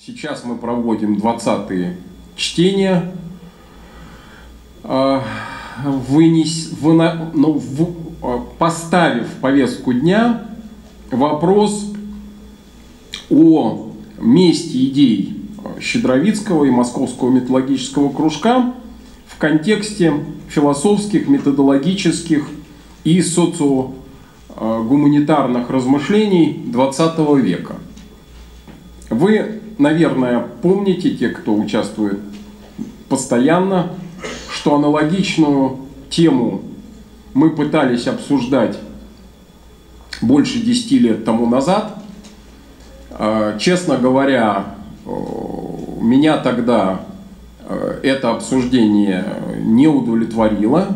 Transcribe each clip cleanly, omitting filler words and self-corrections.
Сейчас мы проводим 20-е чтения, поставив в повестку дня вопрос о месте идей Щедровицкого и Московского методологического кружка в контексте философских, методологических и социогуманитарных размышлений XX века. Вы, наверное, помните, те, кто участвует постоянно, что аналогичную тему мы пытались обсуждать больше 10 лет тому назад. Честно говоря, меня тогда это обсуждение не удовлетворило.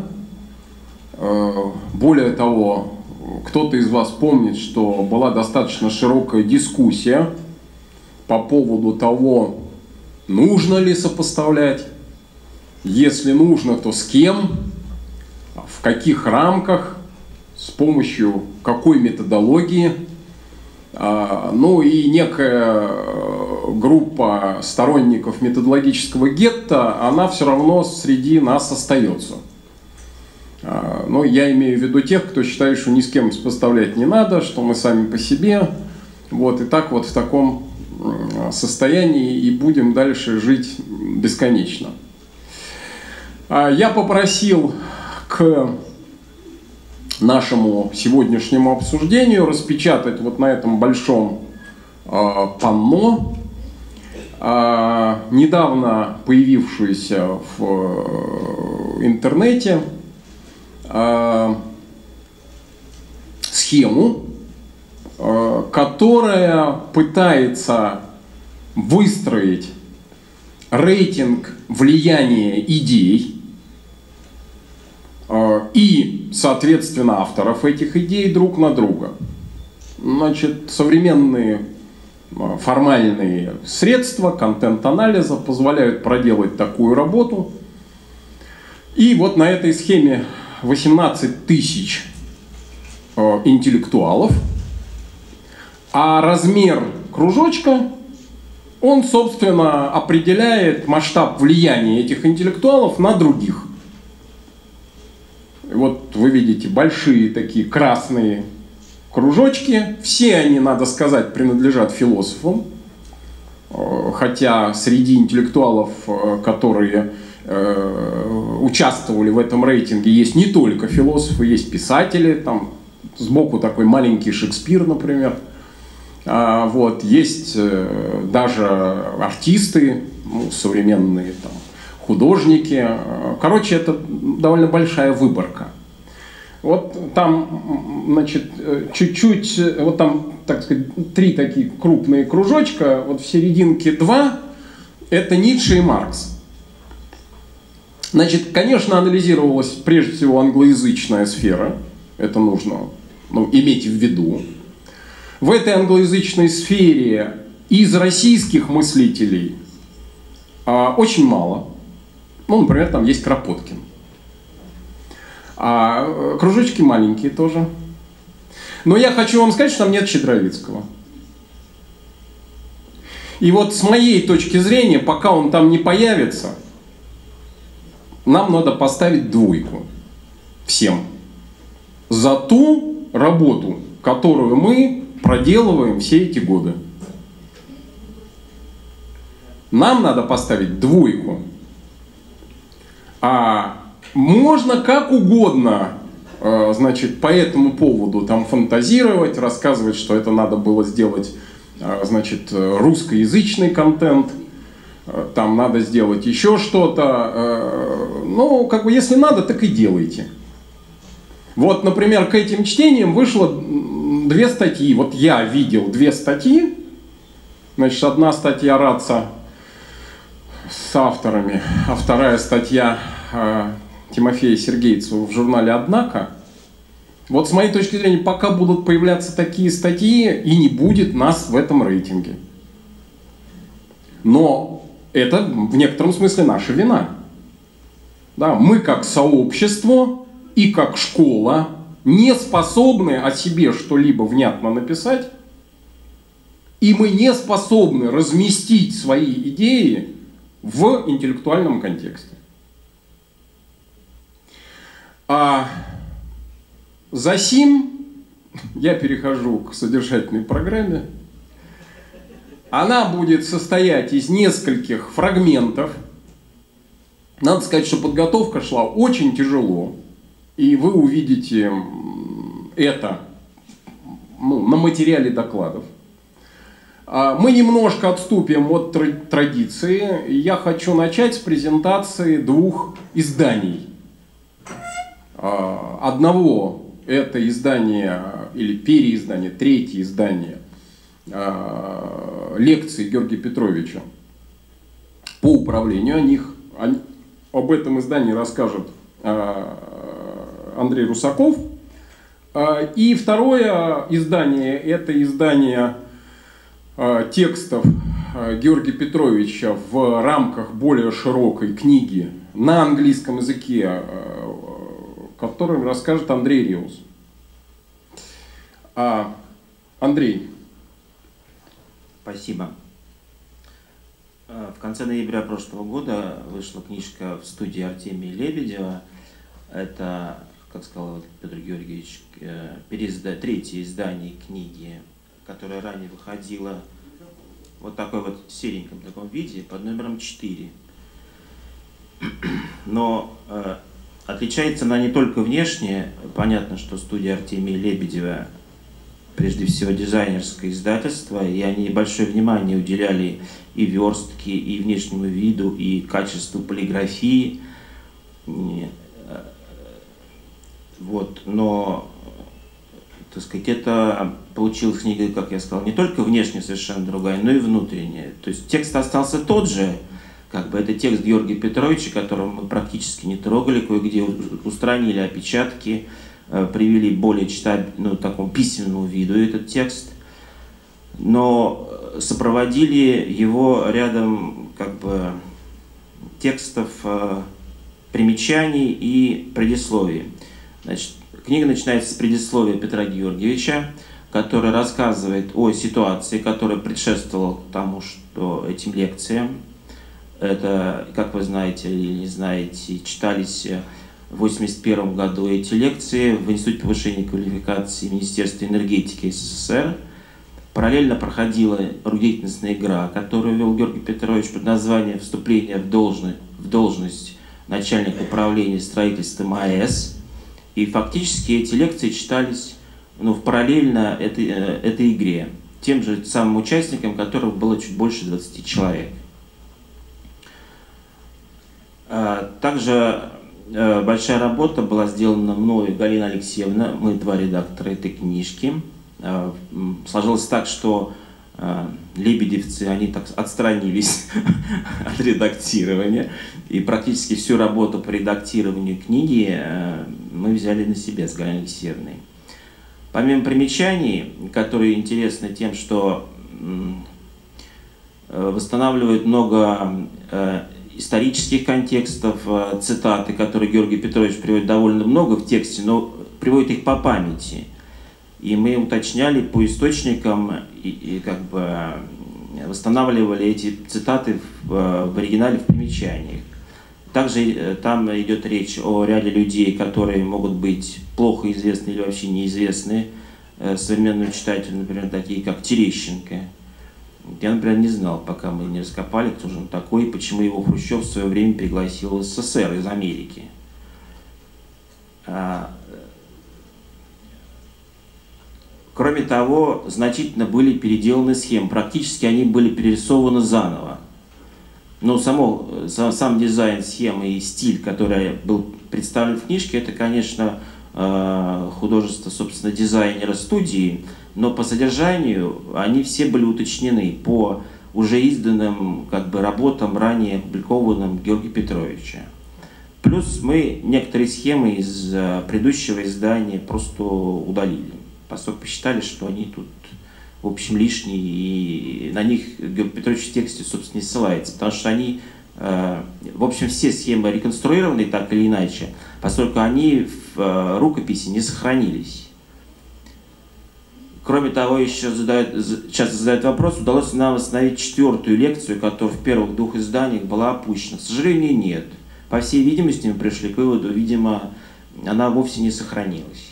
Более того, кто-то из вас помнит, что была достаточно широкая дискуссия по поводу того, нужно ли сопоставлять, если нужно, то с кем, в каких рамках, с помощью какой методологии. Ну и некая группа сторонников методологического гетто, она все равно среди нас остается. Но я имею в виду тех, кто считает, что ни с кем сопоставлять не надо, что мы сами по себе. Вот, и так вот в таком состоянии и будем дальше жить бесконечно. Я попросил к нашему сегодняшнему обсуждению распечатать вот на этом большом панно недавно появившуюся в интернете схему, которая пытается выстроить рейтинг влияния идей и, соответственно, авторов этих идей друг на друга. Значит, современные формальные средства контент-анализа позволяют проделать такую работу. И вот на этой схеме 18 тысяч интеллектуалов, а размер кружочка, он, собственно, определяет масштаб влияния этих интеллектуалов на других. Вот вы видите большие такие красные кружочки. Все они, надо сказать, принадлежат философам. Хотя среди интеллектуалов, которые участвовали в этом рейтинге, есть не только философы, есть писатели. Там сбоку такой маленький Шекспир, например. Вот, есть даже артисты, ну, современные там, художники. Короче, это довольно большая выборка. Вот там, значит, чуть-чуть, вот там, так сказать, 3 такие крупные кружочка, вот в серединке 2, это Ницше и Маркс. Значит, конечно, анализировалась прежде всего англоязычная сфера, это нужно, ну, иметь в виду. В этой англоязычной сфере из российских мыслителей очень мало. Ну, например, там есть Кропоткин. А кружочки маленькие тоже. Но я хочу вам сказать, что там нет Щедровицкого. И вот с моей точки зрения, пока он там не появится, нам надо поставить 2 всем за ту работу, которую мы проделываем все эти годы. Нам надо поставить 2. А можно как угодно, значит, по этому поводу там фантазировать, рассказывать, что это надо было сделать, значит, русскоязычный контент, там надо сделать еще что-то. Ну, как бы, если надо, так и делайте. Вот, например, к этим чтениям вышло 2 статьи. Вот я видел 2 статьи. Значит, одна статья Раца с авторами, а вторая статья Тимофея Сергейцева в журнале «Однако». Вот с моей точки зрения, пока будут появляться такие статьи, и не будет нас в этом рейтинге. Но это в некотором смысле наша вина. Да, мы как сообщество и как школа не способны о себе что-либо внятно написать И мы не способны разместить свои идеи в интеллектуальном контексте. А засим я перехожу к содержательной программе. Она будет состоять из нескольких фрагментов. Надо сказать, что подготовка шла очень тяжело. И вы увидите это на материале докладов. Мы немножко отступим от традиции. Я хочу начать с презентации двух изданий. Одного – это издание или переиздание, третье издание лекций Георгия Петровича по управлению. Об этом издании расскажет Андрей Русаков. И второе издание – это издание текстов Георгия Петровича в рамках более широкой книги на английском языке, которым расскажет Андрей Реус. Андрей. Спасибо. В конце ноября прошлого года вышла книжка в студии Артемия Лебедева. Это, как сказал Петр Георгиевич, третье издание книги, которая ранее выходила вот такой вот сереньком таком виде под номером 4. Но отличается она не только внешне. Понятно, что студия Артемия Лебедева прежде всего дизайнерское издательство, и они большое внимание уделяли и верстке, и внешнему виду, и качеству полиграфии. Вот, но, так сказать, это получилась книга, как я сказал, не только внешне совершенно другая, но и внутренняя. То есть текст остался тот же, как бы это текст Георгия Петровича, которого мы практически не трогали, кое-где устранили опечатки, привели более такому письменному виду этот текст, но сопроводили его рядом как бы текстов, примечаний и предисловий. Значит, книга начинается с предисловия Петра Георгиевича, который рассказывает о ситуации, которая предшествовала тому, что этим лекциям. Это, как вы знаете или не знаете, читались в 1981 году эти лекции в Институте повышения квалификации Министерства энергетики СССР. Параллельно проходила руководительная игра, которую вел Георгий Петрович под названием «Вступление в должность начальника управления строительством АЭС». И фактически эти лекции читались параллельно этой игре, тем же самым участникам, которых было чуть больше 20 человек. Также большая работа была сделана мною, Галина Алексеевна, мы два редактора этой книжки. Сложилось так, что лебедевцы, они так отстранились от редактирования, и практически всю работу по редактированию книги мы взяли на себя с Галиной Алексеевной. Помимо примечаний, которые интересны тем, что восстанавливают много исторических контекстов, цитаты, которые Георгий Петрович приводит довольно много в тексте, но приводит их по памяти. И мы уточняли по источникам и как бы восстанавливали эти цитаты в оригинале в примечаниях. Также там идет речь о ряде людей, которые могут быть плохо известны или вообще неизвестны современному читателю, например, такие как Терещенко. Я, например, не знал, пока мы не раскопали, кто же он такой, и почему его Хрущев в свое время пригласил в СССР из Америки. Кроме того, значительно были переделаны схемы, практически они были перерисованы заново. Но сам дизайн схемы и стиль, который был представлен в книжке, это, конечно, художество, собственно, дизайнера студии, но по содержанию они все были уточнены по уже изданным как бы работам, ранее опубликованным Георгия Петровича. Плюс мы некоторые схемы из предыдущего издания просто удалили, поскольку посчитали, что они тут, в общем, лишние, и на них Георгий Петрович в тексте, собственно, не ссылается, потому что они, в общем, все схемы реконструированы так или иначе, поскольку они в рукописи не сохранились. Кроме того, еще часто задают вопрос, удалось ли нам восстановить 4-ю лекцию, которая в первых 2 изданиях была опущена. К сожалению, нет. По всей видимости, мы пришли к выводу, видимо, она вовсе не сохранилась.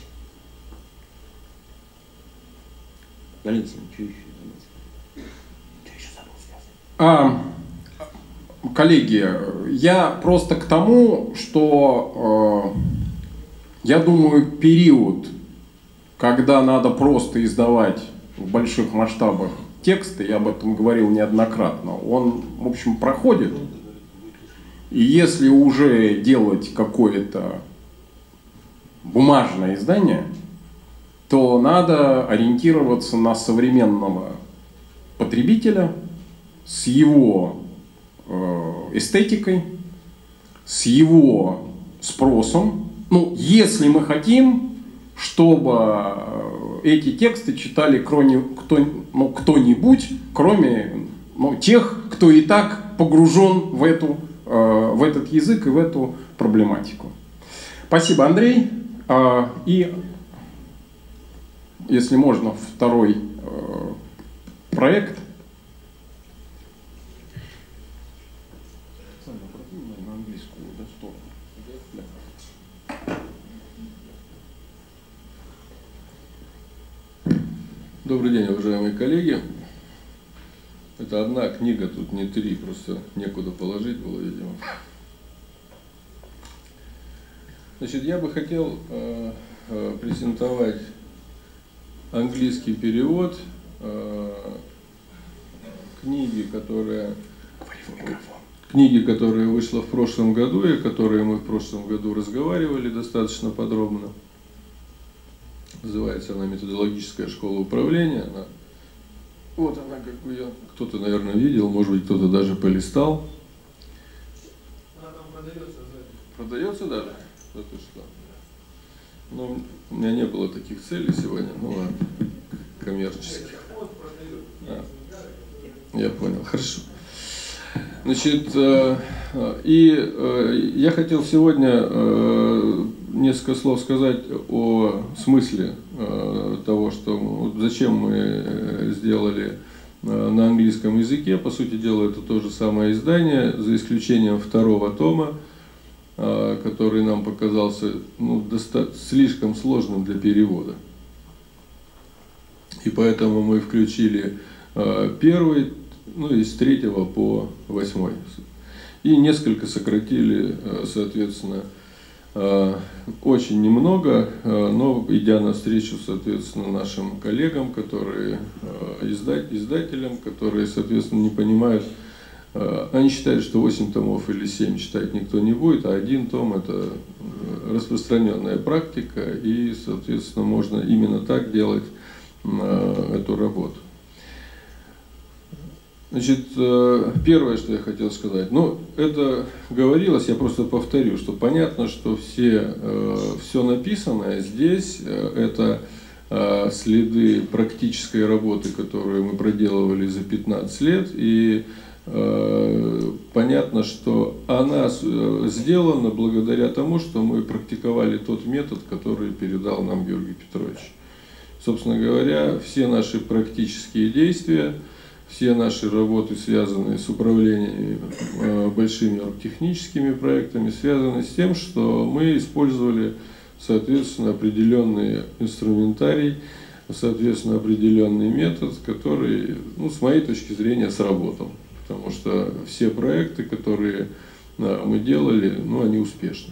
Галина Алексеевна, что еще? Что еще забыл сказать? Коллеги, я просто к тому, что я думаю, период, когда надо просто издавать в больших масштабах тексты, я об этом говорил неоднократно, он, в общем, проходит. И если уже делать какое-то бумажное издание, то надо ориентироваться на современного потребителя с его эстетикой, с его спросом. Ну, если мы хотим, чтобы эти тексты читали кто-нибудь, кроме тех, кто и так погружен в этот язык и в эту проблематику. Спасибо, Андрей. И, если можно, второй проект. Добрый день, уважаемые коллеги. Это одна книга, тут не 3, просто некуда положить было, видимо. Значит, я бы хотел презентовать английский перевод книги, которая вышла в прошлом году, и о которой мы в прошлом году разговаривали достаточно подробно. Называется она «Методологическая школа управления». Вот она, как бы ее кто-то, наверное, видел, может быть, кто-то даже полистал. Она там продается. Продается даже? Это что? Ну, у меня не было таких целей сегодня, ну ладно, коммерческих. Я понял, хорошо. Значит, я хотел сегодня несколько слов сказать о смысле того, что зачем мы сделали на английском языке. По сути дела, это то же самое издание, за исключением 2-го тома, который нам показался слишком сложным для перевода. И поэтому мы включили 1-й, из 3-го по 8-й. И несколько сократили, соответственно, очень немного, но идя навстречу, соответственно, нашим коллегам, которые издателям, которые, соответственно, не понимают, они считают, что 8 томов или 7 читать никто не будет, а 1 том – это распространенная практика, и, соответственно, можно именно так делать эту работу. Значит, первое, что я хотел сказать, это говорилось, я просто повторю, что понятно, что все написанное здесь, это следы практической работы, которую мы проделывали за 15 лет, и понятно, что она сделана благодаря тому, что мы практиковали тот метод, который передал нам Георгий Петрович. Собственно говоря, все наши практические действия, все наши работы, связанные с управлением большими техническими проектами, связаны с тем, что мы использовали, соответственно, определенный инструментарий, соответственно, определенный метод, который, с моей точки зрения, сработал. Потому что все проекты, которые мы делали, они успешны.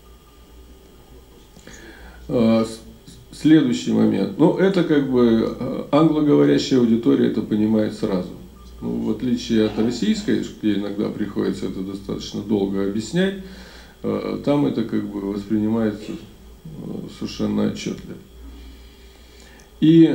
Следующий момент. Это как бы англоговорящая аудитория это понимает сразу. В отличие от российской, где иногда приходится это достаточно долго объяснять, там это как бы воспринимается совершенно отчетливо. И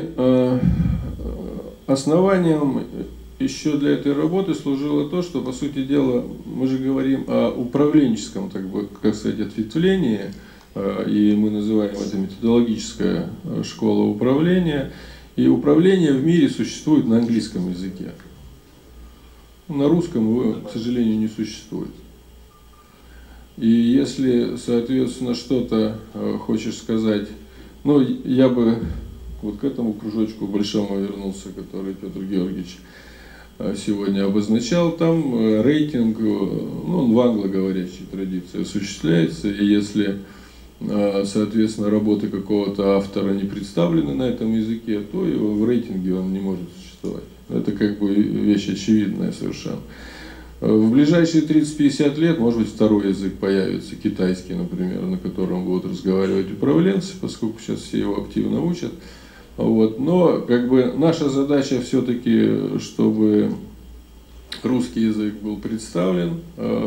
основанием еще для этой работы служило то, что, по сути дела, мы же говорим о управленческом, как сказать, ответвлении, и мы называем это методологическая школа управления. И управление в мире существует на английском языке. На русском его, к сожалению, не существует. И если, соответственно, что-то хочешь сказать, я бы Вот к этому кружочку большому вернулся, который Петр Георгиевич сегодня обозначал. Там рейтинг, ну, он в англоговорящей традиции осуществляется, и если, соответственно, работы какого-то автора не представлены на этом языке, то его в рейтинге он не может существовать. Это как бы вещь очевидная совершенно. В ближайшие 30-50 лет, может быть, второй язык появится, китайский, например, на котором будут разговаривать управленцы, поскольку сейчас все его активно учат. Вот. Но как бы наша задача все-таки, чтобы русский язык был представлен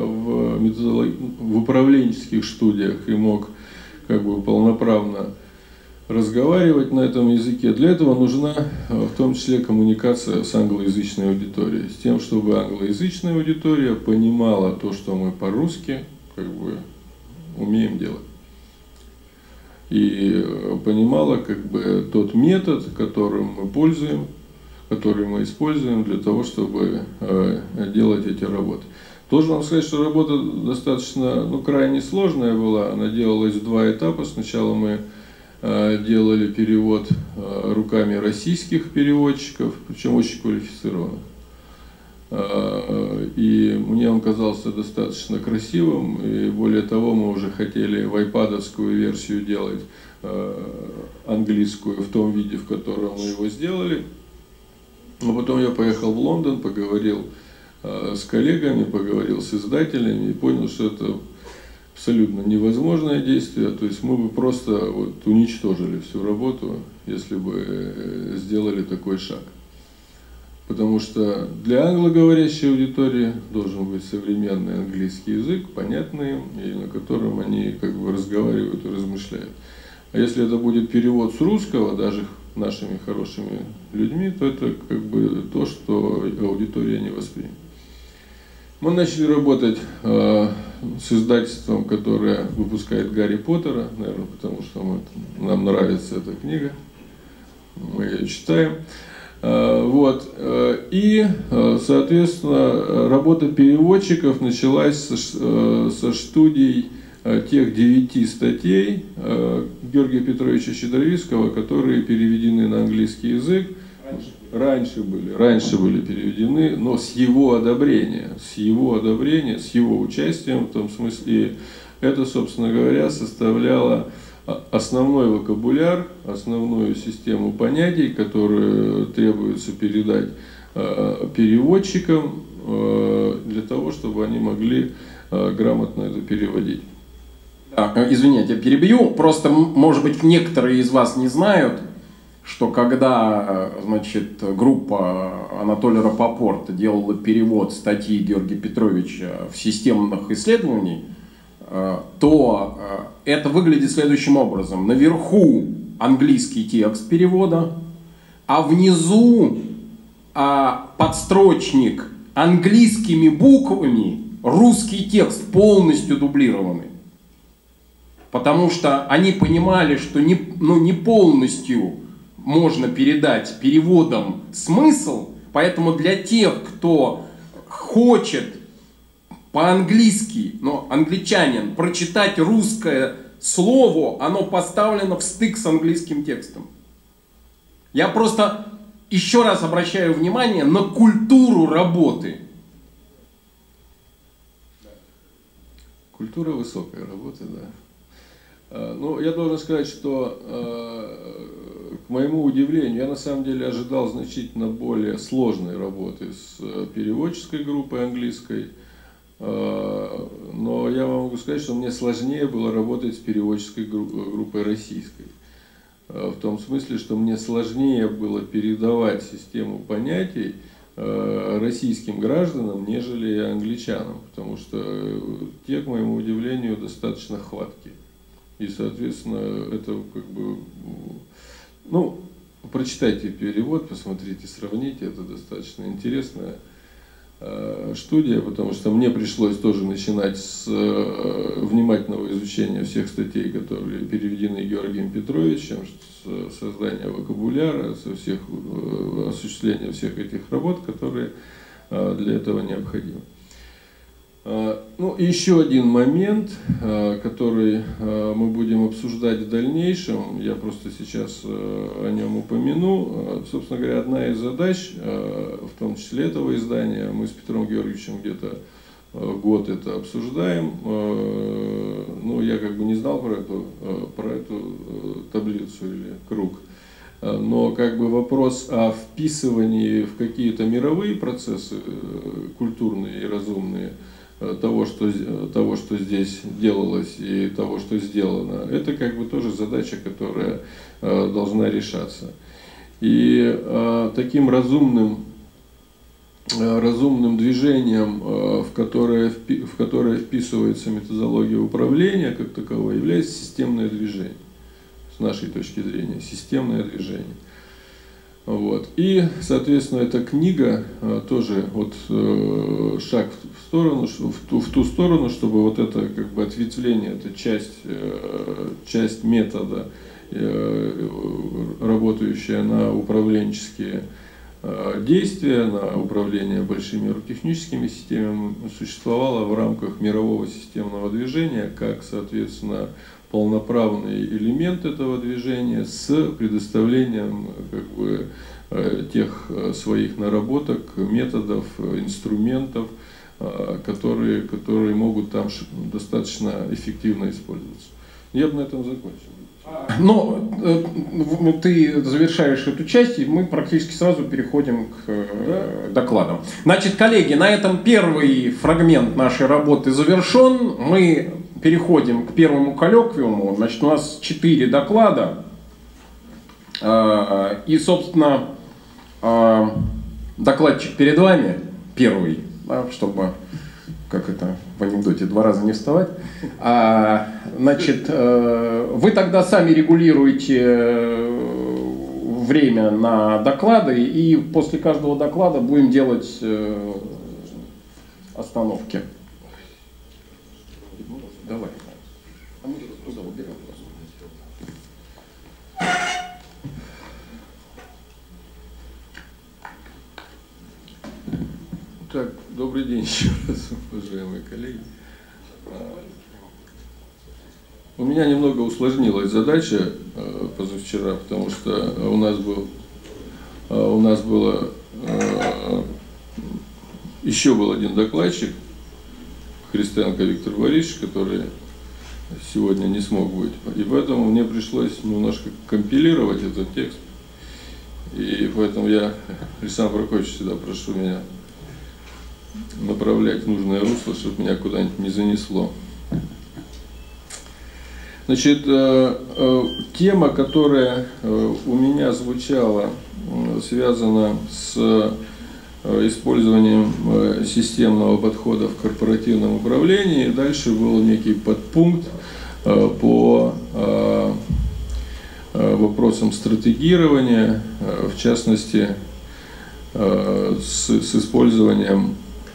в управленческих студиях и мог как бы полноправно разговаривать на этом языке. Для этого нужна в том числе коммуникация с англоязычной аудиторией, с тем, чтобы англоязычная аудитория понимала то, что мы по-русски как бы умеем делать. И понимала как бы тот метод, которым мы пользуем, который мы используем для того, чтобы делать эти работы. Должен вам сказать, что работа достаточно, ну, крайне сложная была. Она делалась в два этапа. Сначала мы делали перевод руками российских переводчиков, причем очень квалифицированных. И мне он казался достаточно красивым, и более того, мы уже хотели в айпадовскую версию делать английскую в том виде, в котором мы его сделали. Но потом я поехал в Лондон, поговорил с коллегами, поговорил с издателями и понял, что это абсолютно невозможное действие. То есть мы бы просто вот уничтожили всю работу, если бы сделали такой шаг. Потому что для англоговорящей аудитории должен быть современный английский язык, понятный им, и на котором они как бы разговаривают и размышляют. А если это будет перевод с русского, даже нашими хорошими людьми, то это как бы то, что аудитория не воспримет. Мы начали работать с издательством, которое выпускает Гарри Поттера, наверное, потому что нам нравится эта книга, мы ее читаем. Вот. И, соответственно, работа переводчиков началась со студий тех 9 статей Георгия Петровича Щедровицкого, которые переведены на английский язык. Раньше были переведены, но с его одобрения, с его участием, в том смысле, это, собственно говоря, составляло основной вокабуляр, основную систему понятий, которые требуется передать переводчикам для того, чтобы они могли грамотно это переводить. Извините, я перебью. Просто, может быть, некоторые из вас не знают, что когда, значит, группа Анатолия Рапопорта делала перевод статьи Георгия Петровича в системных исследованиях, то это выглядит следующим образом. Наверху английский текст перевода, а внизу подстрочник английскими буквами, русский текст полностью дублированный. Потому что они понимали, что не полностью можно передать переводом смысл, поэтому для тех, кто хочет по-английски, но англичанин, прочитать русское слово, оно поставлено в стык с английским текстом. Я просто еще раз обращаю внимание на культуру работы. Культура высокой работы, да. Ну, я должен сказать, что, к моему удивлению, я на самом деле ожидал значительно более сложной работы с переводческой группой английской, но я вам могу сказать, что мне сложнее было работать с переводческой группой российской. В том смысле, что мне сложнее было передавать систему понятий российским гражданам, нежели англичанам, потому что те, к моему удивлению, достаточно хваткие. И, соответственно, это как бы, ну, прочитайте перевод, посмотрите, сравните, это достаточно интересная студия, потому что мне пришлось тоже начинать с внимательного изучения всех статей, которые переведены Георгием Петровичем, с создания вокабуляра, осуществления всех этих работ, которые для этого необходимы. Ну, еще один момент, который мы будем обсуждать в дальнейшем, я просто сейчас о нем упомяну. Собственно говоря, одна из задач, в том числе этого издания, мы с Петром Георгиевичем где-то год это обсуждаем. Ну, я как бы не знал про эту таблицу или круг. Но как бы вопрос о вписывании в какие-то мировые процессы культурные и разумные того, что здесь делалось и того, что сделано, это как бы тоже задача, которая должна решаться. И таким разумным движением, в которое вписывается методология управления как таковое, является системное движение. С нашей точки зрения, системное движение. Вот. И, соответственно, эта книга тоже вот, шаг в ту сторону, чтобы вот это как бы ответвление, это часть метода, работающая на управленческие действия, на управление большими техническими системами, существовала в рамках мирового системного движения, как, соответственно, полноправный элемент этого движения с предоставлением как бы тех своих наработок, методов, инструментов, которые могут там достаточно эффективно использоваться. Я бы на этом закончил. Но ты завершаешь эту часть, и мы практически сразу переходим к докладам. Значит, коллеги, на этом первый фрагмент нашей работы завершен. Мы переходим к первому коллоквиуму. Значит, у нас 4 доклада. И, собственно, докладчик перед вами, первый, да, чтобы, как это в анекдоте, 2 раза не вставать. Значит, вы тогда сами регулируете время на доклады, и после каждого доклада будем делать остановки. Давай. А мы туда уберем. Так, добрый день еще раз, уважаемые коллеги. У меня немного усложнилась задача позавчера, потому что у нас еще был один докладчик, Христенко Виктор Борисович, который сегодня не смог быть. И поэтому мне пришлось немножко компилировать этот текст. И поэтому я, Александр Прокофьевич, всегда прошу меня направлять в нужное русло, чтобы меня куда-нибудь не занесло. Значит, тема, которая у меня звучала, связана с использованием системного подхода в корпоративном управлении. И дальше был некий подпункт по вопросам стратегирования, в частности, с использованием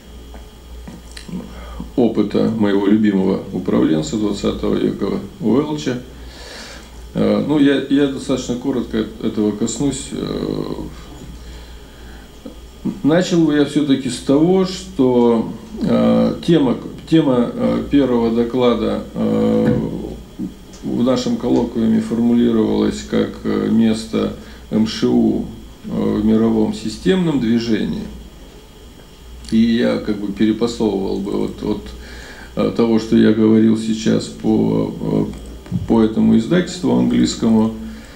опыта моего любимого управленца 20 века Уэлча. Ну, я достаточно коротко этого коснусь. Начал бы я все-таки с того, что тема первого доклада в нашем коллоквиуме формулировалась как место МШУ в мировом системном движении. И я как бы перепасовывал бы от того, что я говорил сейчас по этому издательству английскому.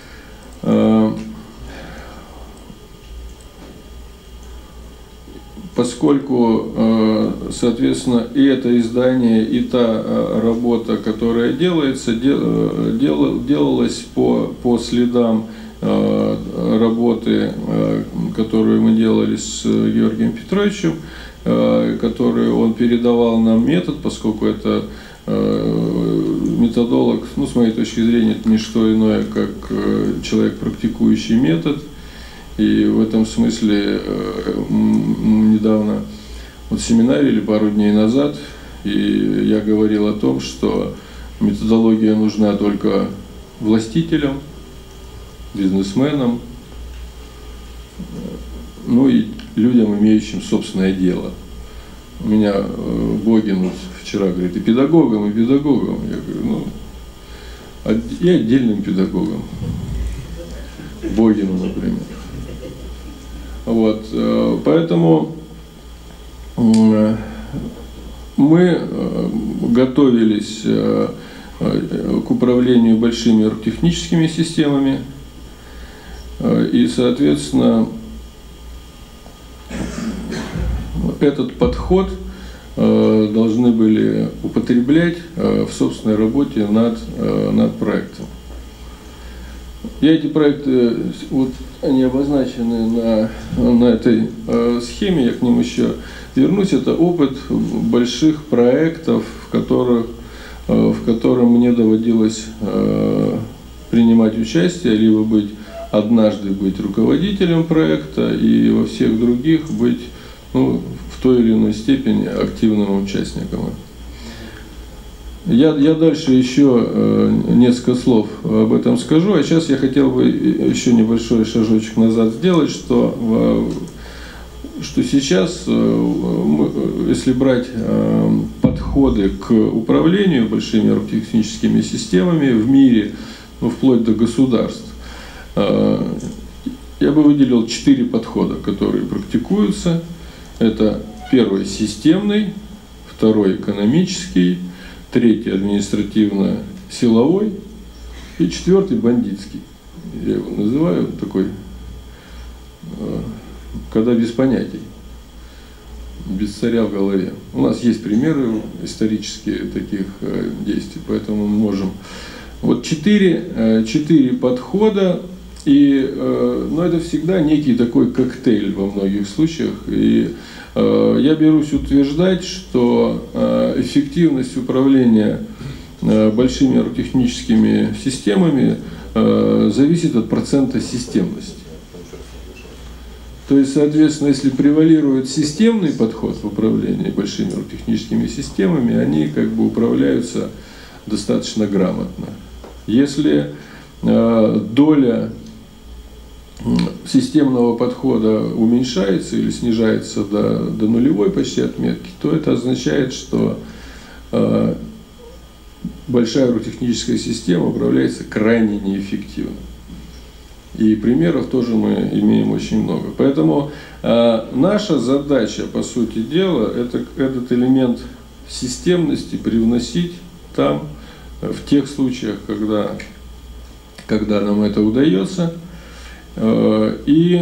Поскольку, соответственно, и это издание, и та работа, которая делается, делалась по следам работы, которую мы делали с Георгием Петровичем, которую он передавал нам метод, поскольку это методолог, ну, с моей точки зрения, это не что иное, как человек, практикующий метод. И в этом смысле недавно вот семинарили пару дней назад, и я говорил о том, что методология нужна только властителям, бизнесменам, ну и людям, имеющим собственное дело. меня Богин вчера говорит, и педагогом, и педагогом. Я говорю, и отдельным педагогом. Богину, например. Вот, поэтому мы готовились к управлению большими оргтехническими системами, и, соответственно, этот подход должны были употреблять в собственной работе над проектом. Я эти проекты, вот они обозначены на этой схеме, я к ним еще вернусь. Это опыт больших проектов, в котором мне доводилось принимать участие, либо однажды быть руководителем проекта, и во всех других быть в той или иной степени активным участником. Я дальше еще несколько слов об этом скажу, а сейчас я хотел бы еще небольшой шажочек назад сделать, что сейчас, если брать подходы к управлению большими оргтехническими системами в мире, вплоть до государств, я бы выделил 4 подхода, которые практикуются. Это первый – системный, второй – экономический, третий – административно-силовой и 4-й – бандитский. Я его называю такой, когда без понятий, без царя в голове. У нас есть примеры исторические таких действий, поэтому мы можем. Вот 4 подхода, но это всегда некий такой коктейль во многих случаях. И я берусь утверждать, что эффективность управления большими оргтехническими системами зависит от процента системности. То есть, соответственно, если превалирует системный подход в управлении большими оргтехническими системами, они управляются достаточно грамотно. Если доля системного подхода уменьшается или снижается до нулевой почти отметки, то это означает, что большая оргтехническая система управляется крайне неэффективно. И примеров тоже мы имеем очень много. Поэтому наша задача, по сути дела, это этот элемент системности привносить там, в тех случаях, когда нам это удается, и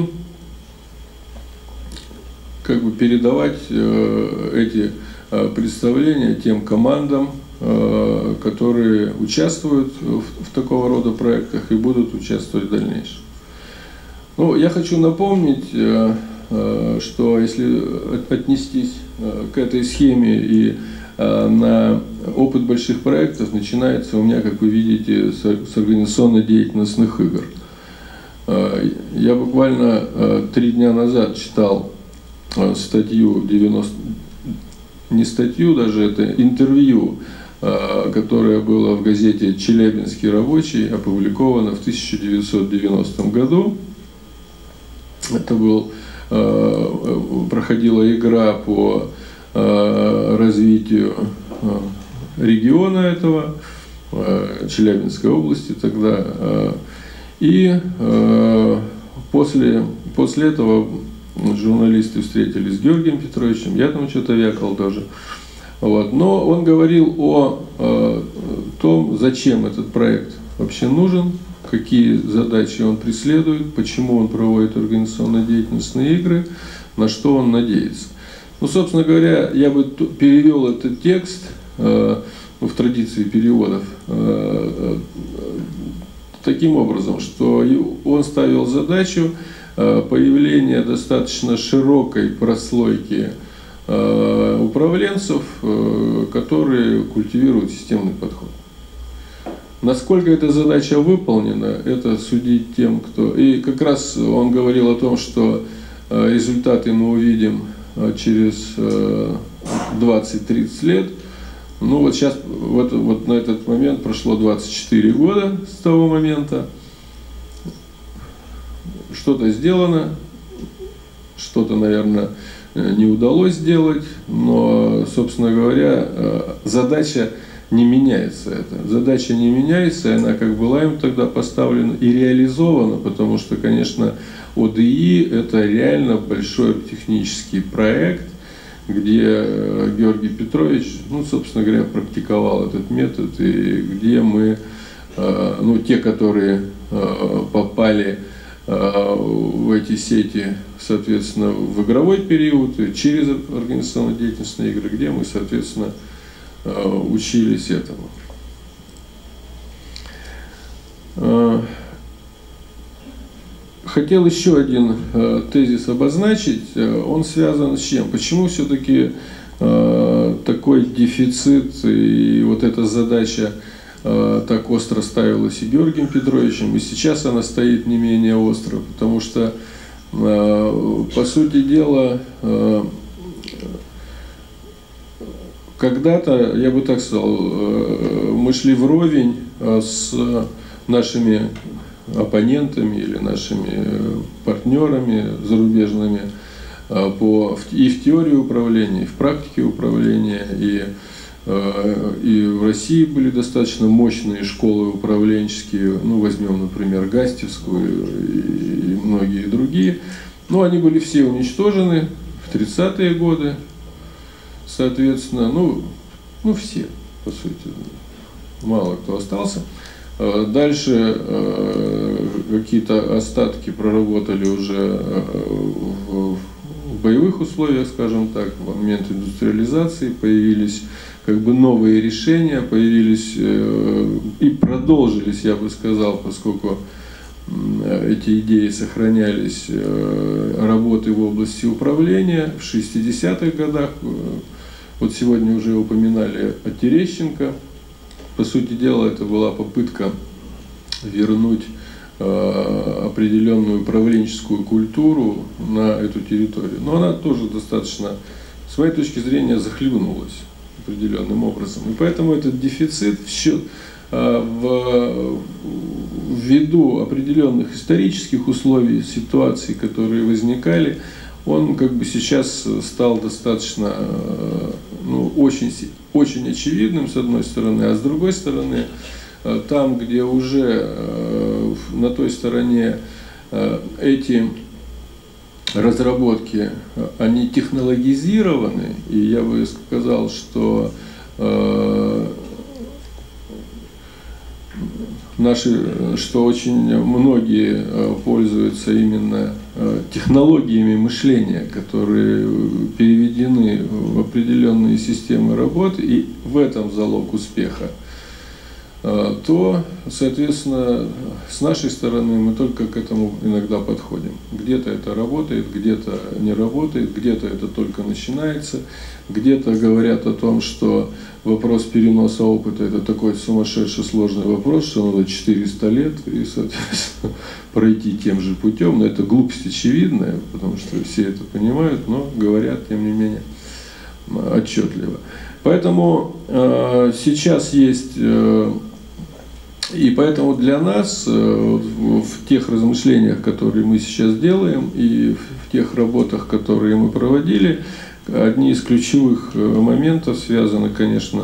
передавать эти представления тем командам, которые участвуют в такого рода проектах и будут участвовать в дальнейшем. Я хочу напомнить, что если отнестись к этой схеме и на опыт больших проектов, начинается у меня, как вы видите, с организационно-деятельностных игр. Я буквально 3 дня назад читал статью, не статью даже, это интервью, которое было в газете «Челябинский рабочий», опубликовано в 1990 году. Это проходила игра по развитию региона этого, Челябинской области тогда. И после этого журналисты встретились с Георгием Петровичем, я там что-то вякал тоже. Но он говорил о том, зачем этот проект вообще нужен, какие задачи он преследует, почему он проводит организационно-деятельностные игры, на что он надеется. Собственно говоря, я бы перевел этот текст в традиции переводов таким образом, что он ставил задачу появления достаточно широкой прослойки управленцев, которые культивируют системный подход. Насколько эта задача выполнена, это судить тем, кто... И как раз он говорил о том, что результаты мы увидим через 20-30 лет. Сейчас, на этот момент прошло 24 года с того момента. Что-то сделано, что-то, наверное, не удалось сделать, но, собственно говоря, задача не меняется. Задача не меняется, она как была им тогда поставлена и реализована, потому что, конечно, ОДИ – это реально большой технический проект, где Георгий Петрович, ну, собственно говоря, практиковал этот метод, и где мы, ну, те, которые попали в эти сети, соответственно, в игровой период, через организационно-деятельностные игры, где мы, соответственно, учились этому. Хотел еще один тезис обозначить. Он связан с чем? Почему все-таки такой дефицит и вот эта задача так остро ставилась и Георгием Петровичем, и сейчас она стоит не менее остро, потому что, по сути дела, когда-то, я бы так сказал, мы шли вровень с нашими оппонентами или нашими партнерами зарубежными и в теории управления, и в практике управления, и в России были достаточно мощные школы управленческие, ну, возьмем, например, Гастевскую и многие другие, но они были все уничтожены в 30-е годы, соответственно, ну все, по сути, мало кто остался. Дальше какие-то остатки проработали уже в боевых условиях, скажем так, в момент индустриализации появились как бы новые решения, появились и продолжились, я бы сказал, поскольку эти идеи сохранялись, работы в области управления в 60-х годах. Вот сегодня уже упоминали о Терещенко. По сути дела, это была попытка вернуть определенную управленческую культуру на эту территорию. Но она тоже достаточно, с моей точки зрения, захлебнулась определенным образом. И поэтому этот дефицит ввиду определенных исторических условий, ситуаций, которые возникали, он как бы сейчас стал достаточно, ну, очень очевидным, с одной стороны, а с другой стороны, там, где уже на той стороне эти разработки, они технологизированы, и я бы сказал, что очень многие пользуются именно технологиями мышления, которые переведены в определенные системы работы, и в этом залог успеха, то, соответственно, с нашей стороны мы только к этому иногда подходим. Где-то это работает, где-то не работает, где-то это только начинается, где-то говорят о том, что вопрос переноса опыта – это такой сумасшедший сложный вопрос, что надо 400 лет и, соответственно, пройти тем же путем. Но это глупость очевидная, потому что все это понимают, но говорят, тем не менее, отчетливо. Поэтому сейчас есть, и поэтому для нас в тех размышлениях, которые мы сейчас делаем, и в тех работах, которые мы проводили, одни из ключевых моментов связаны, конечно,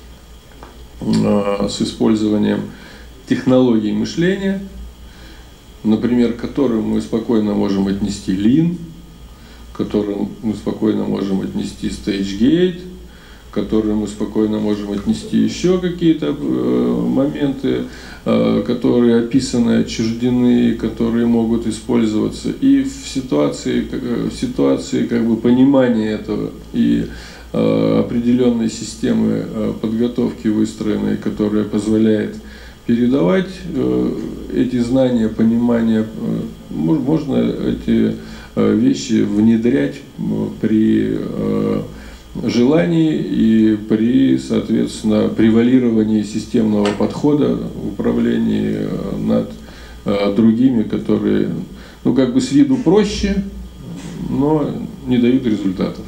с использованием технологий мышления, например, к которым мы спокойно можем отнести Lean, к которым мы спокойно можем отнести StageGate, к которым мы спокойно можем отнести еще какие-то моменты, которые описаны, отчуждены, которые могут использоваться и в ситуации как бы понимания этого и определенной системы подготовки выстроенной, которая позволяет передавать эти знания, понимания. Можно эти вещи внедрять при желании и при, соответственно, превалировании системного подхода в управлении над другими, которые, ну, как бы с виду проще, но не дают результатов.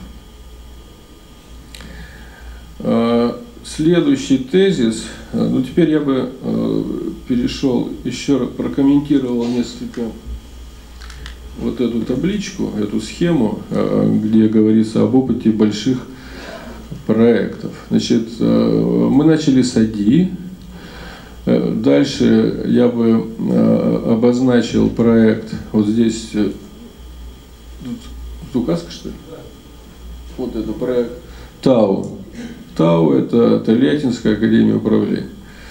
Следующий тезис, ну, теперь я бы перешел, еще раз прокомментировал несколько вот эту табличку, эту схему, где говорится об опыте больших проектов. Значит, мы начали с АДИ. Дальше я бы обозначил проект вот здесь. Тут указка, что ли? Вот это проект ТАУ. ТАУ – это Тольяттинская академия управления.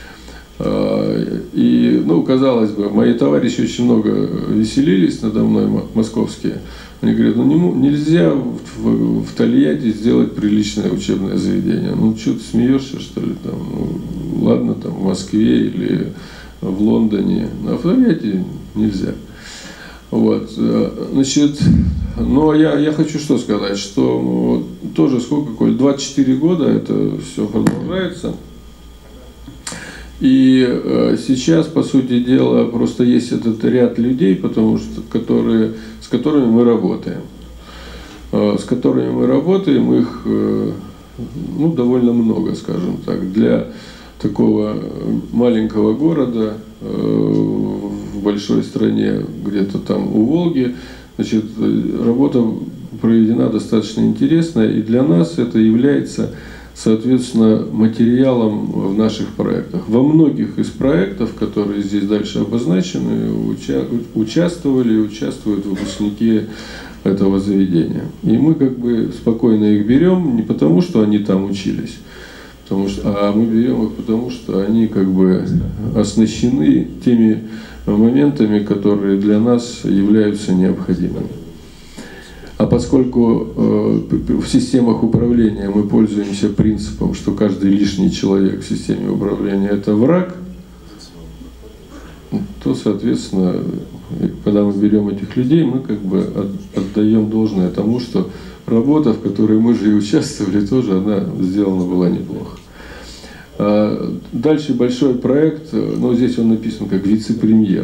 И, ну, казалось бы, мои товарищи очень много веселились надо мной, московские. Они говорят, ну нельзя в Тольятти сделать приличное учебное заведение. Ну, что ты смеешься, что ли? Там, ну, ладно, там в Москве или в Лондоне, а в Тольятти нельзя. Вот, значит, но я хочу что сказать, что тоже сколько, Коль, 24 года это все продолжается. И сейчас, по сути дела, просто есть этот ряд людей, с которыми мы работаем. С которыми мы работаем, их ну, довольно много, скажем так, для такого маленького города в большой стране, где-то там у Волги. Значит, работа проведена достаточно интересная, и для нас это является, соответственно, материалом в наших проектах. Во многих из проектов, которые здесь дальше обозначены, участвовали и участвуют выпускники этого заведения. И мы как бы спокойно их берем, не потому что они там учились, а мы берем их потому, что они как бы оснащены теми моментами, которые для нас являются необходимыми. А поскольку в системах управления мы пользуемся принципом, что каждый лишний человек в системе управления – это враг, то, соответственно, когда мы берем этих людей, мы как бы отдаем должное тому, что работа, в которой мы же и участвовали, тоже она сделана была неплохо. Дальше большой проект, но здесь он написан как вице-премьер.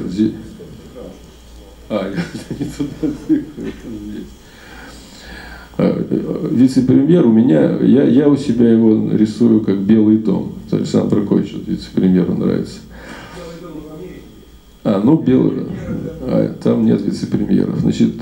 Я не туда здесь. Вице-премьер у меня, я у себя его рисую как Белый дом. Александр Прокофьевич, вице-премьеру нравится. Белый. Там нет вице-премьеров. Значит,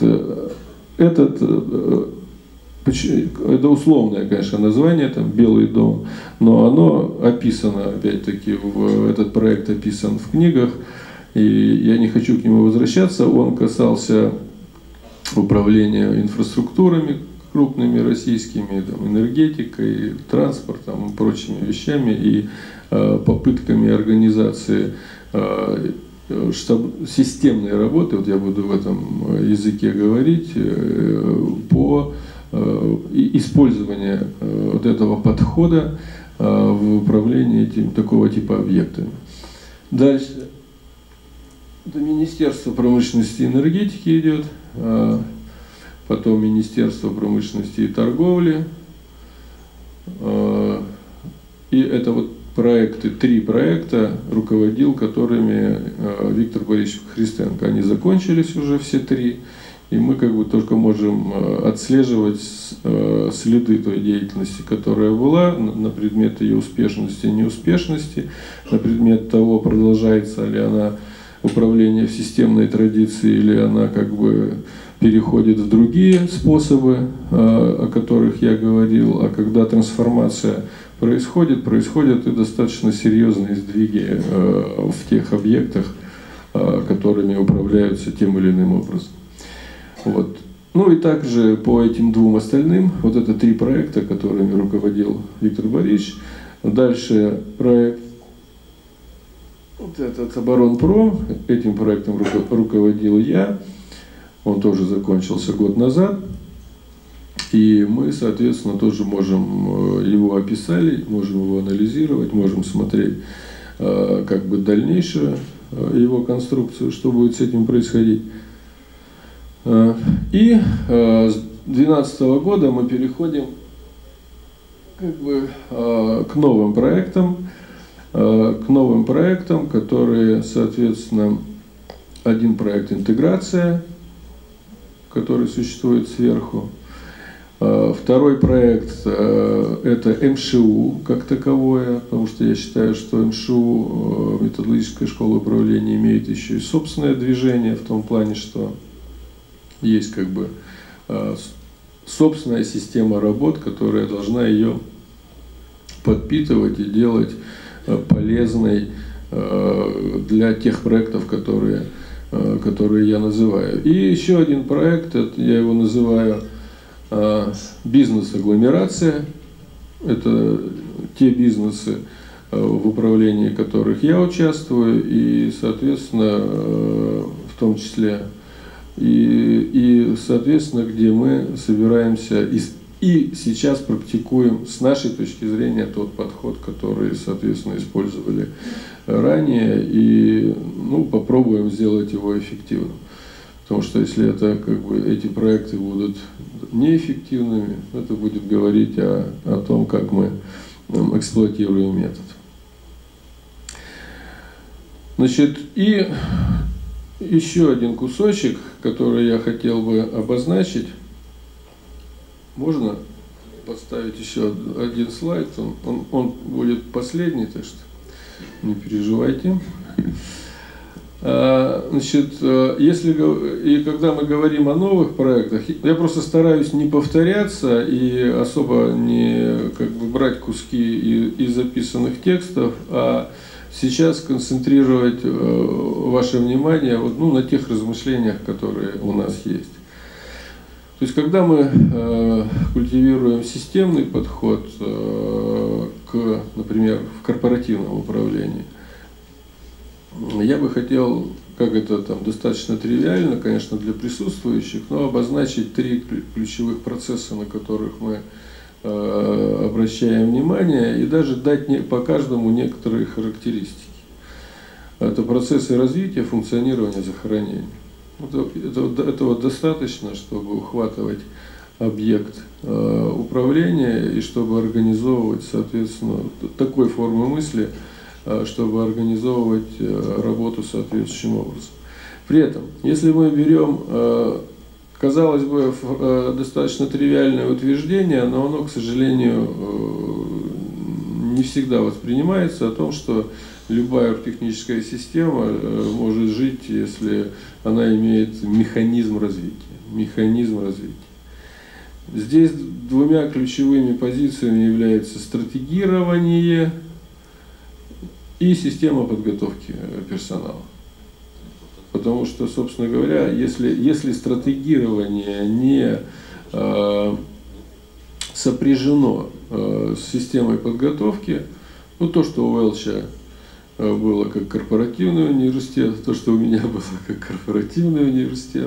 это условное, конечно, название, там Белый дом, но оно описано, опять-таки, этот проект описан в книгах, и я не хочу к нему возвращаться. Он касался управления инфраструктурами крупными российскими, там, энергетикой, транспортом и прочими вещами, и попытками организации системной работы, вот я буду в этом языке говорить, по использованию вот этого подхода в управлении такого типа объектами. Дальше. Это Министерство промышленности и энергетики идет, потом Министерство промышленности и торговли. И это вот проекты, 3 проекта руководил, которыми Виктор Борисович Христенко. Они закончились уже все 3, и мы как бы только можем отслеживать следы той деятельности, которая была, на предмет ее успешности и неуспешности, на предмет того, продолжается ли она управление в системной традиции, или она как бы переходит в другие способы, о которых я говорил. А когда трансформация происходят и достаточно серьезные сдвиги в тех объектах, которыми управляются тем или иным образом. Вот. Ну и также по этим 2 остальным, вот это 3 проекта, которыми руководил Виктор Борисович. Дальше проект, вот этот Оборонпром, этим проектом руководил я, он тоже закончился год назад. И мы, соответственно, тоже можем его описали, можем его анализировать, можем смотреть как бы дальнейшую его конструкцию, что будет с этим происходить. И с 2012 года мы переходим как бы к новым проектам, которые, соответственно, один проект интеграция, который существует сверху. Второй проект – это МШУ как таковое, потому что я считаю, что МШУ, методологическая школа управления, имеет еще и собственное движение в том плане, что есть как бы собственная система работ, которая должна ее подпитывать и делать полезной для тех проектов, которые я называю. И еще один проект, я его называю бизнес-агломерация. Это те бизнесы, в управлении которых я участвую, и, соответственно, в том числе, и соответственно, где мы собираемся и сейчас практикуем с нашей точки зрения тот подход, который, соответственно, использовали ранее, и попробуем сделать его эффективным. Потому что если это, эти проекты будут неэффективными, это будет говорить о том, как мы эксплуатируем метод. Значит, и еще один кусочек, который я хотел бы обозначить. Можно поставить еще один слайд, он будет последний, так что не переживайте. Значит, когда мы говорим о новых проектах, я просто стараюсь не повторяться и особо не брать куски из записанных текстов, а сейчас концентрировать ваше внимание на тех размышлениях, которые у нас есть. То есть, когда мы культивируем системный подход например, в корпоративном управлении, я бы хотел, как это достаточно тривиально, конечно, для присутствующих, но обозначить 3 ключевых процесса, на которых мы обращаем внимание, и даже дать по каждому некоторые характеристики. Это процессы развития, функционирования, захоронения. Этого достаточно, чтобы ухватывать объект управления и чтобы организовывать, соответственно, такой формы мысли, чтобы организовывать работу соответствующим образом. При этом, если мы берем, казалось бы, достаточно тривиальное утверждение, но оно, к сожалению, не всегда воспринимается, о том, что любая техническая система может жить, если она имеет механизм развития. Здесь 2 ключевыми позициями являются стратегирование и система подготовки персонала. Потому что, собственно говоря, если стратегирование не сопряжено с системой подготовки, то, что у Уэлча было как корпоративный университет, то, что у меня было как корпоративный университет,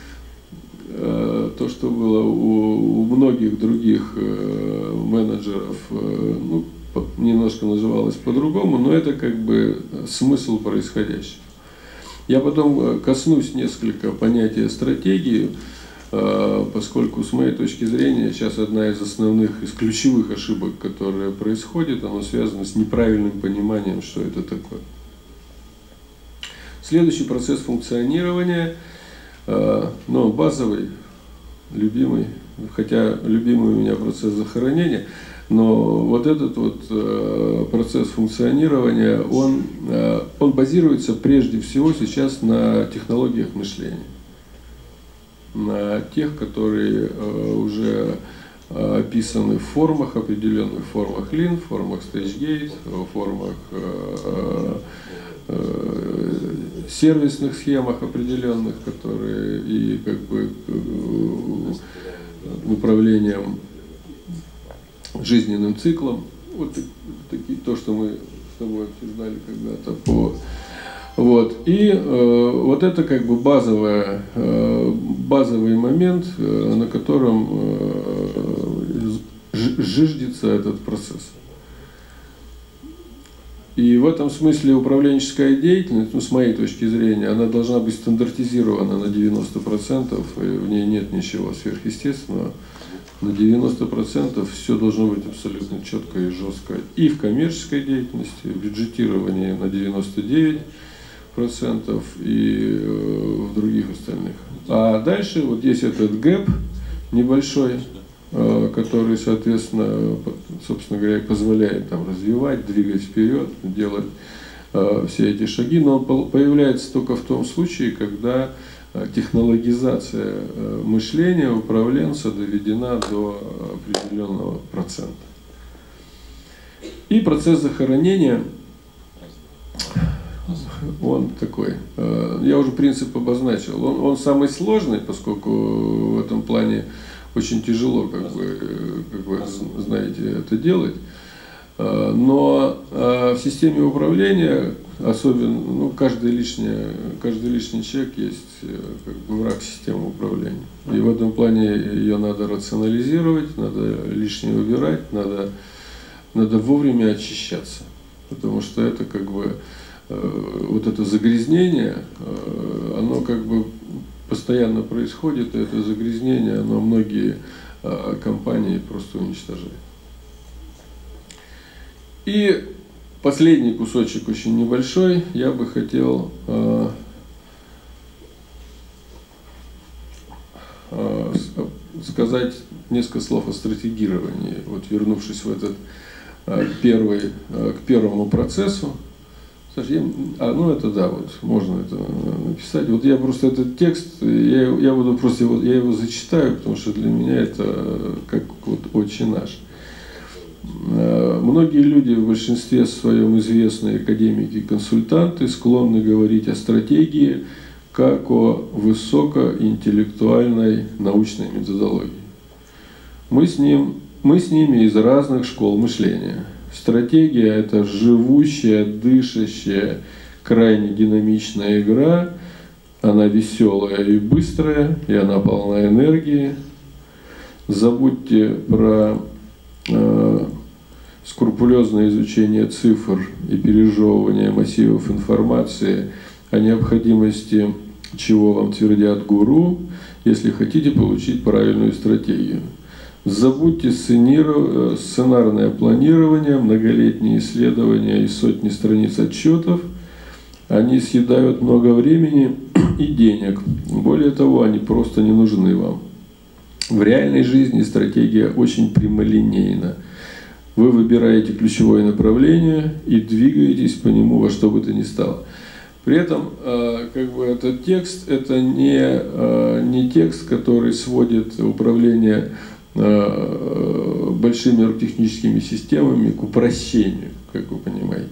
то, что было у многих других менеджеров, немножко называлось по-другому, но это смысл происходящего. Я потом коснусь несколько понятия стратегии, поскольку с моей точки зрения сейчас одна из основных, из ключевых ошибок, которая происходит, она связана с неправильным пониманием, что это такое. Следующий процесс функционирования, базовый, любимый, хотя любимый у меня процесс захоронения, но этот процесс функционирования, он базируется прежде всего сейчас на технологиях мышления. На тех, которые уже описаны в формах, определенных формах Lean, в формах Stage-Gate, в формах сервисных схемах определенных, которые и управлением жизненным циклом. То, что мы с тобой обсуждали когда-то И это базовый момент, на котором зиждется этот процесс. И в этом смысле управленческая деятельность, с моей точки зрения, она должна быть стандартизирована на 90%, в ней нет ничего сверхъестественного. На 90% все должно быть абсолютно четко и жестко. И в коммерческой деятельности, в бюджетировании на 99%, и в других остальных. А дальше есть этот гэп небольшой, который, соответственно, собственно говоря, позволяет развивать, двигать вперед, делать все эти шаги, но он появляется только в том случае, когда технологизация мышления управленца доведена до определенного процента. И процесс захоронения, он такой, я уже принцип обозначил, он самый сложный, поскольку в этом плане очень тяжело, как вы знаете, это делать. Но в системе управления, особенно, каждый лишний человек есть как бы враг системы управления. И в этом плане ее надо рационализировать, надо лишнее убирать, надо вовремя очищаться. Потому что это как бы вот это загрязнение, оно как бы постоянно происходит, и это загрязнение, оно многие компании просто уничтожает. И последний кусочек, очень небольшой, я бы хотел сказать несколько слов о стратегировании, вот вернувшись в этот к первому процессу. Саша, это да, вот можно это написать. Вот я просто этот текст, я буду просто я его зачитаю, потому что для меня это как вот «Отче наш». Многие люди, в большинстве своем известные академики и консультанты, склонны говорить о стратегии как о высокоинтеллектуальной научной методологии. Мы с ними из разных школ мышления. Стратегия – это живущая, дышащая, крайне динамичная игра. Она веселая и быстрая, и она полна энергии. Забудьте про скрупулезное изучение цифр и пережевывание массивов информации, о необходимости чего вам твердят гуру, если хотите получить правильную стратегию. Забудьте сценарное планирование, многолетние исследования и сотни страниц отчетов. Они съедают много времени и денег. Более того, они просто не нужны вам. В реальной жизни стратегия очень прямолинейна. Вы выбираете ключевое направление и двигаетесь по нему во что бы то ни стало. При этом как бы этот текст – это не текст, который сводит управление большими оргтехническими системами к упрощению, как вы понимаете.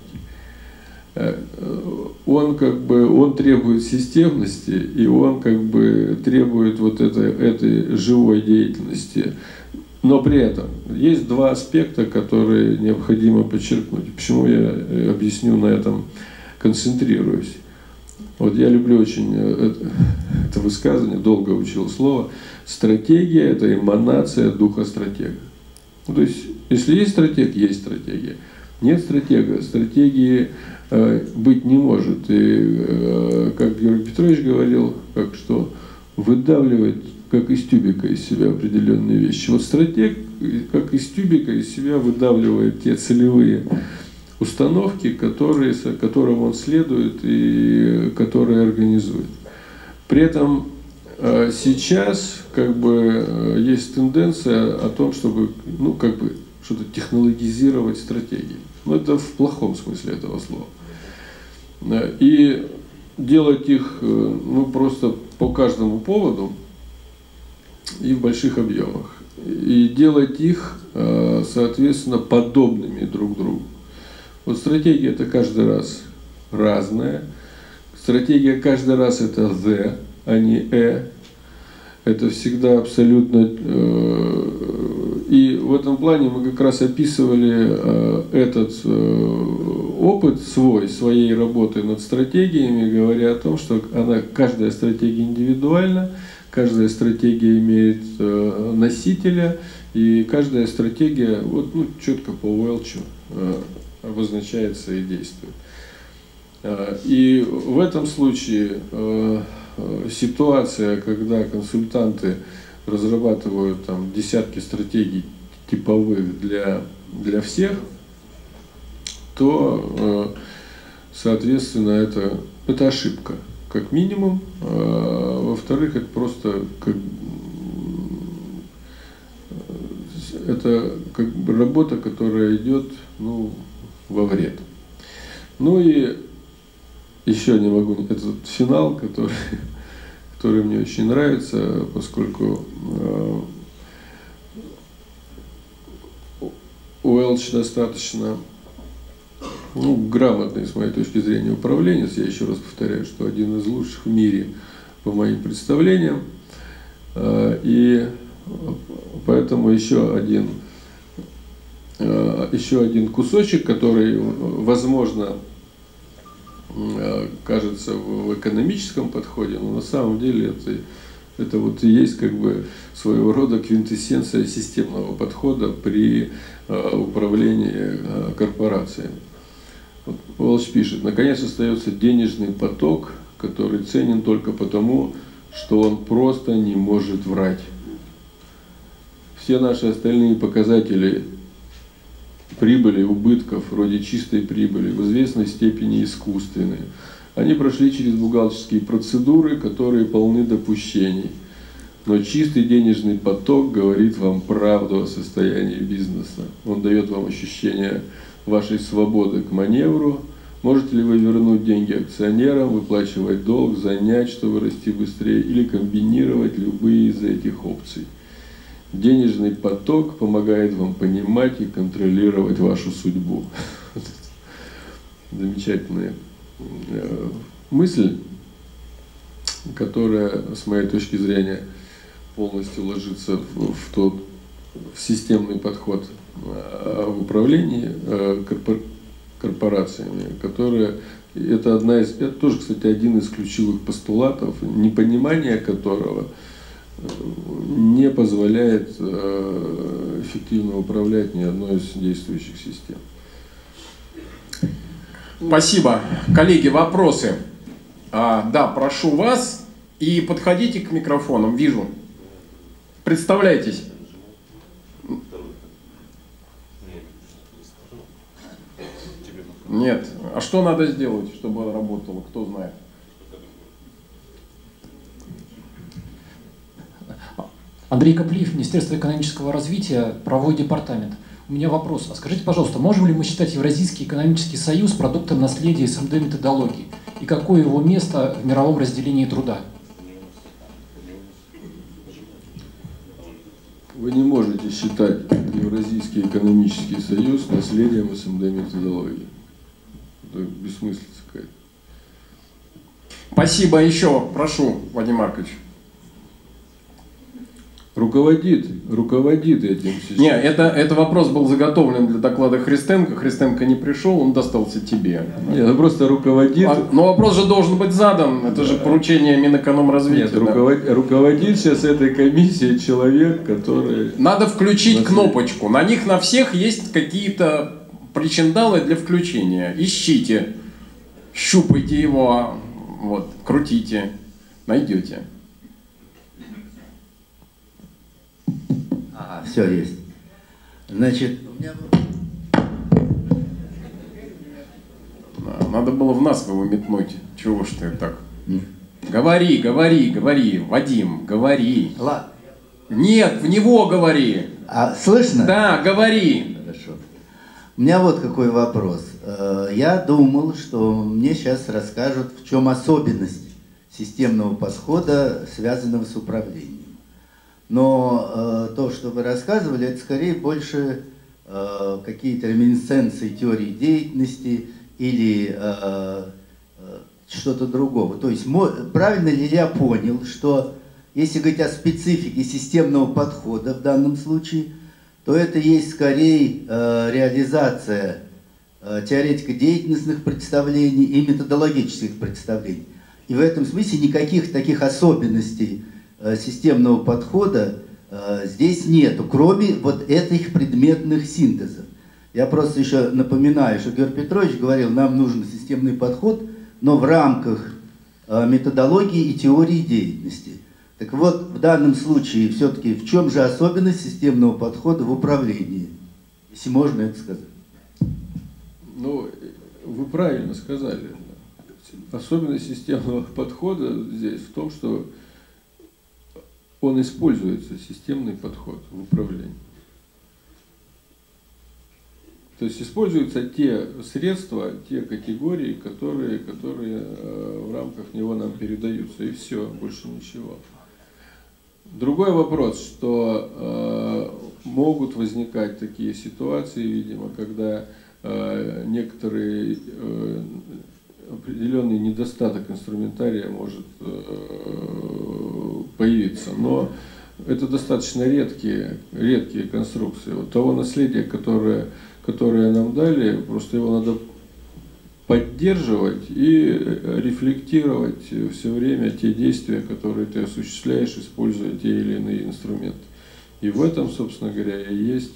Он требует системности, и он как бы требует вот этой живой деятельности. Но при этом есть два аспекта, которые необходимо подчеркнуть. Почему я объясню, на этом концентрируюсь. Вот я люблю очень это высказывание, долго учил слово. Стратегия – это эманация духа стратега. То есть, если есть стратег, есть стратегия. Нет стратега, стратегии быть не может. И как Георгий Петрович говорил, что выдавливает, как из тюбика, из себя определенные вещи. Вот стратег, как из тюбика, из себя выдавливает те целевые установки, которым он следует и которые организует. При этом сейчас как бы есть тенденция о том, чтобы что-то технологизировать стратегии. Но это в плохом смысле этого слова. И делать их просто по каждому поводу и в больших объемах. И делать их, соответственно, подобными друг другу. Вот стратегия – это каждый раз разная. Стратегия каждый раз – это «the», а не «э». Это всегда абсолютно… И в этом плане мы как раз описывали этот опыт своей работы над стратегиями, говоря о том, что каждая стратегия индивидуальна, каждая стратегия имеет носителя, и каждая стратегия четко по Уэлчу обозначается и действует. И в этом случае ситуация, когда консультанты разрабатывают десятки стратегий типовых для всех, то, соответственно, это ошибка, как минимум. Во-вторых, это просто это работа, которая идет во вред. Ну и еще не могу, этот финал, который мне очень нравится, поскольку Уэлч достаточно грамотный, с моей точки зрения, управленец. Я еще раз повторяю, что один из лучших в мире по моим представлениям. И поэтому еще один кусочек, который, возможно, кажется в экономическом подходе, но на самом деле это вот и есть как бы своего рода квинтэссенция системного подхода при управлении корпорациями. Вот Уэлч пишет: наконец остается денежный поток, который ценен только потому, что он просто не может врать. Все наши остальные показатели прибыли, убытков, вроде чистой прибыли, в известной степени искусственные. Они прошли через бухгалтерские процедуры, которые полны допущений. Но чистый денежный поток говорит вам правду о состоянии бизнеса. Он дает вам ощущение вашей свободы к маневру. Можете ли вы вернуть деньги акционерам, выплачивать долг, занять, чтобы расти быстрее, или комбинировать любые из этих опций? Денежный поток помогает вам понимать и контролировать вашу судьбу. Замечательная мысль, которая, с моей точки зрения, полностью ложится в системный подход в управлении корпорациями, которая это тоже, кстати, один из ключевых постулатов, непонимание которого не позволяет эффективно управлять ни одной из действующих систем. Спасибо. Коллеги, вопросы? Да, прошу вас. И подходите к микрофонам. Вижу. Представляйтесь. Нет. А что надо сделать, чтобы она работала? Кто знает? Андрей Коплиев, Министерство экономического развития, правовой департамент. У меня вопрос. А скажите, пожалуйста, можем ли мы считать Евразийский экономический союз продуктом наследия СНД методологии? И какое его место в мировом разделении труда? Вы не можете считать Евразийский экономический союз наследием СНД методологии. Это бессмыслица какая-то. Спасибо. Еще прошу, Вадим Маркович. Руководит этим сейчас. Нет, это вопрос был заготовлен для доклада Христенко. Христенко не пришел, он достался тебе. Нет, он просто руководит. Но вопрос же должен быть задан. Это же поручение Минэкономразвития. Нет, руководит сейчас этой комиссией человек, который... Надо включить кнопочку. На них на всех есть какие-то причиндалы для включения. Ищите, щупайте его, вот, крутите, найдете. Все есть. Значит, надо было в нас его метнуть. Чего ж ты так? Говори, Вадим, говори. Ладно. Нет, в него говори. Слышно? Да, говори. Хорошо. У меня вот какой вопрос. Я думал, что мне сейчас расскажут, в чем особенность системного подхода, связанного с управлением. Но то, что вы рассказывали, это скорее больше какие-то реминисценции теории деятельности или что-то другого. То есть правильно ли я понял, что если говорить о специфике системного подхода в данном случае, то это есть скорее реализация теоретико-деятельностных представлений и методологических представлений. И в этом смысле никаких таких особенностей системного подхода здесь нету, кроме вот этих предметных синтезов. Я просто еще напоминаю, что Георгий Петрович говорил, нам нужен системный подход, но в рамках методологии и теории деятельности. Так вот, в данном случае все-таки в чем же особенность системного подхода в управлении? Если можно это сказать. Ну, вы правильно сказали. Особенность системного подхода здесь в том, что он используется, системный подход в управлении. То есть используются те средства, те категории, которые в рамках него нам передаются, и все, больше ничего. Другой вопрос, что могут возникать такие ситуации, видимо, когда некоторый определенный недостаток инструментария может появиться, но это достаточно редкие конструкции. Вот того наследия, которое нам дали, просто его надо поддерживать и рефлектировать все время те действия, которые ты осуществляешь, используя те или иные инструменты. И в этом, собственно говоря, и есть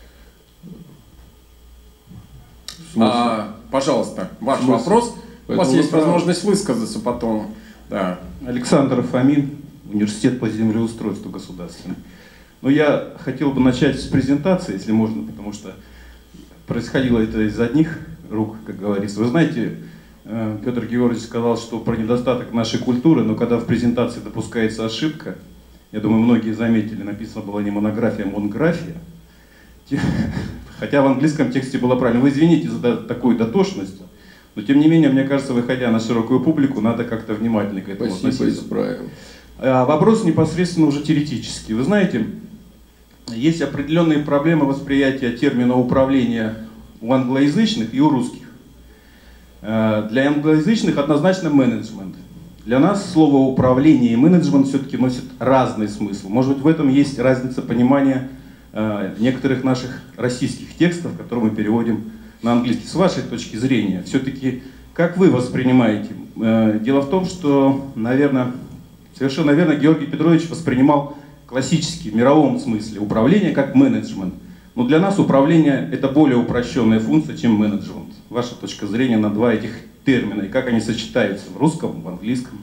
смысл. Пожалуйста, ваш вопрос. У вас есть возможность высказаться потом. Да. Александр Фомин, Университет по землеустройству государственный. Но я хотел бы начать с презентации, если можно, потому что происходило это из одних рук, как говорится. Вы знаете, Петр Георгиевич сказал, что про недостаток нашей культуры, но когда в презентации допускается ошибка, я думаю, многие заметили, написано было не монография, а монграфия, хотя в английском тексте было правильно. Вы извините за такую дотошность, но тем не менее, мне кажется, выходя на широкую публику, надо как-то внимательно к этому относиться. Исправим. Вопрос непосредственно уже теоретический. Вы знаете, есть определенные проблемы восприятия термина управления у англоязычных и у русских. Для англоязычных однозначно менеджмент. Для нас слово управление и менеджмент все-таки носит разный смысл. Может быть, в этом есть разница понимания некоторых наших российских текстов, которые мы переводим на английский. С вашей точки зрения, все-таки как вы воспринимаете? Дело в том, что, наверное, совершенно верно, Георгий Петрович воспринимал классически, в мировом смысле, управление как менеджмент. Но для нас управление – это более упрощенная функция, чем менеджмент. Ваша точка зрения на два этих термина, и как они сочетаются в русском, в английском?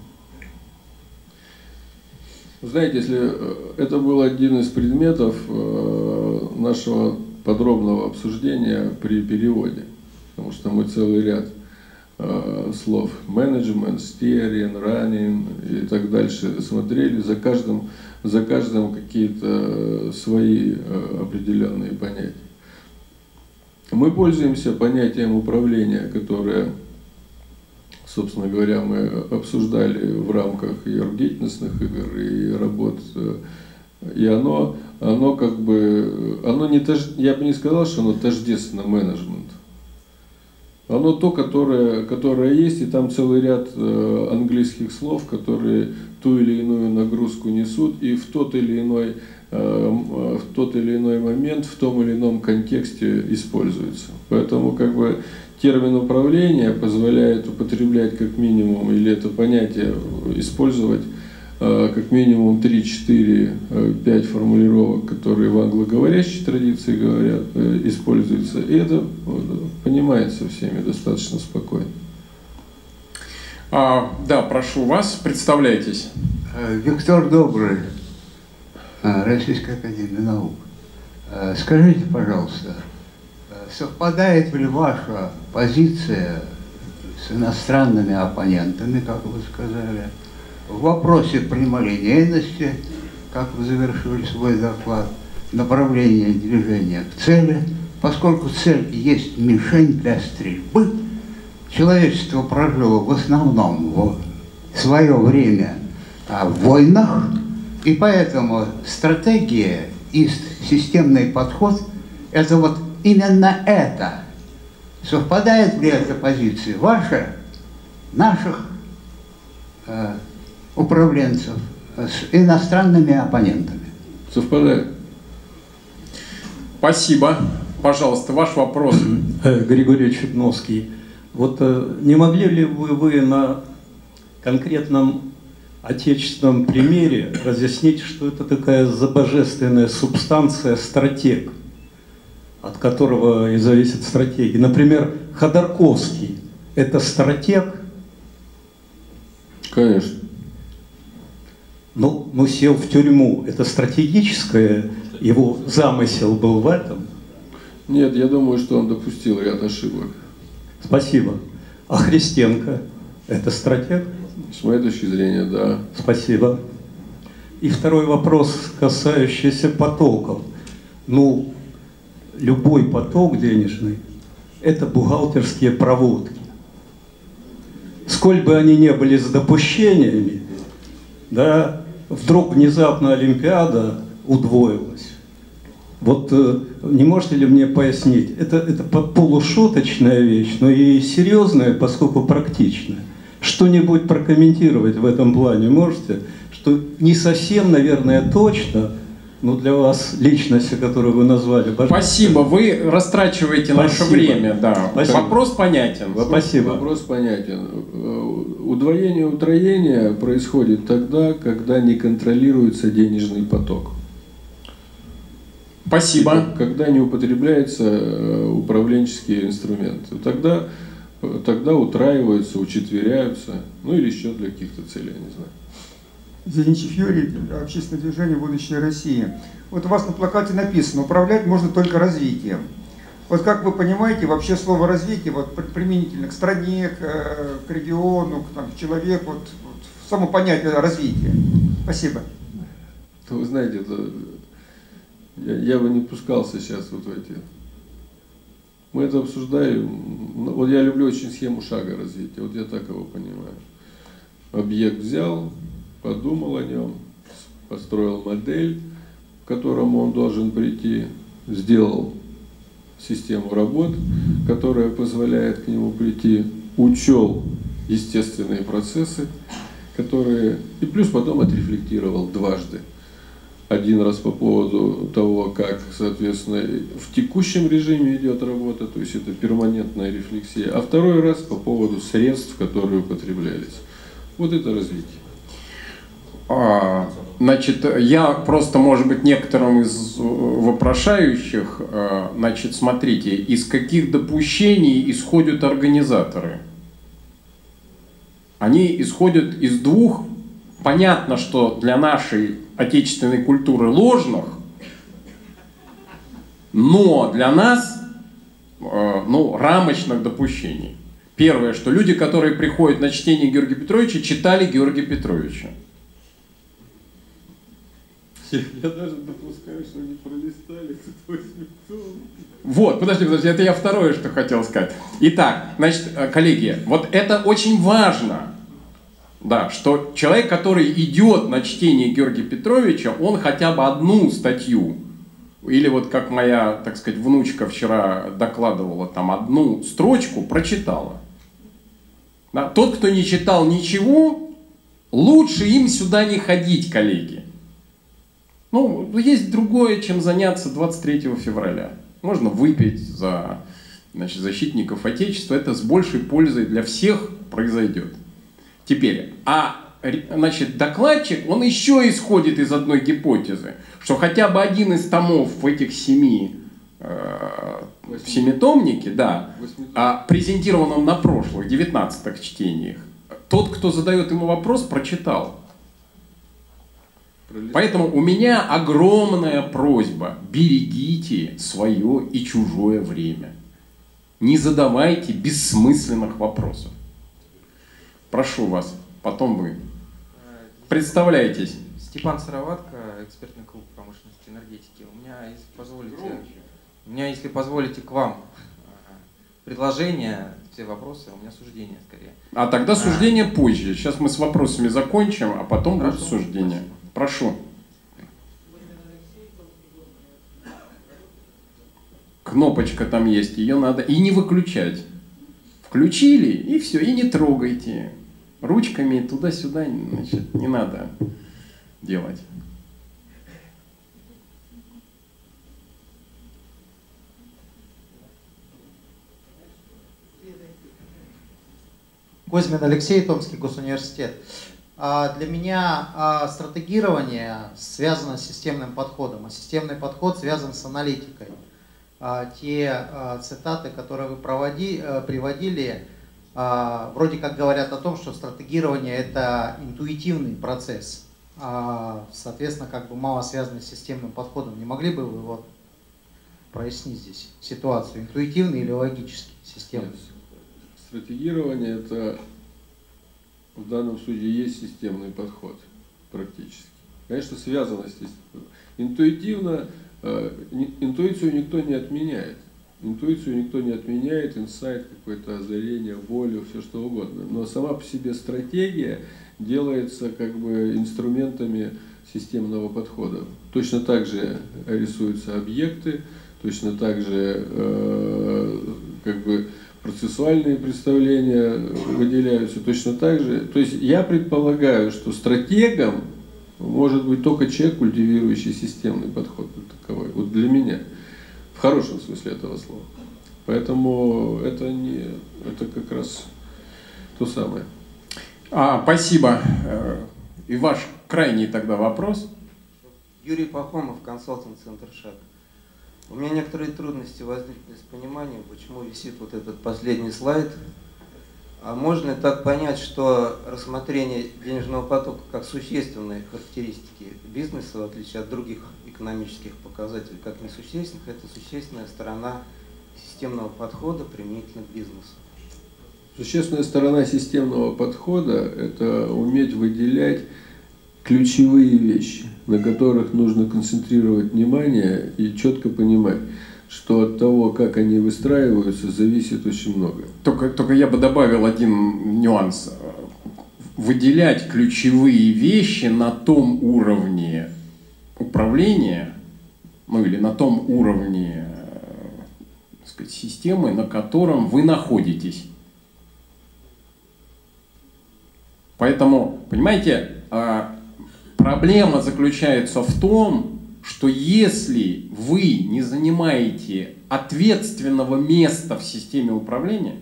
Знаете, если это был один из предметов нашего подробного обсуждения при переводе, потому что мы целый ряд слов менеджмент, steering, running и так дальше смотрели, за каждым какие-то свои определенные понятия. Мы пользуемся понятием управления, которое, собственно говоря, мы обсуждали в рамках и оргдеятельностных игр, и работ, и оно как бы, я бы не сказал, что оно тождественно менеджменту. Оно то, которое есть, и там целый ряд английских слов, которые ту или иную нагрузку несут, и в тот или иной момент, в том или ином контексте используются. Поэтому как бы термин управления позволяет употреблять как минимум, или это понятие использовать как минимум 3, 4, 5 формулировок, которые в англоговорящей традиции используются, и это понимается всеми достаточно спокойно. Да, прошу вас, представляйтесь. Виктор Добрый, Российская академия наук. Скажите, пожалуйста, совпадает ли ваша позиция с иностранными оппонентами, как вы сказали, в вопросе прямолинейности, как вы завершили свой доклад, направления движения к цели, поскольку цель есть мишень для стрельбы, человечество прожило в основном в свое время в войнах, и поэтому стратегия и системный подход – это вот именно это. Совпадает ли эта позиция ваша, наших управленцев с иностранными оппонентами? Совпадает. Спасибо. Пожалуйста, ваш вопрос. Григорий Чудновский. Вот не могли ли вы на конкретном отечественном примере разъяснить, что это такая забожественная субстанция, стратег, от которого и зависит стратегия? Например, Ходорковский – это стратег? Конечно. Ну, сел в тюрьму. Это стратегическое, его замысел был в этом? Нет, я думаю, что он допустил ряд ошибок. Спасибо. А Христенко – это стратег? С моей точки зрения, да. Спасибо. И второй вопрос, касающийся потоков. Ну, любой поток денежный это бухгалтерские проводки. Сколь бы они не были с допущениями, да, вдруг внезапно Олимпиада удвоилась. Вот не можете ли мне пояснить, это полушуточная вещь, но и серьезная, поскольку практичная. Что-нибудь прокомментировать в этом плане можете? Что не совсем, наверное, точно, но для вас личность, которую вы назвали. Спасибо, вы растрачиваете наше время. Да. Спасибо. Вопрос понятен. Спасибо. Вопрос понятен. Удвоение, утроение происходит тогда, когда не контролируется денежный поток. Спасибо. Когда не употребляются управленческие инструменты. Тогда утраиваются, учетверяются, ну или еще для каких-то целей, я не знаю. Зеленчев Юрий, общественное движение «Будущее России». Вот у вас на плакате написано: управлять можно только развитием. Вот как вы понимаете вообще слово развитие, вот применительно к стране, к региону, к человеку, вот само понятие развития? Спасибо. Вы знаете, я бы не пускался сейчас вот в эти. Мы это обсуждаем. Вот я люблю очень схему шага развития. Вот я так его понимаю. Объект взял, подумал о нем, построил модель, к которому он должен прийти, сделал систему работ, которая позволяет к нему прийти, учел естественные процессы, которые... И плюс потом отрефлектировал дважды. Один раз по поводу того, как, соответственно, в текущем режиме идет работа, то есть это перманентная рефлексия, а второй раз по поводу средств, которые употреблялись. Вот это развитие. Значит, я просто, может быть, некоторым из вопрошающих, значит, смотрите, из каких допущений исходят организаторы? Они исходят из двух, понятно, что для нашей отечественной культуры ложных, но для нас, ну, рамочных допущений. Первое, что люди, которые приходят на чтение Георгия Петровича, читали Георгия Петровича. Я даже допускаю, что они пролистали сквозь лицо. Вот, подожди, это я второе, что хотел сказать. Итак, значит, коллеги, вот это очень важно, да, что человек, который идет на чтение Георгия Петровича, он хотя бы одну статью, или вот как моя, так сказать, внучка вчера докладывала, там одну строчку прочитала. Да, тот, кто не читал ничего, лучше им сюда не ходить, коллеги. Ну, есть другое, чем заняться 23 февраля. Можно выпить за, значит, защитников Отечества, это с большей пользой для всех произойдет. Теперь, значит, докладчик, он еще исходит из одной гипотезы, что хотя бы один из томов в этих в семитомнике, да, презентированном на прошлых 19-х чтениях, тот, кто задает ему вопрос, прочитал. Поэтому у меня огромная просьба: берегите свое и чужое время. Не задавайте бессмысленных вопросов. Прошу вас, потом вы. Представляйтесь. Степан Сыроватко, экспертный клуб промышленности и энергетики. У меня, если позволите, к вам предложение, все вопросы, у меня суждение скорее. А тогда суждение позже. Сейчас мы с вопросами закончим, а потом будет суждение. Прошу. Кнопочка там есть, ее надо и не выключать. Включили, и все, и не трогайте. Ручками туда-сюда, значит, не надо делать. Козьмин Алексей, Томский госуниверситет. Для меня стратегирование связано с системным подходом, а системный подход связан с аналитикой. Те цитаты, которые вы приводили, вроде как говорят о том, что стратегирование – это интуитивный процесс, соответственно, как бы мало связанный с системным подходом. Не могли бы вы вот прояснить здесь ситуацию, интуитивный или логический, системный? Стратегирование – это в данном случае есть системный подход практически. Конечно, связано с интуитивно, интуицию никто не отменяет. Интуицию никто не отменяет, инсайт, какое-то озарение, волю, все что угодно. Но сама по себе стратегия делается как бы инструментами системного подхода. Точно так же рисуются объекты, точно так же как бы процессуальные представления выделяются, точно так же. То есть я предполагаю, что стратегом может быть только человек, культивирующий системный подход таковой. Вот для меня. В хорошем смысле этого слова. Поэтому это как раз то самое. Спасибо. И ваш крайний тогда вопрос? Юрий Пахомов, консалтинг-центр «Шаг». У меня некоторые трудности возникли с пониманием, почему висит вот этот последний слайд. А можно ли так понять, что рассмотрение денежного потока как существенной характеристики бизнеса, в отличие от других экономических показателей, как несущественных, это существенная сторона системного подхода применительно к бизнесу? Существенная сторона системного подхода – это уметь выделять ключевые вещи, на которых нужно концентрировать внимание и четко понимать, что от того, как они выстраиваются, зависит очень много. Только я бы добавил один нюанс. Выделять ключевые вещи на том уровне управления, ну или на том уровне, так сказать, системы, на котором вы находитесь. Поэтому, понимаете, проблема заключается в том, что если вы не занимаете ответственного места в системе управления,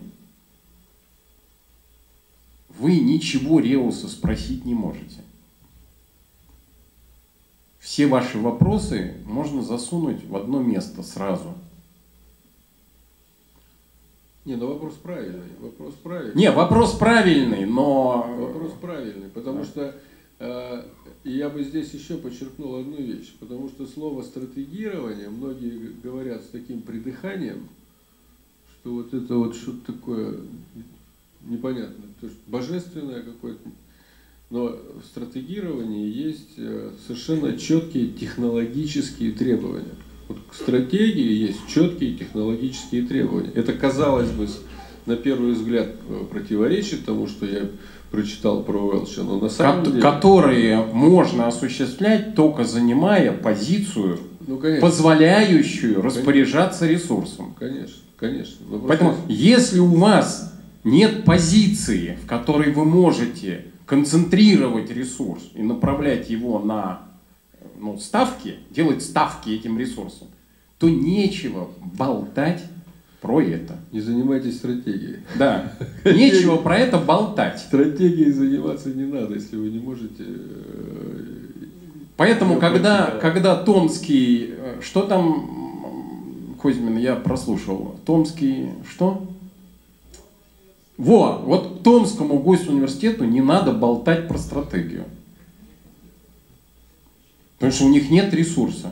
вы ничего Реуса спросить не можете. Все ваши вопросы можно засунуть в одно место сразу. Не, ну вопрос правильный. Вопрос правильный. Не, вопрос правильный, но... Вопрос правильный, потому что я бы здесь еще подчеркнул одну вещь, потому что слово стратегирование многие говорят с таким придыханием, что вот это вот что-то такое непонятное, то есть божественное какое-то. Но в стратегировании есть совершенно четкие технологические требования. Вот к стратегии есть четкие технологические требования. Это, казалось бы, на первый взгляд противоречит тому, что я прочитал про Уэлча, но на самом деле... Которые можно осуществлять, только занимая позицию, ну, конечно, позволяющую распоряжаться ресурсом. Конечно, конечно. Поэтому, если у вас нет позиции, в которой вы можете концентрировать ресурс и направлять его на ставки, делать ставки этим ресурсом, то нечего болтать про это. Не занимайтесь стратегией. Да, нечего про это болтать. Стратегией заниматься не надо, если вы не можете... Поэтому, когда Томский... Что там, Кузьмин, я прослушал. Томский... Что? Вот Томскому госуниверситету не надо болтать про стратегию. Потому что у них нет ресурса.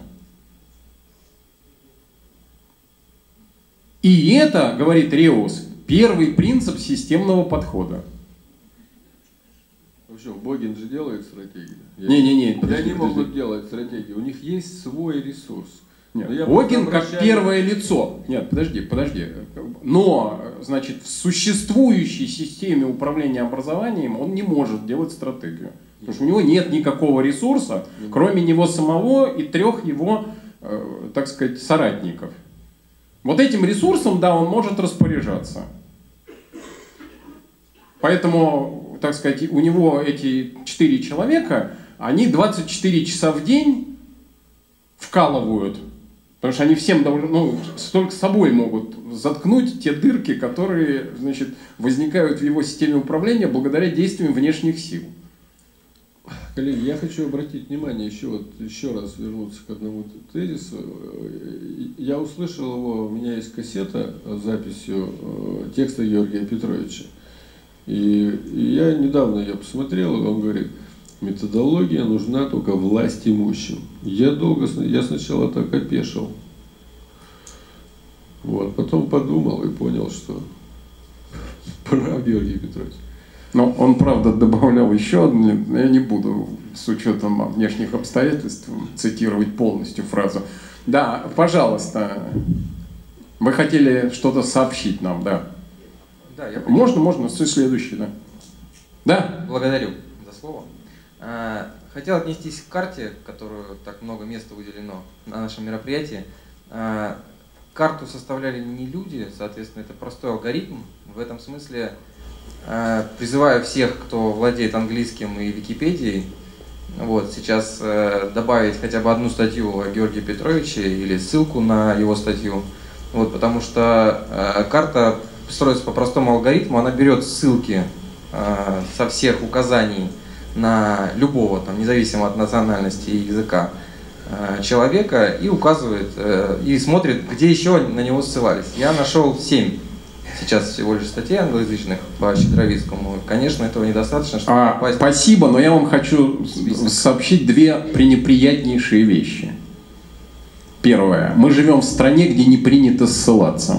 И это, говорит Реус, первый принцип системного подхода. Вообще, Богин же делает стратегию. Не-не-не. Они могут делать стратегию. У них есть свой ресурс. Богин как первое лицо. Нет, подожди. Но, значит, в существующей системе управления образованием он не может делать стратегию. Потому что у него нет никакого ресурса, кроме него самого и 3 его, так сказать, соратников. Вот этим ресурсом, да, он может распоряжаться. Поэтому, так сказать, у него эти 4 человека, они 24 часа в день вкалывают. Потому что они всем должны, только собой могут заткнуть те дырки, которые, значит, возникают в его системе управления благодаря действиям внешних сил. Коллеги, я хочу обратить внимание еще раз вернуться к одному тезису. Я услышал его, у меня есть кассета с записью текста Георгия Петровича. И я недавно ее посмотрел, и он говорит: методология нужна только власть имущим. Я сначала так опешил. Потом подумал и понял, что прав Георгий Петрович. Но он, правда, добавлял еще одну, я не буду с учетом внешних обстоятельств цитировать полностью фразу. Да, пожалуйста. Вы хотели что-то сообщить нам, да? Да, я можно, следующий, да. Да? Благодарю за слово. Хотел отнестись к карте, которую так много места уделено на нашем мероприятии. Карту составляли не люди, соответственно, это простой алгоритм. В этом смысле призываю всех, кто владеет английским и Википедией, вот, сейчас добавить хотя бы одну статью о Георгии Петровиче или ссылку на его статью, вот, потому что карта строится по простому алгоритму, она берет ссылки со всех указаний на любого, там, независимо от национальности и языка человека, и указывает, и смотрит, где еще на него ссылались. Я нашел 7 сейчас всего лишь статей англоязычных по Щедровицкому. Конечно, этого недостаточно, чтобы попасть... Спасибо, но я вам хочу сообщить две пренеприятнейшие вещи. Первое. Мы живем в стране, где не принято ссылаться.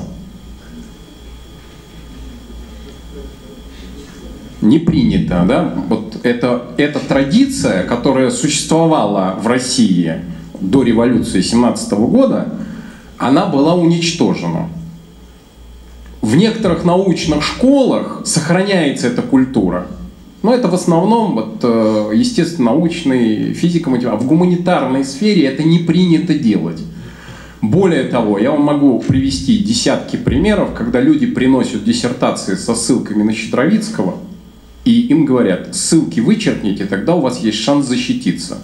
Не принято, да? Вот эта традиция, которая существовала в России до революции 17 года, она была уничтожена. В некоторых научных школах сохраняется эта культура. Но это в основном вот, естественно-научный, физико-математика. В гуманитарной сфере это не принято делать. Более того, я вам могу привести десятки примеров, когда люди приносят диссертации со ссылками на Щедровицкого, и им говорят: ссылки вычеркните, тогда у вас есть шанс защититься.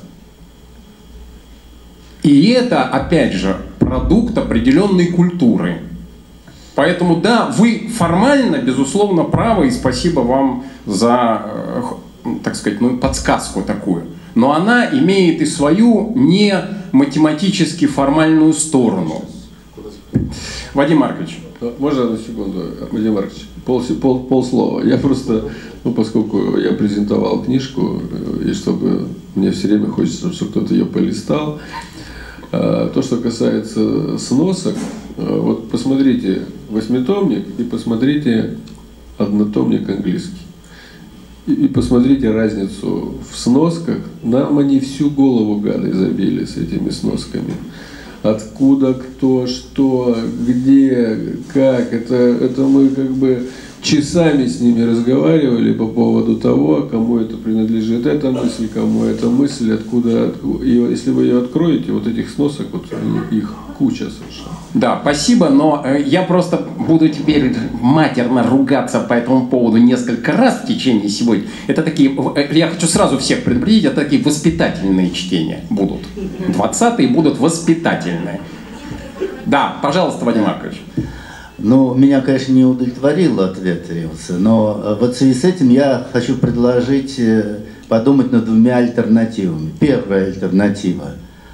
И это, опять же, продукт определенной культуры. Поэтому, да, вы формально, безусловно, правы, и спасибо вам за, так сказать, подсказку такую. Но она имеет и свою не математически формальную сторону. Вадим Маркович. Можно одну секунду, Вадим Маркович? Полслова. Я просто, поскольку я презентовал книжку, и чтобы мне все время хочется, чтобы кто-то ее полистал, то, что касается сносок, вот посмотрите восьмитомник и посмотрите однотомник английский. И посмотрите разницу в сносках. Нам они всю голову гады забили с этими сносками. Откуда, кто, что, где, как. Это мы как бы часами с ними разговаривали по поводу того, кому это принадлежит эта мысль, кому эта мысль, откуда. И если вы ее откроете, вот этих сносок, вот их куча совершенно. Да, спасибо, но я просто буду теперь матерно ругаться по этому поводу несколько раз в течение сегодня. Это такие, я хочу сразу всех предупредить, это такие воспитательные чтения будут. 20-е будут воспитательные. Да, пожалуйста, Вадим Маркович. Ну, меня, конечно, не удовлетворил ответ Риуса, но вот в связи с этим я хочу предложить подумать над двумя альтернативами. Первая альтернатива.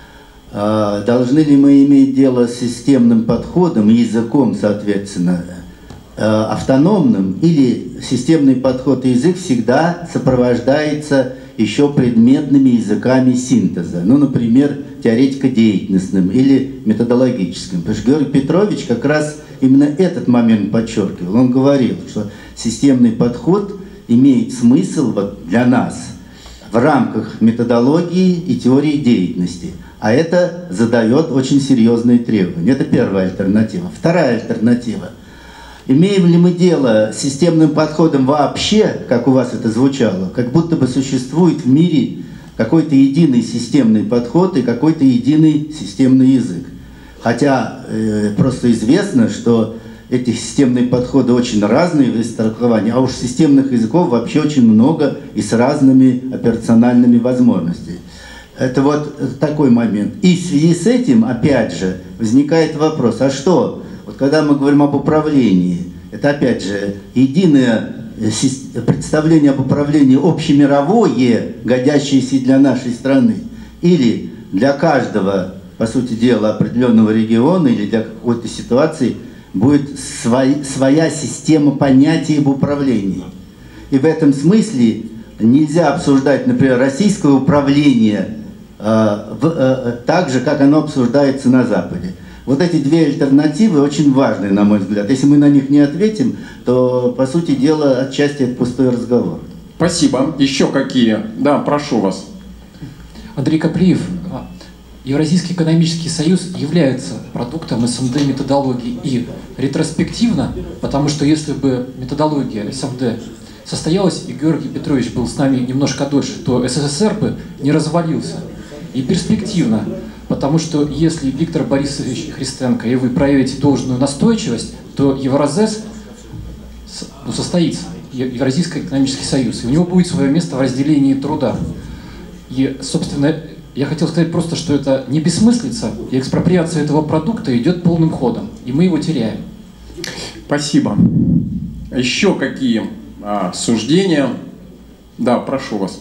Должны ли мы иметь дело с системным подходом, языком, соответственно, автономным, или системный подход и язык всегда сопровождается еще предметными языками синтеза, ну, например, теоретико-деятельностным или методологическим. Потому что Георгий Петрович как раз именно этот момент подчеркивал. Он говорил, что системный подход имеет смысл вот для нас в рамках методологии и теории деятельности. А это задает очень серьезные требования. Это первая альтернатива. Вторая альтернатива. Имеем ли мы дело с системным подходом вообще, как у вас это звучало, как будто бы существует в мире какой-то единый системный подход и какой-то единый системный язык. Хотя просто известно, что эти системные подходы очень разные в истолковании, а уж системных языков вообще очень много и с разными операциональными возможностями. Это вот такой момент. И в связи с этим, опять же, возникает вопрос, а что? Вот когда мы говорим об управлении, это опять же единое представление об управлении общемировое, годящееся для нашей страны, или для каждого, по сути дела, определенного региона или для какой-то ситуации будет своя система понятий об управлении. И в этом смысле нельзя обсуждать, например, российское управление так же, как оно обсуждается на Западе. Вот эти две альтернативы очень важны, на мой взгляд. Если мы на них не ответим, то, по сути дела, отчасти это пустой разговор. Спасибо. Еще какие? Да, прошу вас. Андрей Каплиев, Евразийский экономический союз является продуктом СМД методологии и ретроспективно, потому что если бы методология СМД состоялась, и Георгий Петрович был с нами немножко дольше, то СССР бы не развалился. И перспективно, потому что если Виктор Борисович Христенко и вы проявите должную настойчивость, то Евразес состоится, Евразийский экономический союз, и у него будет свое место в разделении труда. И, собственно, я хотел сказать просто, что это не бессмыслица, и экспроприация этого продукта идет полным ходом, и мы его теряем. Спасибо. Еще какие суждения? Да, прошу вас.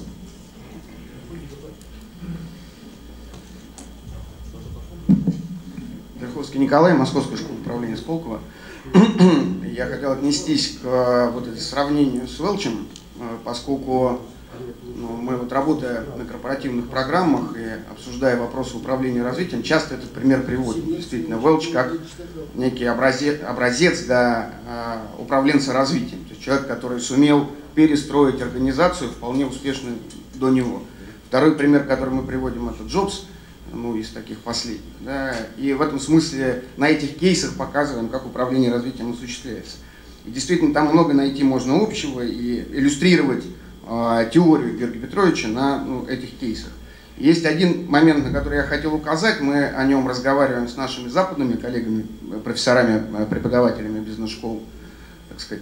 Верховский Николай, Московская школа управления Сколково. Я хотел отнестись к вот этому сравнению с Велчем, поскольку мы вот работая на корпоративных программах и обсуждая вопросы управления развитием, часто этот пример приводим. Действительно, Велч как некий образец для управленца развитием. То есть человек, который сумел перестроить организацию вполне успешно до него. Второй пример, который мы приводим, это Джобс, из таких последних. Да, и в этом смысле на этих кейсах показываем, как управление развитием осуществляется. И действительно, там много найти можно общего и иллюстрировать теорию Георгия Петровича на этих кейсах. Есть один момент, на который я хотел указать. Мы о нем разговариваем с нашими западными коллегами, профессорами, преподавателями бизнес-школ, так сказать,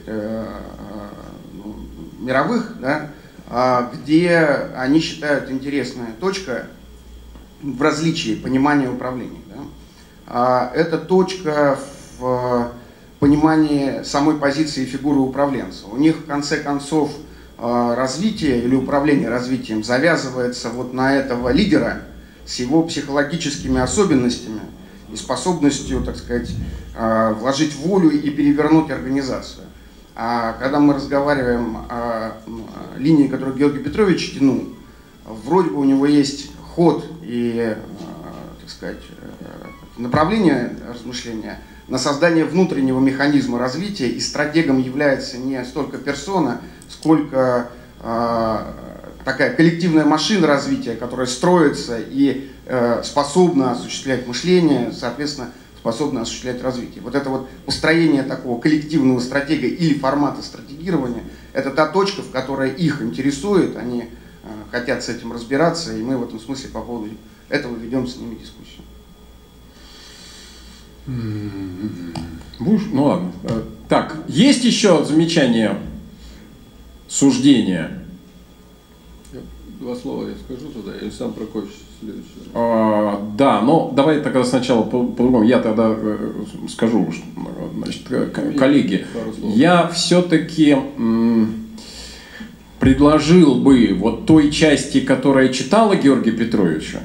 мировых, да, где они считают интересная точка в различии понимания управления. Да. Это точка в понимании самой позиции и фигуры управленца. У них в конце концов развитие или управление развитием завязывается вот на этого лидера с его психологическими особенностями и способностью, так сказать, вложить волю и перевернуть организацию. А когда мы разговариваем о линии, которую Георгий Петрович тянул, вроде бы у него есть ход и, так сказать, направление размышления на создание внутреннего механизма развития, и стратегом является не столько персона, сколько такая коллективная машина развития, которая строится и способна осуществлять мышление, соответственно, способна осуществлять развитие. Вот это вот построение такого коллективного стратега или формата стратегирования, это та точка, в которой их интересует, они хотят с этим разбираться, и мы в этом смысле по поводу этого ведем с ними дискуссию. Ну ладно. Так, есть еще замечания, суждения? Два слова я скажу туда, или сам Прокофьевич следующий. Да, но давай тогда сначала по-другому. Я тогда скажу, значит, коллеги, я все-таки предложил бы вот той части, которая читала Георгия Петровича,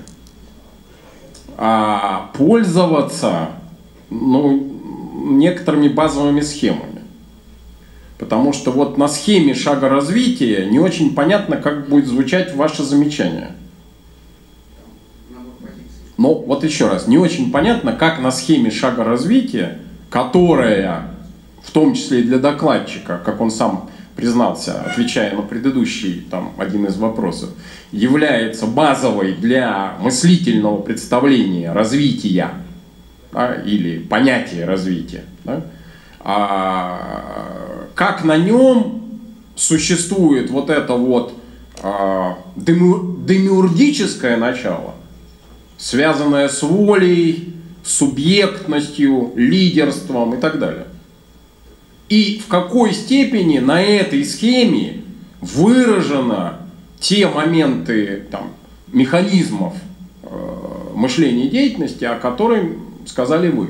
пользоваться некоторыми базовыми схемами. Потому что вот на схеме шага развития не очень понятно, как будет звучать ваше замечание. Но вот еще раз, не очень понятно, как на схеме шага развития, которая, в том числе и для докладчика, как он сам признался, отвечая на предыдущий один из вопросов, является базовой для мыслительного представления развития, да, или понятия развития. Да, как на нем существует вот это вот демиургическое начало, связанное с волей, субъектностью, лидерством и так далее. И в какой степени на этой схеме выражено те моменты механизмов мышления и деятельности, о которых сказали вы.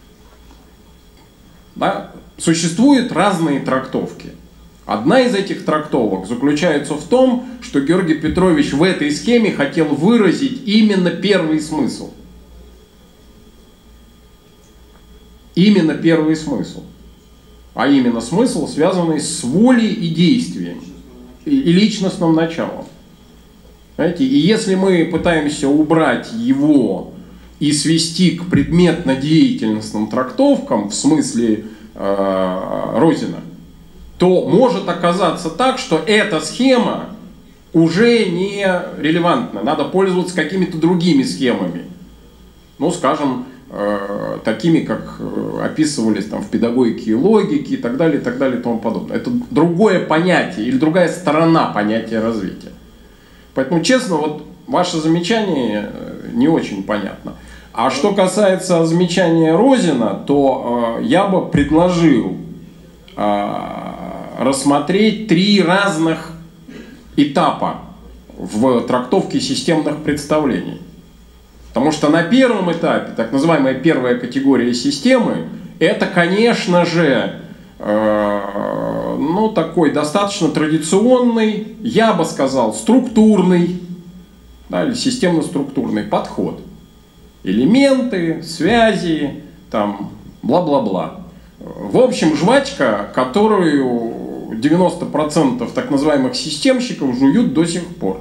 Да? Существуют разные трактовки. Одна из этих трактовок заключается в том, что Георгий Петрович в этой схеме хотел выразить именно первый смысл. Именно первый смысл. А именно смысл, связанный с волей и действием, и личностным началом. Знаете? И если мы пытаемся убрать его и свести к предметно-деятельностным трактовкам, в смысле Розина, то может оказаться так, что эта схема уже не релевантна. Надо пользоваться какими-то другими схемами ну, скажем, такими, как описывались там в педагогике и логике и так далее, и тому подобное. Это другое понятие или другая сторона понятия развития. Поэтому, честно, вот ваше замечание не очень понятно. А что касается замечания Розина, то я бы предложил рассмотреть 3 разных этапа в трактовке системных представлений. Потому что на первом этапе, так называемая первая категория системы, это, конечно же, ну, такой достаточно традиционный, я бы сказал, структурный, да, или системно-структурный подход. Элементы, связи, там, бла-бла-бла. В общем, жвачка, которую 90% так называемых системщиков жуют до сих пор.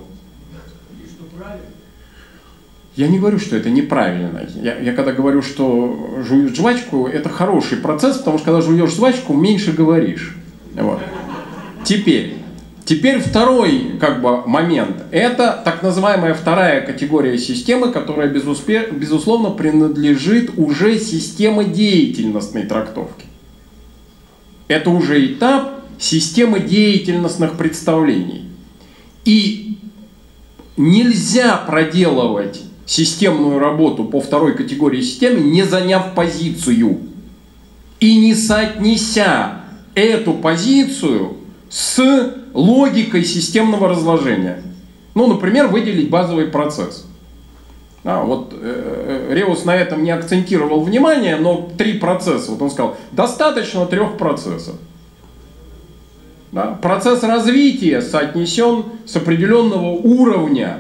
Я не говорю, что это неправильно. Я когда говорю, что жуют жвачку, это хороший процесс, потому что когда жуешь жвачку, меньше говоришь. Вот. Теперь второй момент. Это так называемая вторая категория системы, которая безусловно принадлежит уже системодеятельностной трактовке. Это уже этап системы деятельностных представлений. И нельзя проделывать системную работу по второй категории системы, не заняв позицию и не соотнеся эту позицию с логикой системного разложения. Ну, например, выделить базовый процесс. Вот Реус на этом не акцентировал внимание, но 3 процесса. Вот он сказал, достаточно 3 процессов. Да? Процесс развития соотнесен с определенного уровня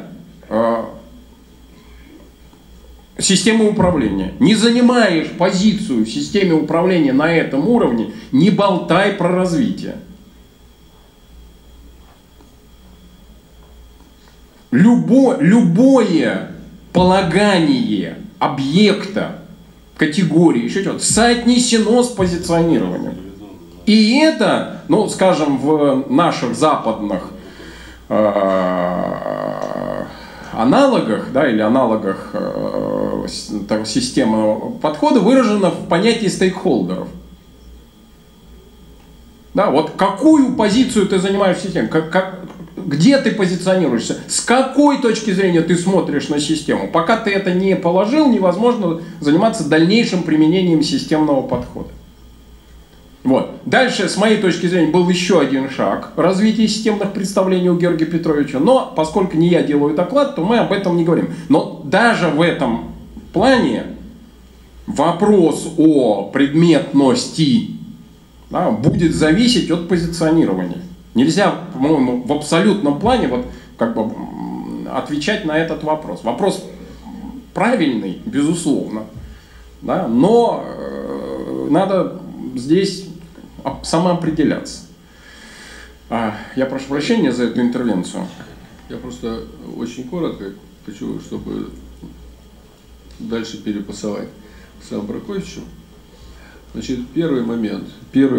системы управления. Не занимаешь позицию в системе управления на этом уровне, не болтай про развитие. Любое полагание объекта, категории, еще что-то, соотнесено с позиционированием. И это, ну, скажем, в наших западных аналогах, да, или аналогах системы подхода выражено в понятии стейкхолдеров. Да, вот какую позицию ты занимаешь в системе, где ты позиционируешься, с какой точки зрения ты смотришь на систему. Пока ты это не положил, невозможно заниматься дальнейшим применением системного подхода. Вот. Дальше, с моей точки зрения, был еще один шаг развития системных представлений у Георгия Петровича, но поскольку не я делаю доклад, то мы об этом не говорим. Но даже в этом плане вопрос о предметности, да, будет зависеть от позиционирования. Нельзя, по-моему, в абсолютном плане вот, отвечать на этот вопрос. Вопрос правильный, безусловно, да, но надо здесь самоопределяться. Я прошу прощения за эту интервенцию. Я просто очень коротко хочу, чтобы дальше перепасовать к Александру Прокофьевичу. Значит, первый момент,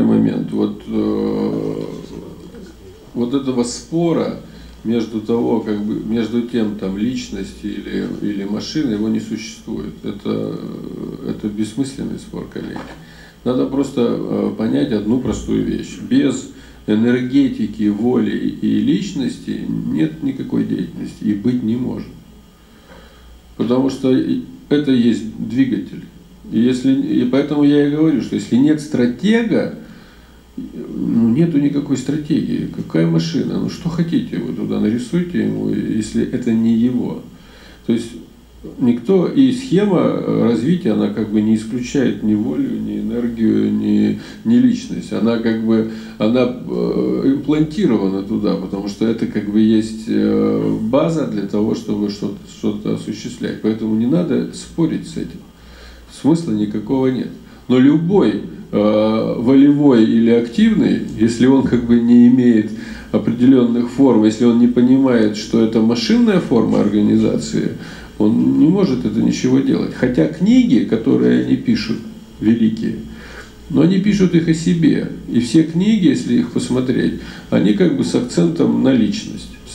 вот этого спора между тем, там, личности или машины, его не существует. Это бессмысленный спор, коллеги. Надо просто понять одну простую вещь. Без энергетики, воли и личности нет никакой деятельности и быть не может. Потому что это есть двигатель. И поэтому я и говорю, что если нет стратега, нету никакой стратегии. Какая машина? Ну что хотите, вы туда нарисуйте ему, если это не его. То есть никто, и схема развития, она не исключает ни волю, ни энергию, ни личность. Она она имплантирована туда, потому что это есть база для того, чтобы что-то осуществлять. Поэтому не надо спорить с этим. Смысла никакого нет. Но любой волевой или активный, если он не имеет определенных форм, если он не понимает, что это машинная форма организации, он не может это ничего делать. Хотя книги, которые они пишут, великие, но они пишут их о себе. И все книги, если их посмотреть, они с акцентом на личность, с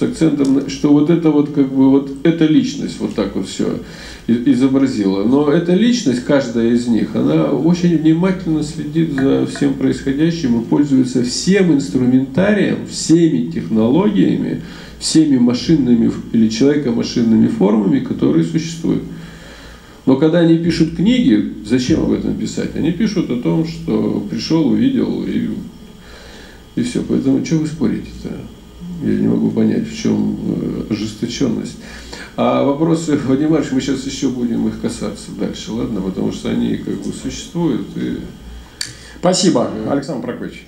с акцентом, что вот это вот как бы вот эта личность вот так вот все изобразила. Но эта личность, каждая из них, она очень внимательно следит за всем происходящим и пользуется всем инструментарием, всеми технологиями, всеми машинными или человеко-машинными формами, которые существуют. Но когда они пишут книги, зачем об этом писать? Они пишут о том, что пришел, увидел и все. Поэтому что вы спорите-то? Я не могу понять, в чем ожесточенность. А вопросы, Вадим Иванович, мы сейчас еще будем их касаться дальше, ладно? Потому что они как бы существуют. И... Спасибо, Александр Прокофьевич.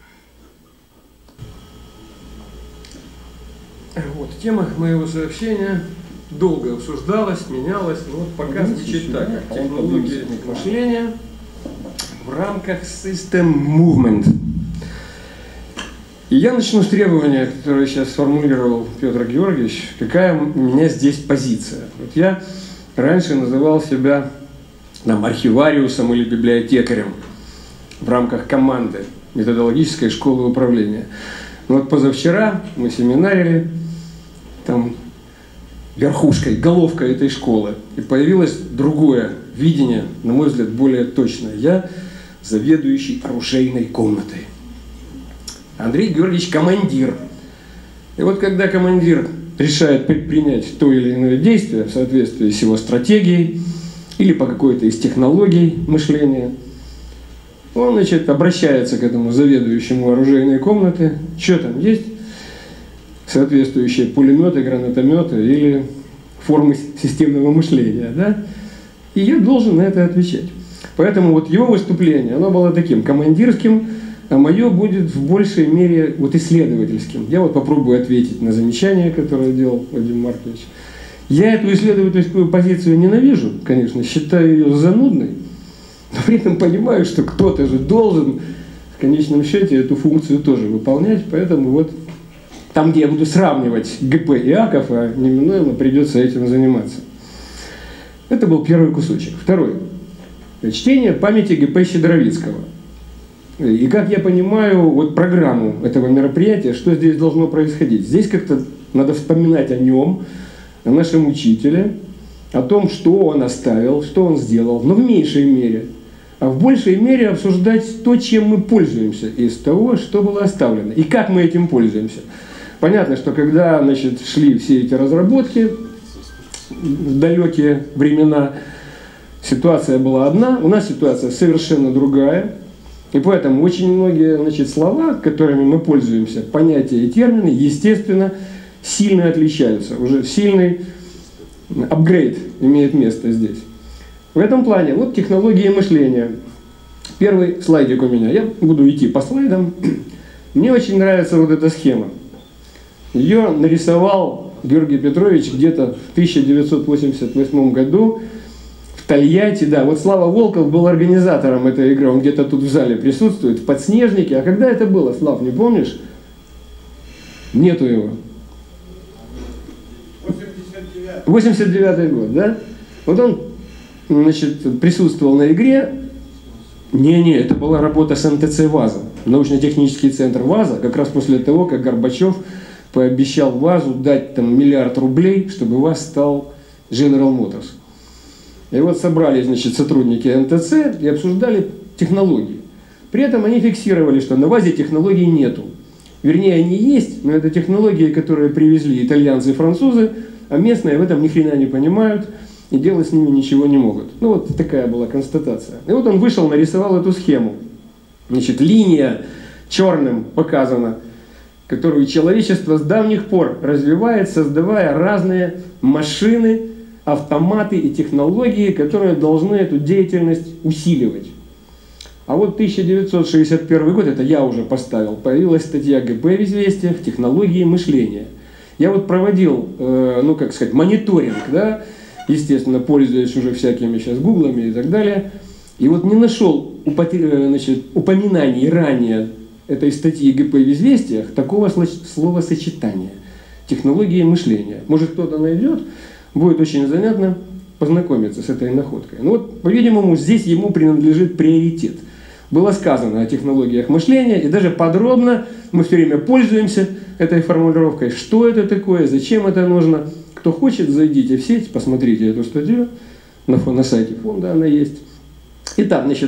Вот, тема моего сообщения долго обсуждалась, менялась, но вот пока звучит так, как технологии мышления в рамках System Movement. И я начну с требования, которое сейчас сформулировал Петр Георгиевич, какая у меня здесь позиция. Вот я раньше называл себя там, архивариусом или библиотекарем в рамках команды методологической школы управления. Но вот позавчера мы семинарили там верхушкой, головкой этой школы, и появилось другое видение, на мой взгляд, более точное. Я заведующий оружейной комнатой. Андрей Георгиевич командир. И вот когда командир решает предпринять то или иное действие в соответствии с его стратегией или по какой-то из технологий мышления, он, значит, обращается к этому заведующему оружейной комнаты, что там есть, соответствующие пулеметы, гранатометы или формы системного мышления, да? И я должен на это отвечать. Поэтому вот его выступление, оно было таким командирским, а мое будет в большей мере вот исследовательским. Я вот попробую ответить на замечание, которое делал Вадим Маркович. Я эту исследовательскую позицию ненавижу, конечно, считаю ее занудной, но при этом понимаю, что кто-то же должен в конечном счете эту функцию тоже выполнять, поэтому вот там, где я буду сравнивать ГП и Акофа, неминуемо придется этим заниматься. Это был первый кусочек. Второй. Чтение памяти ГП Щедровицкого. И как я понимаю вот программу этого мероприятия, что здесь должно происходить? Здесь как-то надо вспоминать о нем, о нашем учителе, о том, что он оставил, что он сделал, но в меньшей мере. А в большей мере обсуждать то, чем мы пользуемся из того, что было оставлено, и как мы этим пользуемся. Понятно, что когда, значит, шли все эти разработки в далекие времена, ситуация была одна, у нас ситуация совершенно другая. И поэтому очень многие, значит, слова, которыми мы пользуемся, понятия и термины, естественно, сильно отличаются. Уже сильный апгрейд имеет место здесь. В этом плане вот технологии мышления. Первый слайдик у меня. Я буду идти по слайдам. Мне очень нравится вот эта схема. Ее нарисовал Георгий Петрович где-то в 1988 году в Тольятти. Да, вот Слава Волков был организатором этой игры. Он где-то тут в зале присутствует, в подснежнике. А когда это было, Слав, не помнишь? Нету его. 89-й год, да? Вот он, значит, присутствовал на игре. Не-не, это была работа с НТЦ ВАЗа, научно-технический центр ВАЗа, как раз после того, как Горбачев пообещал ВАЗу дать там $1 миллиард рублей, чтобы ВАЗ стал General Motors. И вот собрались, значит, сотрудники НТЦ и обсуждали технологии. При этом они фиксировали, что на ВАЗе технологий нету. Вернее, они есть, но это технологии, которые привезли итальянцы и французы, а местные в этом ни хрена не понимают и делать с ними ничего не могут. Ну вот такая была констатация. И вот он вышел, нарисовал эту схему. Значит, линия черным показана, которую человечество с давних пор развивает, создавая разные машины, автоматы и технологии, которые должны эту деятельность усиливать. А вот 1961 год, это я уже поставил, появилась статья ГП в «Известиях» «Технологии мышления». Я вот проводил, ну как сказать, мониторинг, да, естественно, пользуясь уже всякими сейчас гуглами и так далее, и вот не нашел, значит, упоминаний ранее этой статьи ГП в «Известиях» такого словосочетания «технологии мышления». Может, кто-то найдет, будет очень занятно познакомиться с этой находкой. Ну вот, по-видимому, здесь ему принадлежит приоритет. Было сказано о технологиях мышления и даже подробно Мы все время пользуемся этой формулировкой. Что это такое, зачем это нужно? Кто хочет, зайдите в сеть, посмотрите эту статью. На сайте фонда она есть. Итак, значит,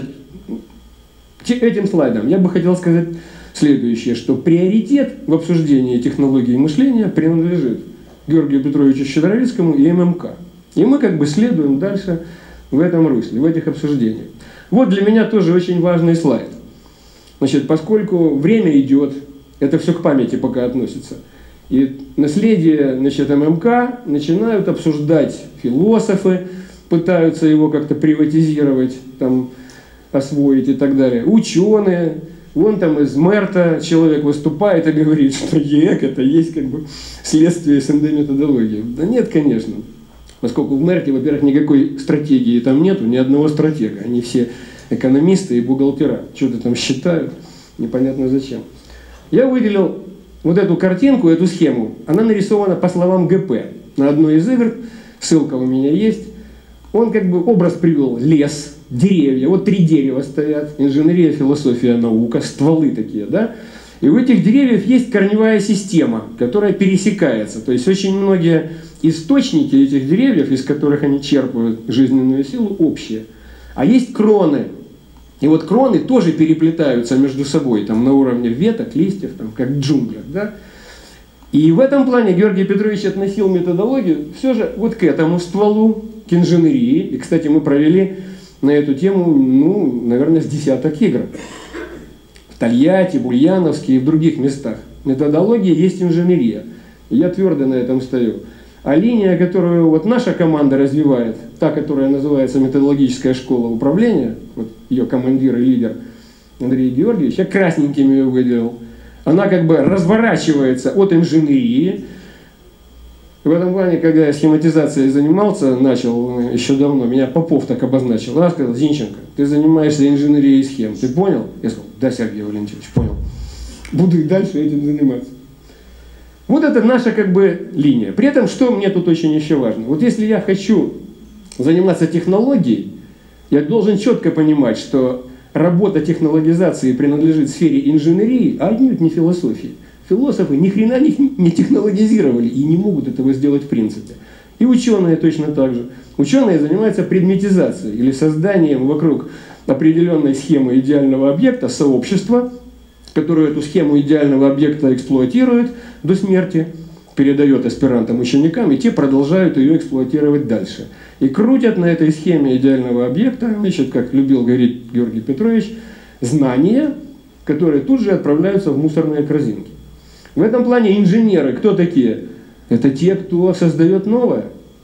этим слайдом я бы хотел сказать следующее, что приоритет в обсуждении технологии мышления принадлежит Георгию Петровичу Щедровицкому и ММК. И мы как бы следуем дальше в этом русле, в этих обсуждениях. Вот для меня тоже очень важный слайд. Значит, поскольку время идет, это все к памяти пока относится, и наследие, значит, ММК начинают обсуждать философы, пытаются его как-то приватизировать, там, освоить и так далее. Ученые, вон там из МЭРТа человек выступает и говорит, что ЕЭК это есть как бы следствие СНД-методологии. Да нет, конечно. Поскольку в МЭРТе, во-первых, никакой стратегии там нету, ни одного стратега. Они все экономисты и бухгалтера. Что-то там считают, непонятно зачем. Я выделил вот эту картинку, эту схему. Она нарисована по словам ГП на одной из игр. Ссылка у меня есть. Он как бы образ привел: лес, деревья. Вот 3 дерева стоят. Инженерия, философия, наука. Стволы такие, да? И у этих деревьев есть корневая система, которая пересекается. То есть очень многие источники этих деревьев, из которых они черпают жизненную силу, общие. А есть кроны. И вот кроны тоже переплетаются между собой, там, на уровне веток, листьев, там, как в джунглях. Да? И в этом плане Георгий Петрович относил методологию все же вот к этому стволу, к инженерии. И, кстати, мы провели на эту тему, ну, наверное, с десяток игр. В Тольятти, Ульяновске и в других местах. Методология есть инженерия. И я твердо на этом стою. А линия, которую вот наша команда развивает, та, которая называется методологическая школа управления, вот ее командир и лидер Андрей Георгиевич, я красненьким ее выделил, она как бы разворачивается от инженерии. В этом плане, когда я схематизацией занимался, начал еще давно, меня Попов так обозначил. Она сказала: Зинченко, ты занимаешься инженерией схем, ты понял? Я сказал: да, Сергей Валентинович, понял. Буду и дальше этим заниматься. Вот это наша как бы линия. При этом, что мне тут очень еще важно? Вот если я хочу заниматься технологией, я должен четко понимать, что работа технологизации принадлежит сфере инженерии, а отнюдь не философии. Философы ни хрена не технологизировали и не могут этого сделать в принципе. И ученые точно так же. Ученые занимаются предметизацией или созданием вокруг определенной схемы идеального объекта сообщества, которое эту схему идеального объекта эксплуатирует до смерти, передает аспирантам, ученикам, и те продолжают ее эксплуатировать дальше. И крутят на этой схеме идеального объекта, значит, как любил говорить Георгий Петрович, знания, которые тут же отправляются в мусорные корзинки. В этом плане инженеры кто такие? Это те, кто создает новое.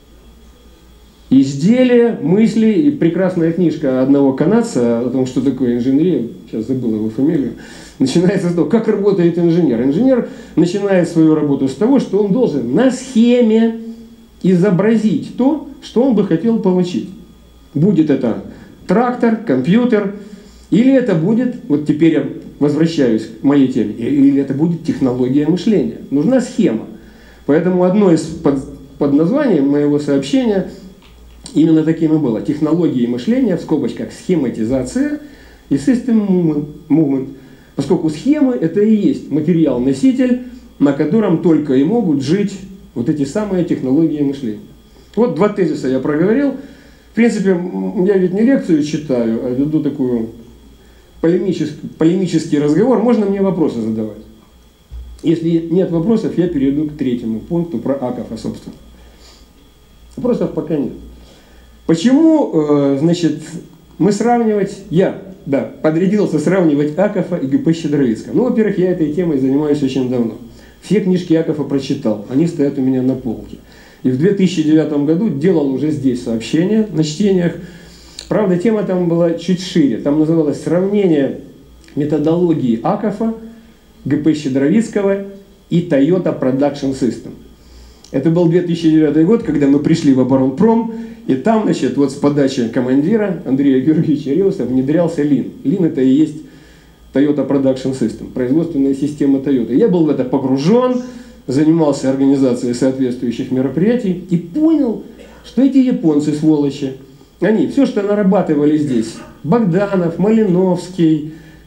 Изделия, мысли, и прекрасная книжка одного канадца о том, что такое инженерия, сейчас забыл его фамилию, начинается с того, как работает инженер. Инженер начинает свою работу с того, что он должен на схеме изобразить то, что он бы хотел получить. Будет это трактор, компьютер, или это будет, вот теперь я возвращаюсь к моей теме, или это будет технология мышления. Нужна схема. Поэтому одно из подназваний моего сообщения именно таким и было. Технологии мышления, в скобочках схематизация и system movement. Поскольку схемы это и есть материал-носитель, на котором только и могут жить вот эти самые технологии мышления. Вот 2 тезиса я проговорил. В принципе, я ведь не лекцию читаю, а веду такую полемический разговор. Можно мне вопросы задавать? Если нет вопросов, я перейду к 3-му пункту про Акофа, собственно. Вопросов пока нет. Почему, значит, мы подрядился сравнивать Акофа и ГП Щедровицкого? Ну, во-первых, я этой темой занимаюсь очень давно. Все книжки Акофа прочитал, они стоят у меня на полке. И в 2009 году делал уже здесь сообщения на чтениях. Правда, тема там была чуть шире. Там называлось «Сравнение методологии Акофа, ГП Щедровицкого и Toyota Production System». Это был 2009 год, когда мы пришли в оборонпром, и там, значит, вот с подачи командира Андрея Георгиевича Реуса внедрялся Lean. Lean это и есть Toyota Production System, производственная система Toyota. Я был в это погружен, занимался организацией соответствующих мероприятий и понял, что эти японцы, сволочи, они все, что нарабатывали здесь, Богданов, Малиновский,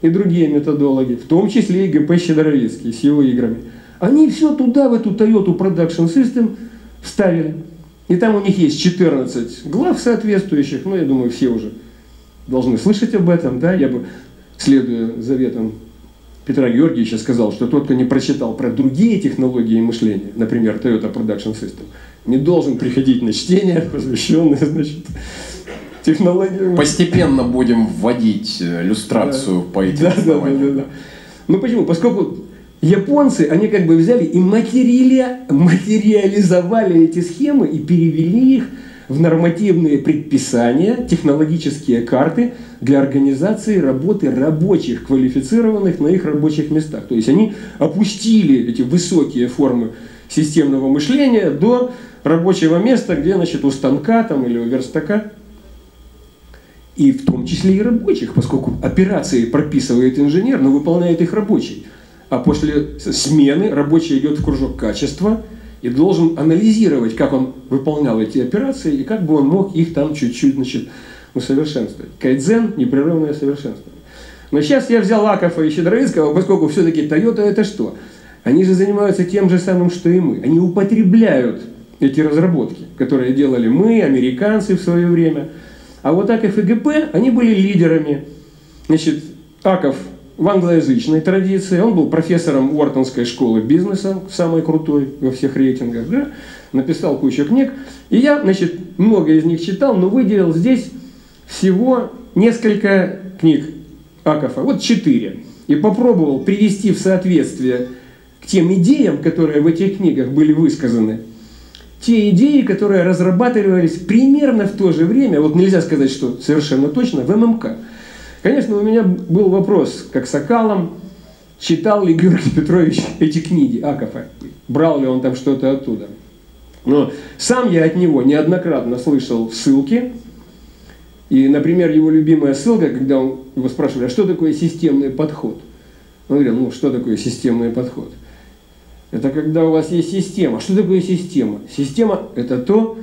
и другие методологи, в том числе и ГП Щедровицкий с его играми, они все туда, в эту Toyota Production System вставили. И там у них есть 14 глав соответствующих, ну, я думаю, все уже должны слышать об этом, да, я бы, следуя заветам Петра Георгиевича, сказал, что тот, кто не прочитал про другие технологии мышления, например, Toyota Production System, не должен приходить на чтение, посвященное, значит, технологиям. Постепенно будем вводить иллюстрацию по этим основаниям. Да. Ну почему? Поскольку японцы, они как бы взяли и материализовали эти схемы и перевели их в нормативные предписания, технологические карты для организации работы рабочих, квалифицированных на их рабочих местах. То есть они опустили эти высокие формы системного мышления до рабочего места, где, значит, у станка там, или у верстака. И в том числе и рабочих, поскольку операции прописывает инженер, но выполняет их рабочий. А после смены рабочий идет в кружок качества и должен анализировать, как он выполнял эти операции и как бы он мог их там чуть-чуть, значит, усовершенствовать. Кайдзен – непрерывное совершенствование. Но сейчас я взял Акофа и Щедровицкого, поскольку все-таки Toyota – это что? Они же занимаются тем же самым, что и мы. Они употребляют эти разработки, которые делали мы, американцы в свое время. А вот Акоф и ГП, они были лидерами. Значит, Акоф в англоязычной традиции, он был профессором Уортонской школы бизнеса, самой крутой во всех рейтингах, да? Написал кучу книг. И я, значит, много из них читал, но выделил здесь всего несколько книг Акофа, вот 4. И попробовал привести в соответствие к тем идеям, которые в этих книгах были высказаны, те идеи, которые разрабатывались примерно в то же время, вот нельзя сказать, что совершенно точно, в ММК. Конечно, у меня был вопрос, как с Акалом, читал ли Георгий Петрович эти книги Акофа, брал ли он там что-то оттуда. Но сам я от него неоднократно слышал ссылки. И, например, его любимая ссылка, когда он его спрашивали, а что такое системный подход? Он говорил, ну что такое системный подход? Это когда у вас есть система. Что такое система? Система – это то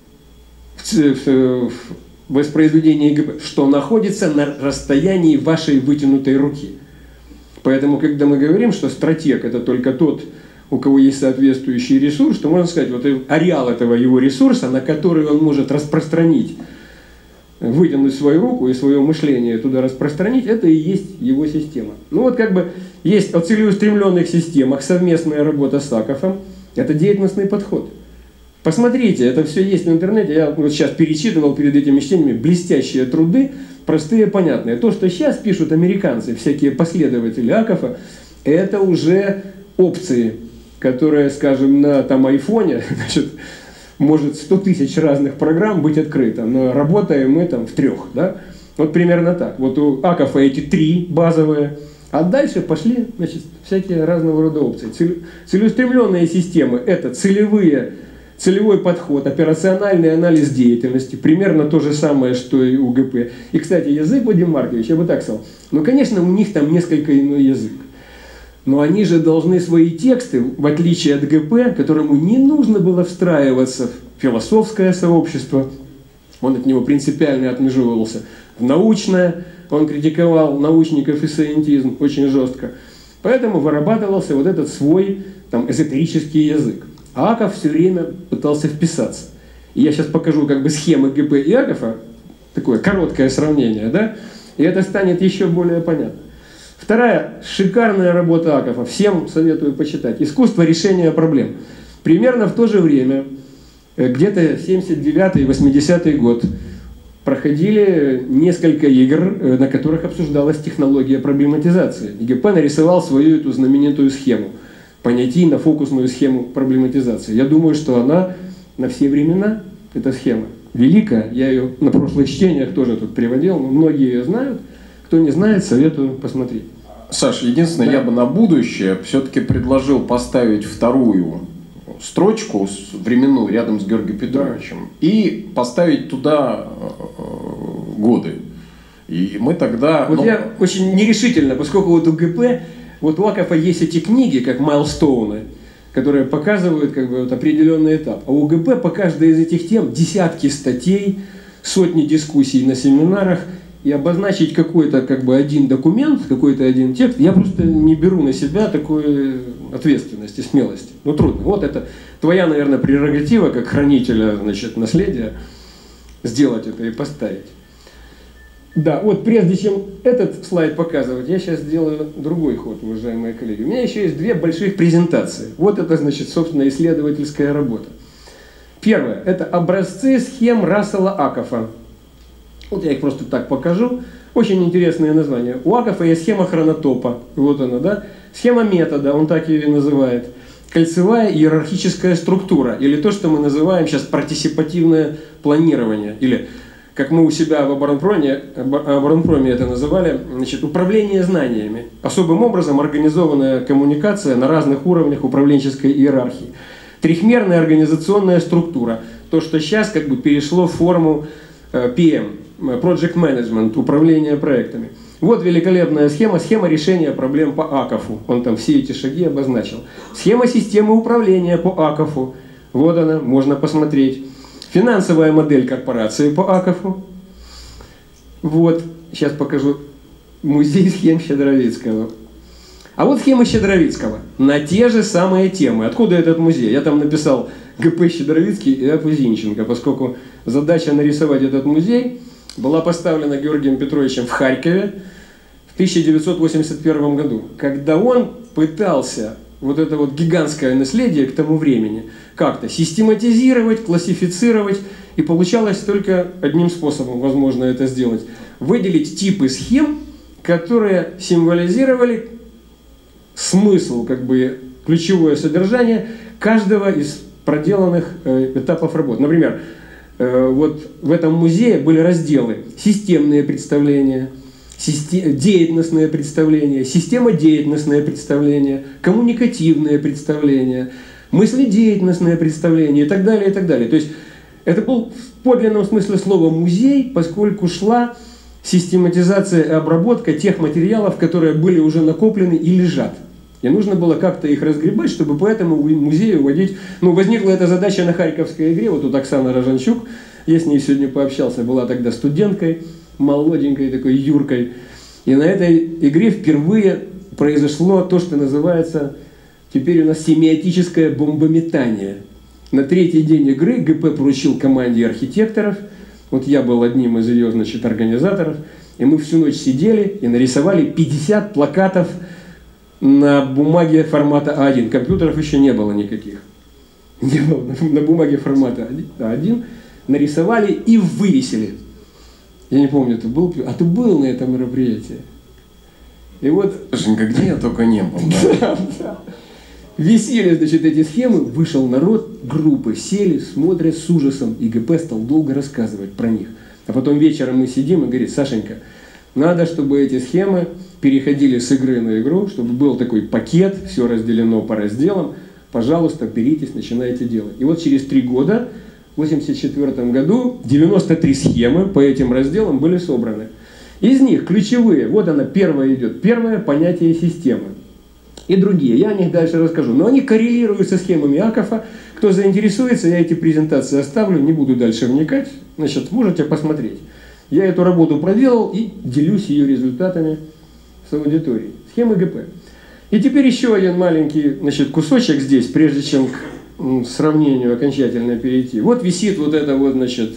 в воспроизведении ГП, что находится на расстоянии вашей вытянутой руки. Поэтому, когда мы говорим, что стратег – это только тот, у кого есть соответствующий ресурс, то можно сказать, вот ареал этого его ресурса, на который он может распространить, вытянуть свою руку и свое мышление туда распространить, это и есть его система. Ну вот как бы есть о целеустремленных системах совместная работа с Акофом, это деятельностный подход. Посмотрите, это все есть в интернете, я вот сейчас перечитывал перед этими чтениями блестящие труды, простые, понятные. То, что сейчас пишут американцы, всякие последователи Акофа, это уже опции, которые, скажем, на там айфоне, значит, может 100 тысяч разных программ быть открыто, но работаем мы там в 3, да? Вот примерно так. Вот у Акофа эти 3 базовые, а дальше пошли, значит, всякие разного рода опции. Целеустремленные системы – это целевой подход, операциональный анализ деятельности, примерно то же самое, что и у ГП. И, кстати, язык, Вадим Маркович, я бы так сказал, ну, конечно, у них там несколько иной язык. Но они же должны свои тексты, в отличие от ГП, которому не нужно было встраиваться в философское сообщество, он от него принципиально отмежевывался, в научное, он критиковал научников и сcientism очень жестко. Поэтому вырабатывался вот этот свой там, эзотерический язык. А Акоф все время пытался вписаться. И я сейчас покажу как бы схемы ГП и Акофа, такое короткое сравнение, да? И это станет еще более понятно. Вторая шикарная работа Акофа, всем советую почитать. «Искусство решения проблем». Примерно в то же время, где-то 79-й, 80-й год, проходили несколько игр, на которых обсуждалась технология проблематизации. И ГП нарисовал свою эту знаменитую схему, понятийно-фокусную схему проблематизации. Я думаю, что она на все времена, эта схема, великая. Я ее на прошлых чтениях тоже тут приводил, но многие ее знают. Кто не знает, советую посмотреть. Саш, единственное, да, я бы на будущее все-таки предложил поставить вторую строчку временную рядом с Георгием Петровичем и поставить туда годы. И мы тогда... Вот я очень нерешительно, поскольку вот у ГП, вот у Акофа есть эти книги, как майлстоуны, которые показывают как бы вот определенный этап. А у ГП по каждой из этих тем десятки статей, сотни дискуссий на семинарах и обозначить какой-то как бы один документ, какой-то один текст, я просто не беру на себя такой ответственности, смелости. Ну, трудно. Вот это твоя, наверное, прерогатива, как хранителя, значит, наследия, сделать это и поставить. Да, вот прежде чем этот слайд показывать, я сейчас сделаю другой ход, уважаемые коллеги. У меня еще есть две больших презентации. Вот это, значит, собственно, исследовательская работа. Первое – это образцы схем Рассела Акоффа. Вот я их просто так покажу. Очень интересное название. У Акоффа есть схема хронотопа. Вот она, да? Схема метода, он так ее и называет. Кольцевая иерархическая структура. Или то, что мы называем сейчас партисипативное планирование. Или, как мы у себя в оборонпроме это называли, значит, управление знаниями. Особым образом организованная коммуникация на разных уровнях управленческой иерархии. Трехмерная организационная структура. То, что сейчас как бы перешло в форму PM, Project Management, управление проектами. Вот великолепная схема, схема решения проблем по Акоффу. Он там все эти шаги обозначил. Схема системы управления по Акоффу. Вот она, можно посмотреть. Финансовая модель корпорации по Акоффу. Вот, сейчас покажу музей схем Щедровицкого. А вот схема Щедровицкого на те же самые темы. Откуда этот музей? Я там написал ГП Щедровицкий и А.П. Зинченко, поскольку задача нарисовать этот музей была поставлена Георгием Петровичем в Харькове в 1981 году, когда он пытался вот это вот гигантское наследие к тому времени как-то систематизировать, классифицировать, и получалось только одним способом, возможно, это сделать. Выделить типы схем, которые символизировали смысл, как бы ключевое содержание каждого из проделанных этапов работы. Например, вот в этом музее были разделы: системные представления, деятельностное представление, система-деятельностное представление, коммуникативное представление, мыследеятельностное представление и так далее, и так далее. То есть это был в подлинном смысле слова музей, поскольку шла систематизация и обработка тех материалов, которые были уже накоплены и лежат. И нужно было как-то их разгребать, чтобы по этому музею вводить. Ну, возникла эта задача на Харьковской игре. Вот тут Оксана Рожанчук, я с ней сегодня пообщался, была тогда студенткой, молоденькой такой, юркой. И на этой игре впервые произошло то, что называется теперь у нас семиотическое бомбометание. На третий день игры ГП поручил команде архитекторов. Вот я был одним из ее, значит, организаторов. И мы всю ночь сидели и нарисовали 50 плакатов на бумаге формата А1. Компьютеров еще не было никаких. Не было. На бумаге формата А1 нарисовали и вывесили. Я не помню, ты был? А ты был на этом мероприятии? И вот... Женька, где я только не был. Да. Висели, значит, эти схемы, вышел народ, группы сели, смотрят с ужасом, и ГП стал долго рассказывать про них. А потом вечером мы сидим и говорит: Сашенька, надо, чтобы эти схемы переходили с игры на игру, чтобы был такой пакет, все разделено по разделам. Пожалуйста, беритесь, начинайте делать. И вот через 3 года, в 1984 году, 93 схемы по этим разделам были собраны. Из них ключевые, вот она первая идет, первое понятие системы. И другие, я о них дальше расскажу. Но они коррелируют со схемами Акоффа. Кто заинтересуется, я эти презентации оставлю, не буду дальше вникать. Значит, можете посмотреть. Я эту работу проделал и делюсь ее результатами с аудиторией. Схемы ГП. И теперь еще один маленький, значит, кусочек здесь, прежде чем к сравнению окончательно перейти. Вот висит вот это вот, значит,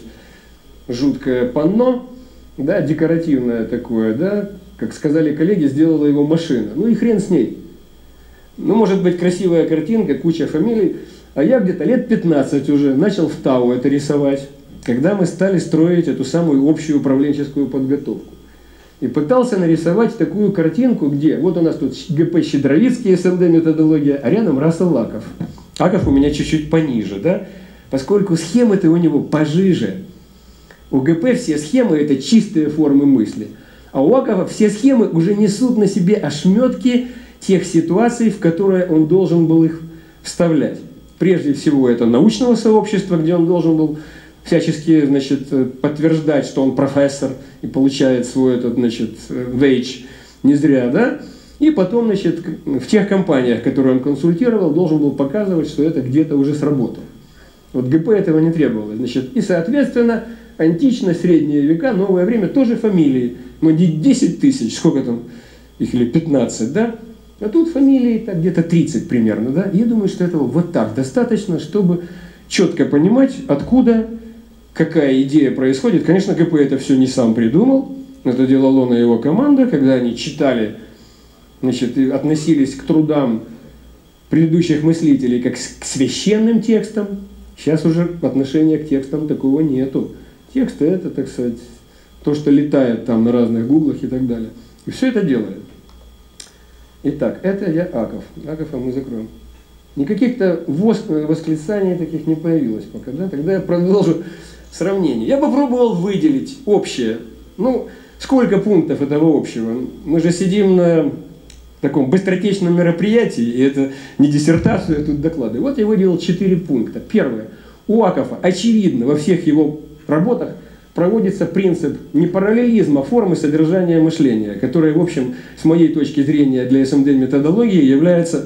жуткое панно, да, декоративное такое, да, как сказали коллеги, сделала его машина. Ну и хрен с ней. Ну, может быть, красивая картинка, куча фамилий. А я где-то лет 15 уже начал в ТАУ это рисовать, когда мы стали строить эту самую общую управленческую подготовку. И пытался нарисовать такую картинку, где вот у нас тут ГП Щедровицкий, СМД методология, а рядом Рассел Акофф. Акофф у меня чуть-чуть пониже, да? Поскольку схемы-то у него пожиже. У ГП все схемы – это чистые формы мысли. А у Акоффа все схемы уже несут на себе ошметки тех ситуаций, в которые он должен был их вставлять. Прежде всего, это научного сообщества, где он должен был всячески, значит, подтверждать, что он профессор и получает свой этот, значит, вейдж не зря, да? И потом, значит, в тех компаниях, которые он консультировал, должен был показывать, что это где-то уже сработало. Вот ГП этого не требовалось. Значит, и, соответственно, античность, средние века, новое время, тоже фамилии. Но не 10 тысяч, сколько там их, или 15, да? А тут фамилии так где-то 30 примерно, да? Я думаю, что этого вот так достаточно, чтобы четко понимать, откуда, какая идея происходит. Конечно, ГП это все не сам придумал, это делал он и его команда, когда они читали, значит, и относились к трудам предыдущих мыслителей как к священным текстам. Сейчас уже отношения к текстам такого нету. Тексты это, так сказать, то, что летает там на разных гуглах и так далее. И все это делает. Итак, это я Аков. Акова мы закроем. Никаких-то восклицаний таких не появилось пока, да? Тогда я продолжу сравнение. Я попробовал выделить общее. Ну, сколько пунктов этого общего? Мы же сидим на таком быстротечном мероприятии, и это не диссертацию, а тут доклады. Вот я выделил 4 пункта. Первое. У Акова, очевидно, во всех его работах проводится принцип не параллелизма формы содержания мышления, который, в общем, с моей точки зрения для СМД-методологии является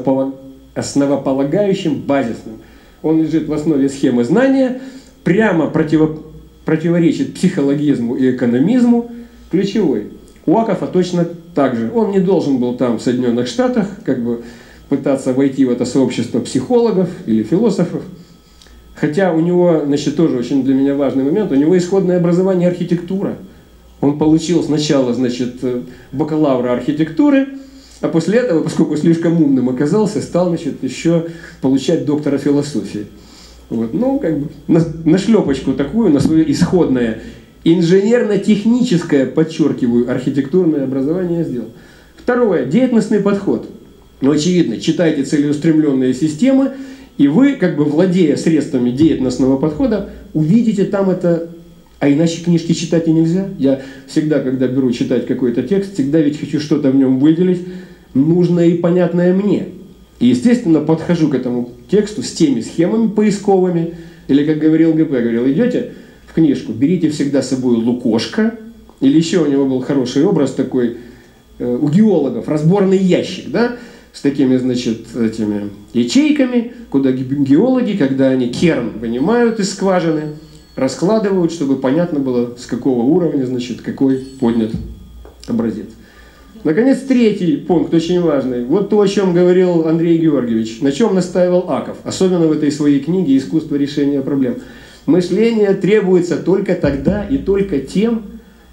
основополагающим, базисным. Он лежит в основе схемы знания, прямо противоречит психологизму и экономизму. Ключевой. У Акова точно так же. Он не должен был там в Соединенных Штатах как бы пытаться войти в это сообщество психологов или философов. Хотя у него, значит, тоже очень для меня важный момент, у него исходное образование архитектура. Он получил сначала, значит, бакалавра архитектуры, а после этого, поскольку слишком умным оказался, стал, значит, еще получать доктора философии. Вот. Ну, как бы на шлепочку такую, на свое исходное инженерно-техническое, подчеркиваю, архитектурное образование сделал. Второе. Деятельностный подход. Ну, очевидно, читайте целеустремленные системы, и вы, как бы владея средствами деятельностного подхода, увидите там это. А иначе книжки читать и нельзя. Я всегда, когда беру читать какой-то текст, всегда ведь хочу что-то в нем выделить, нужное и понятное мне. И, естественно, подхожу к этому тексту с теми схемами поисковыми. Или, как говорил ГП, говорил, идете в книжку, берите всегда с собой лукошко. Или еще у него был хороший образ такой у геологов, разборный ящик, да, с такими, значит, этими ячейками, куда геологи, когда они керн вынимают из скважины, раскладывают, чтобы понятно было, с какого уровня, значит, какой поднят образец. Наконец, третий пункт, очень важный. Вот то, о чем говорил Андрей Георгиевич, на чем настаивал Аков, особенно в этой своей книге «Искусство решения проблем». Мышление требуется только тогда и только тем,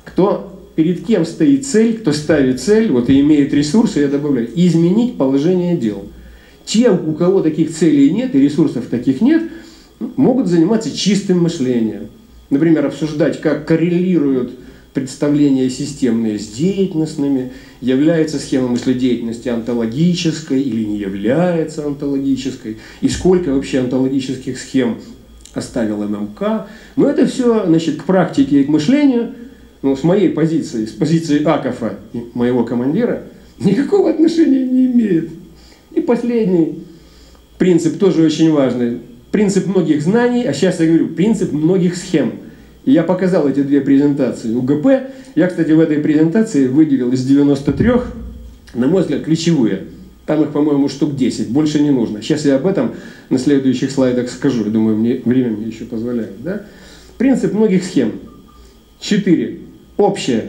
перед кем стоит цель, кто ставит цель, вот и имеет ресурсы, я добавляю, изменить положение дел. Те, у кого таких целей нет и ресурсов таких нет, могут заниматься чистым мышлением. Например, обсуждать, как коррелируют представления системные с деятельностными, является схема мыследеятельности онтологической или не является онтологической, и сколько вообще онтологических схем оставил ММК. Но это все, значит, к практике и к мышлению, ну, с моей позиции, с позиции Акова и моего командира, никакого отношения не имеет. И последний принцип тоже очень важный. Принцип многих знаний, а сейчас я говорю, принцип многих схем. И я показал эти две презентации у ГП. Я, кстати, в этой презентации выделил из 93, на мой взгляд, ключевые. Там их, по-моему, штук 10, больше не нужно. Сейчас я об этом на следующих слайдах скажу. Я думаю, время мне еще позволяет. Да? Принцип многих схем. 4. Общее.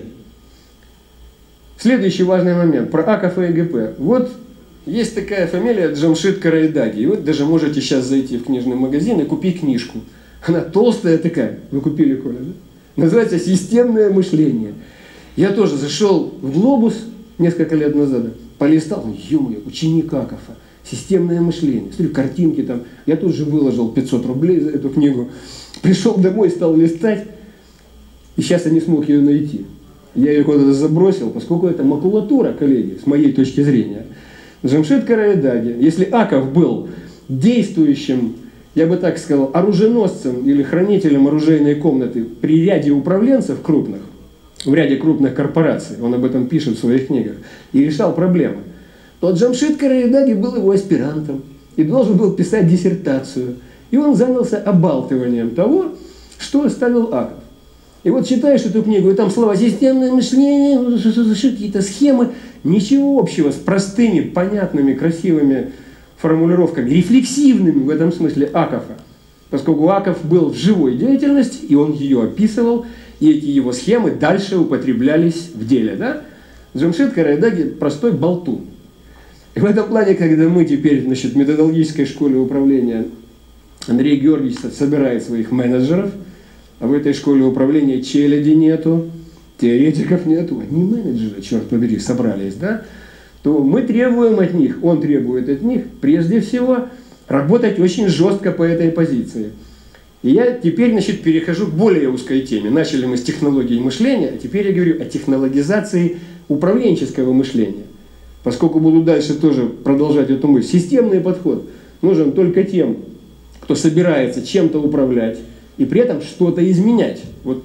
Следующий важный момент про Акова и ГП. Вот есть такая фамилия Джамшид Карайдаги. И вот даже можете сейчас зайти в книжный магазин и купить книжку. Она толстая такая. Вы купили, Коля, да? Называется «Системное мышление». Я тоже зашел в Глобус несколько лет назад, полистал, ё-моё, ученик Акова, «Системное мышление». Смотрю, картинки там. Я тут же выложил 500 рублей за эту книгу. Пришел домой, стал листать. И сейчас я не смог ее найти. Я ее куда-то забросил, поскольку это макулатура, коллеги, с моей точки зрения. Джамшид Карайдаги, если Аков был действующим, я бы так сказал, оруженосцем или хранителем оружейной комнаты при ряде управленцев крупных, в ряде крупных корпораций, он об этом пишет в своих книгах, и решал проблемы, то Джамшид Карайдаги был его аспирантом и должен был писать диссертацию. И он занялся обалтыванием того, что оставил Аков. И вот читаешь эту книгу, и там слова «системное мышление», какие-то схемы, ничего общего с простыми, понятными, красивыми формулировками, рефлексивными в этом смысле Акова. поскольку Аков был в живой деятельности, и он ее описывал, и эти его схемы дальше употреблялись в деле. Да? Джамшид Карайдаги простой болтун. И в этом плане, когда мы теперь, значит, в методологической школе управления Андрей Георгиевич собирает своих менеджеров, а в этой школе управления челяди нету, теоретиков нету, они менеджеры, черт побери, собрались, да? То мы требуем от них, он требует от них, прежде всего, работать очень жестко по этой позиции. И я теперь, значит, перехожу к более узкой теме. Начали мы с технологии мышления, а теперь я говорю о технологизации управленческого мышления. Поскольку буду дальше тоже продолжать эту мысль. Системный подход нужен только тем, кто собирается чем-то управлять и при этом что-то изменять. Вот,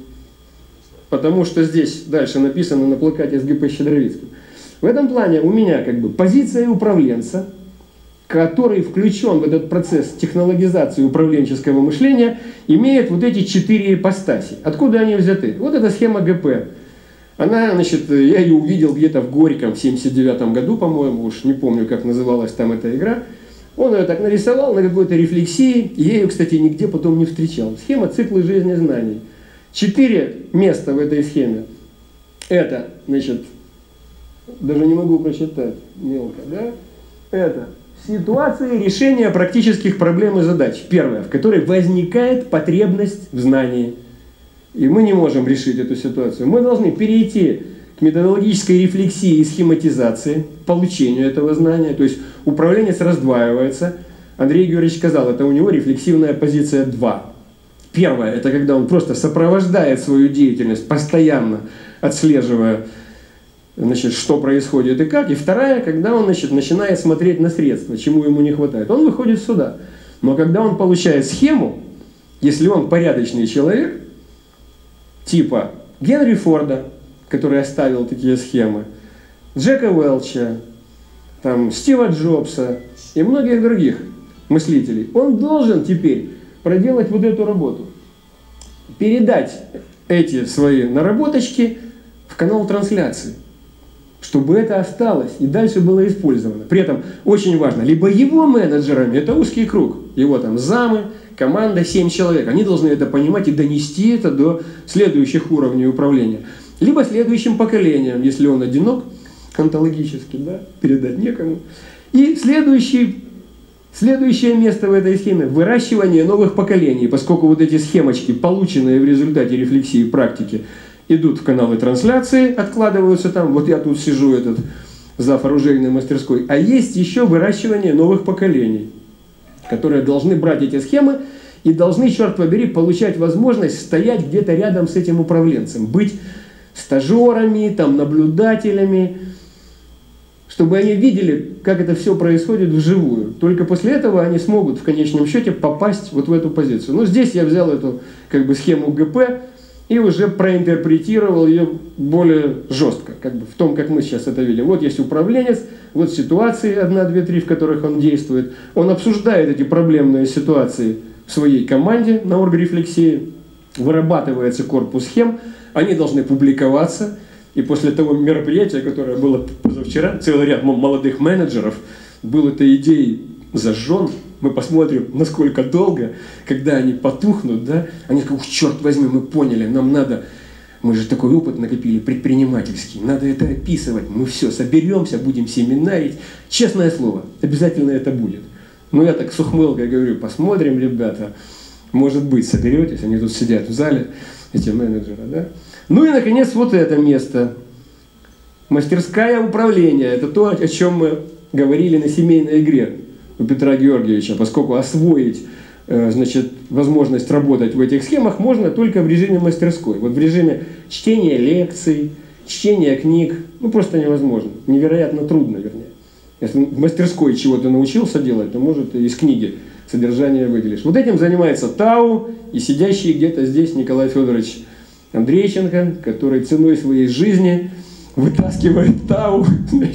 потому что здесь дальше написано на плакате с ГП Щедровицким. В этом плане у меня как бы позиция управленца, который включен в этот процесс технологизации управленческого мышления, имеет вот эти 4 ипостаси. Откуда они взяты? Вот эта схема ГП. Она, значит, я ее увидел где-то в Горьком в 79 году, по-моему, уж не помню, как называлась там эта игра. Он ее так нарисовал на какой-то рефлексии, и я ее, кстати, нигде потом не встречал. Схема циклы жизни знаний. 4 места в этой схеме. Это, значит, даже не могу прочитать мелко, да? Это ситуации решения практических проблем и задач. Первое, в которой возникает потребность в знании. И мы не можем решить эту ситуацию. Мы должны перейти к методологической рефлексии и схематизации, получению этого знания. То есть управленец раздваивается. Андрей Георгиевич сказал, это у него рефлексивная позиция 2. Первое, это когда он просто сопровождает свою деятельность, постоянно отслеживая, значит, что происходит и как. И вторая, когда он, значит, начинает смотреть на средства, чему ему не хватает. Он выходит сюда. Но когда он получает схему, если он порядочный человек, типа Генри Форда, который оставил такие схемы, Джека Уэлча, там, Стива Джобса и многих других мыслителей, он должен теперь проделать вот эту работу. Передать эти свои наработочки в канал трансляции, чтобы это осталось и дальше было использовано. При этом очень важно, либо его менеджерами, это узкий круг, его там замы, команда 7 человек, они должны это понимать и донести это до следующих уровней управления. Либо следующим поколениям, если он одинок, онтологически, да, передать некому. И следующее место в этой схеме – выращивание новых поколений, поскольку вот эти схемочки, полученные в результате рефлексии и практики, идут в каналы трансляции, откладываются там, вот я тут сижу, этот зав. Оружейной мастерской, а есть еще выращивание новых поколений, которые должны брать эти схемы и должны, черт побери, получать возможность стоять где-то рядом с этим управленцем, быть стажерами, там, наблюдателями, чтобы они видели, как это все происходит вживую. Только после этого они смогут в конечном счете попасть вот в эту позицию. Ну, здесь я взял эту как бы схему ГП и уже проинтерпретировал ее более жестко, как бы в том, как мы сейчас это видим. Вот есть управленец, вот ситуации 1, 2, 3, в которых он действует. Он обсуждает эти проблемные ситуации в своей команде на оргрефлексии, вырабатывается корпус схем, они должны публиковаться. И после того мероприятия, которое было позавчера, целый ряд молодых менеджеров был этой идеей зажжен. Мы посмотрим, насколько долго, когда они потухнут, да, они скажут, ух, черт возьми, мы поняли, нам надо, мы же такой опыт накопили предпринимательский, надо это описывать, мы все, соберемся, будем семинарить. Честное слово, обязательно это будет. Но я так с ухмылкой говорю, посмотрим, ребята, может быть, соберетесь, они тут сидят в зале, эти менеджеры, да. Ну и, наконец, вот это место. Мастерская управления. Это то, о чем мы говорили на семейной игре у Петра Георгиевича, поскольку освоить, значит, возможность работать в этих схемах можно только в режиме мастерской. Вот в режиме чтения лекций, чтения книг, ну просто невозможно. Невероятно трудно, вернее. Если в мастерской чего-то научился делать, то, может, и из книги содержание выделишь. Вот этим занимается ТАУ и сидящий где-то здесь Николай Федорович Андрейченко, который ценой своей жизни вытаскивает ТАУ.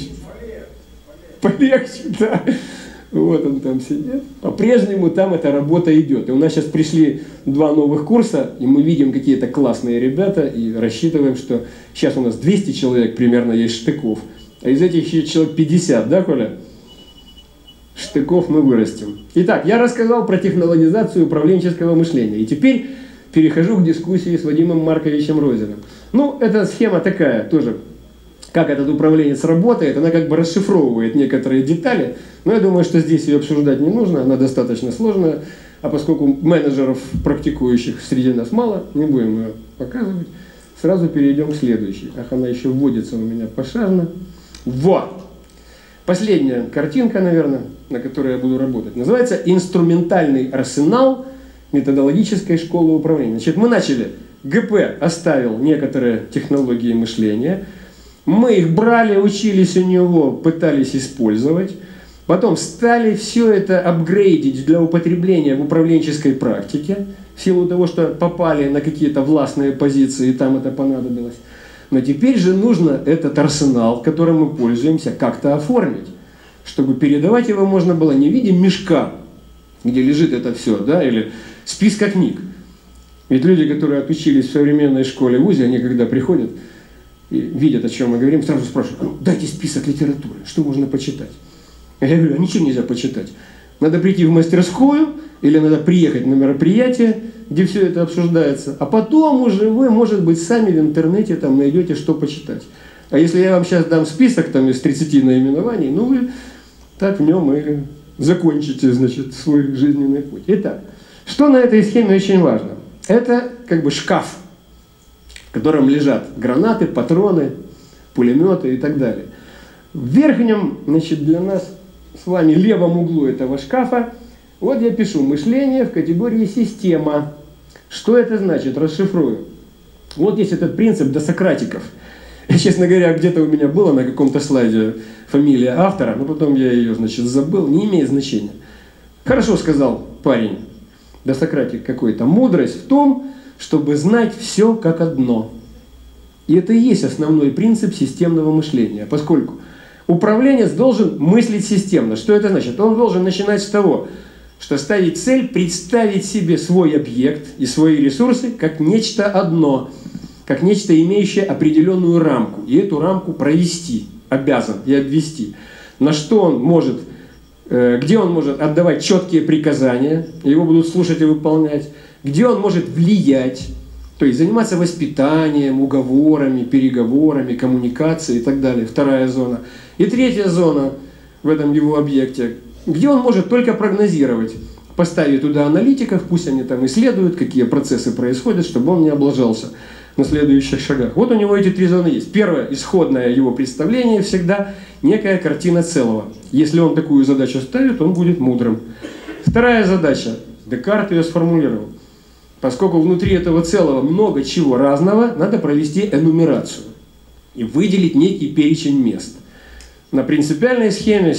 Полегче, да. Вот он там сидит. По-прежнему там эта работа идет. И у нас сейчас пришли 2 новых курса, и мы видим какие-то классные ребята, и рассчитываем, что сейчас у нас 200 человек примерно есть штыков, а из этих еще человек 50, да, Коля? штыков мы вырастим. Итак, я рассказал про технологизацию управленческого мышления. И теперь перехожу к дискуссии с Вадимом Марковичем Розиным. Ну, эта схема такая тоже, как этот управленец работает, она как бы расшифровывает некоторые детали, но я думаю, что здесь ее обсуждать не нужно, она достаточно сложная, а поскольку менеджеров, практикующих среди нас мало, не будем ее показывать, сразу перейдем к следующей. Ах, она еще вводится у меня пошажно. Вот! Последняя картинка, наверное, на которой я буду работать, называется «Инструментальный арсенал методологической школы управления». Значит, мы начали, ГП оставил некоторые технологии мышления, мы их брали, учились у него, пытались использовать, потом стали все это апгрейдить для употребления в управленческой практике, в силу того, что попали на какие-то властные позиции, и там это понадобилось. Но теперь же нужно этот арсенал, которым мы пользуемся, как-то оформить, чтобы передавать его можно было не в виде мешка, где лежит это все, да, или списка книг. Ведь люди, которые отучились в современной школе, в ВУЗе, они когда приходят и видят, о чем мы говорим, сразу спрашивают: ну, дайте список литературы, что можно почитать. Я говорю: а ничего нельзя почитать. Надо прийти в мастерскую или надо приехать на мероприятие, где все это обсуждается, а потом уже вы, может быть, сами в интернете там найдете, что почитать. А если я вам сейчас дам список там из 30 наименований, ну вы так в нем и закончите, значит, свой жизненный путь. Итак, что на этой схеме очень важно? Это как бы шкаф, в котором лежат гранаты, патроны, пулеметы и так далее. В верхнем, значит, для нас с вами левом углу этого шкафа вот я пишу мышление в категории система. Что это значит? Расшифрую. Вот есть этот принцип досократиков. Честно говоря, где-то у меня было на каком-то слайде фамилия автора, но потом я ее, значит, забыл, не имеет значения. Хорошо сказал парень, досократик какой-то: мудрость в том, чтобы знать все как одно. И это и есть основной принцип системного мышления, поскольку управленец должен мыслить системно. Что это значит? Он должен начинать с того, что ставить цель представить себе свой объект и свои ресурсы как нечто одно, как нечто, имеющее определенную рамку, и эту рамку провести, обязан и обвести. На что он может, где он может отдавать четкие приказания, его будут слушать и выполнять, где он может влиять, то есть заниматься воспитанием, уговорами, переговорами, коммуникацией и так далее. Вторая зона. И третья зона в этом его объекте, где он может только прогнозировать, поставить туда аналитиков, пусть они там исследуют, какие процессы происходят, чтобы он не облажался на следующих шагах. Вот у него эти три зоны есть. Первое, исходное его представление всегда некая картина целого. Если он такую задачу ставит, он будет мудрым. Вторая задача, Декарт ее сформулировал. Поскольку внутри этого целого много чего разного, надо провести энумерацию и выделить некий перечень мест. На принципиальной схеме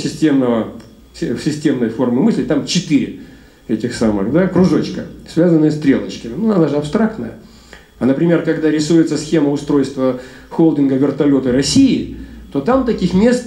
системной формы мысли там 4 этих самых, да, кружочка, связанные стрелочками. Ну, она же абстрактная. А, например, когда рисуется схема устройства холдинга «Вертолеты России», то там таких мест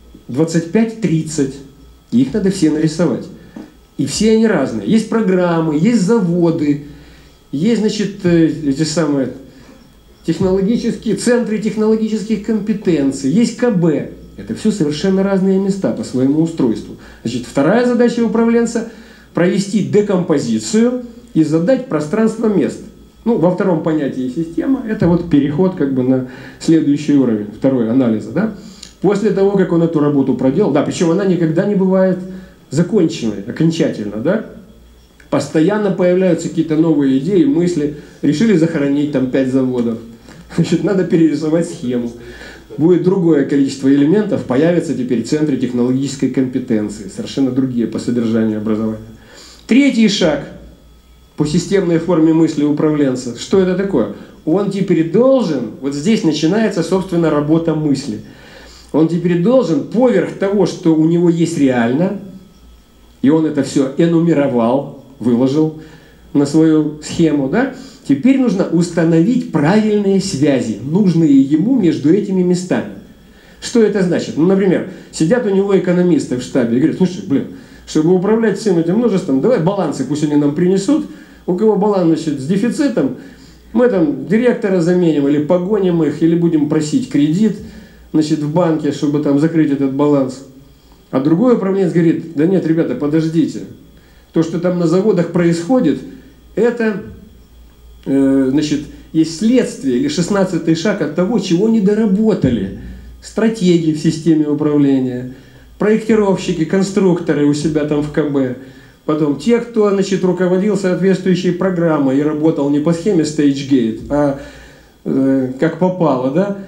25-30. И их надо все нарисовать. И все они разные. Есть программы, есть заводы, есть, значит, эти самые технологические центры технологических компетенций, есть КБ. Это все совершенно разные места по своему устройству. Значит, вторая задача управленца – провести декомпозицию и задать пространство мест. Ну, во втором понятии система – это вот переход как бы на следующий уровень, второй анализа. Да? После того, как он эту работу проделал, да, причем она никогда не бывает законченной, окончательно, да? Постоянно появляются какие-то новые идеи, мысли. Решили захоронить там 5 заводов. Значит, надо перерисовать схему. Будет другое количество элементов, появятся теперь центры технологической компетенции, совершенно другие по содержанию образования. Третий шаг по системной форме мысли управленца. Что это такое? Он теперь должен, вот здесь начинается, собственно, работа мысли. Он теперь должен поверх того, что у него есть реально, и он это все энумеровал, выложил на свою схему, да? Теперь нужно установить правильные связи, нужные ему между этими местами. Что это значит? Ну, например, сидят у него экономисты в штабе и говорят: слушай, чтобы управлять всем этим множеством, давай балансы пусть они нам принесут. У кого баланс, значит, с дефицитом, мы там директора заменим или погоним их, или будем просить кредит, значит, в банке, чтобы там закрыть этот баланс. А другой управленец говорит: да нет, ребята, подождите. То, что там на заводах происходит, это, значит, есть следствие или 16-й шаг от того, чего не доработали. Стратегии в системе управления, проектировщики, конструкторы у себя там в КБ, потом те, кто, значит, руководил соответствующей программой и работал не по схеме StageGate, а как попало, да?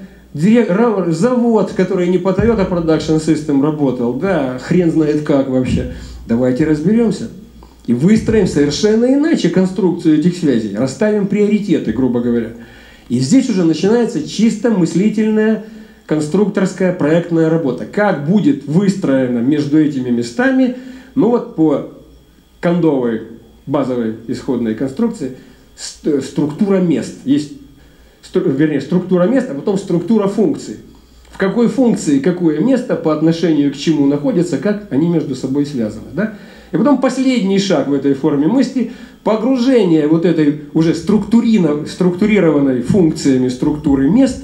Завод, который не по Toyota Production System работал, да, хрен знает как вообще. Давайте разберемся и выстроим совершенно иначе конструкцию этих связей, расставим приоритеты, грубо говоря. И здесь уже начинается чисто мыслительная конструкторская проектная работа. Как будет выстроена между этими местами, ну вот по кондовой базовой исходной конструкции, структура мест. Есть, вернее, структура мест, а потом структура функций. В какой функции какое место по отношению к чему находится, как они между собой связаны. Да? И потом последний шаг в этой форме мысли – погружение вот этой уже структурированной функциями структуры мест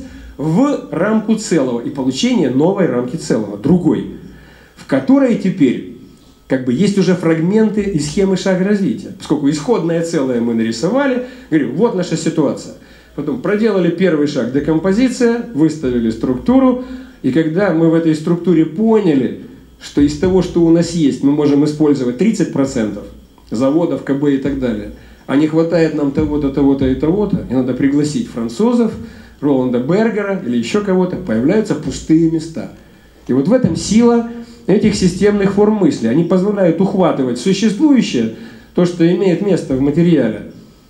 в рамку целого и получение новой рамки целого, другой, в которой теперь как бы есть уже фрагменты и схемы шага развития. Поскольку исходное целое мы нарисовали, говорю, вот наша ситуация. Потом проделали первый шаг, декомпозиция, выставили структуру, и когда мы в этой структуре поняли, что из того, что у нас есть, мы можем использовать 30% заводов, КБ и так далее, а не хватает нам того-то, того-то и того-то, и надо пригласить французов, Роланда Бергера или еще кого-то, появляются пустые места. И вот в этом сила этих системных форм мысли. Они позволяют ухватывать существующее, то, что имеет место в материале,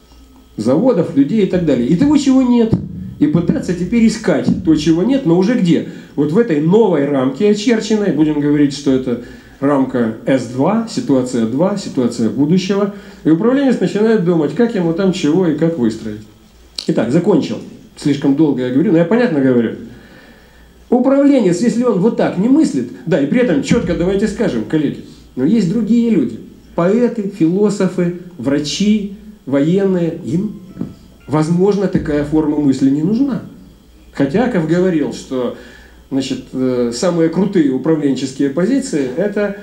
заводов, людей и так далее, и того, чего нет. И пытаться теперь искать то, чего нет, но уже где? Вот в этой новой рамке очерченной, будем говорить, что это рамка S2, ситуация 2, ситуация будущего. И управленец начинает думать, как ему там чего и как выстроить. Итак, закончил. Слишком долго я говорю, но я понятно говорю. Управленец, если он вот так не мыслит, да, и при этом четко давайте скажем, коллеги, но есть другие люди, поэты, философы, врачи, военные, им, возможно, такая форма мысли не нужна. Хотя, как говорил, что, значит, самые крутые управленческие позиции – это,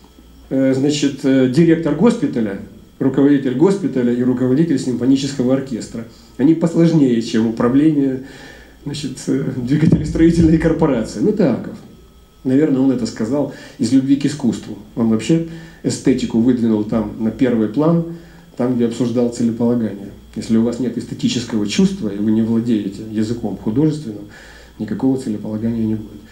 значит, директор госпиталя, руководитель госпиталя и руководитель симфонического оркестра. Они посложнее, чем управление, значит, двигателестроительной корпорации. Ну, Таков. Наверное, он это сказал из любви к искусству. Он вообще эстетику выдвинул там на первый план, там, где обсуждал целеполагание. Если у вас нет эстетического чувства, и вы не владеете языком художественным, никакого целеполагания не будет.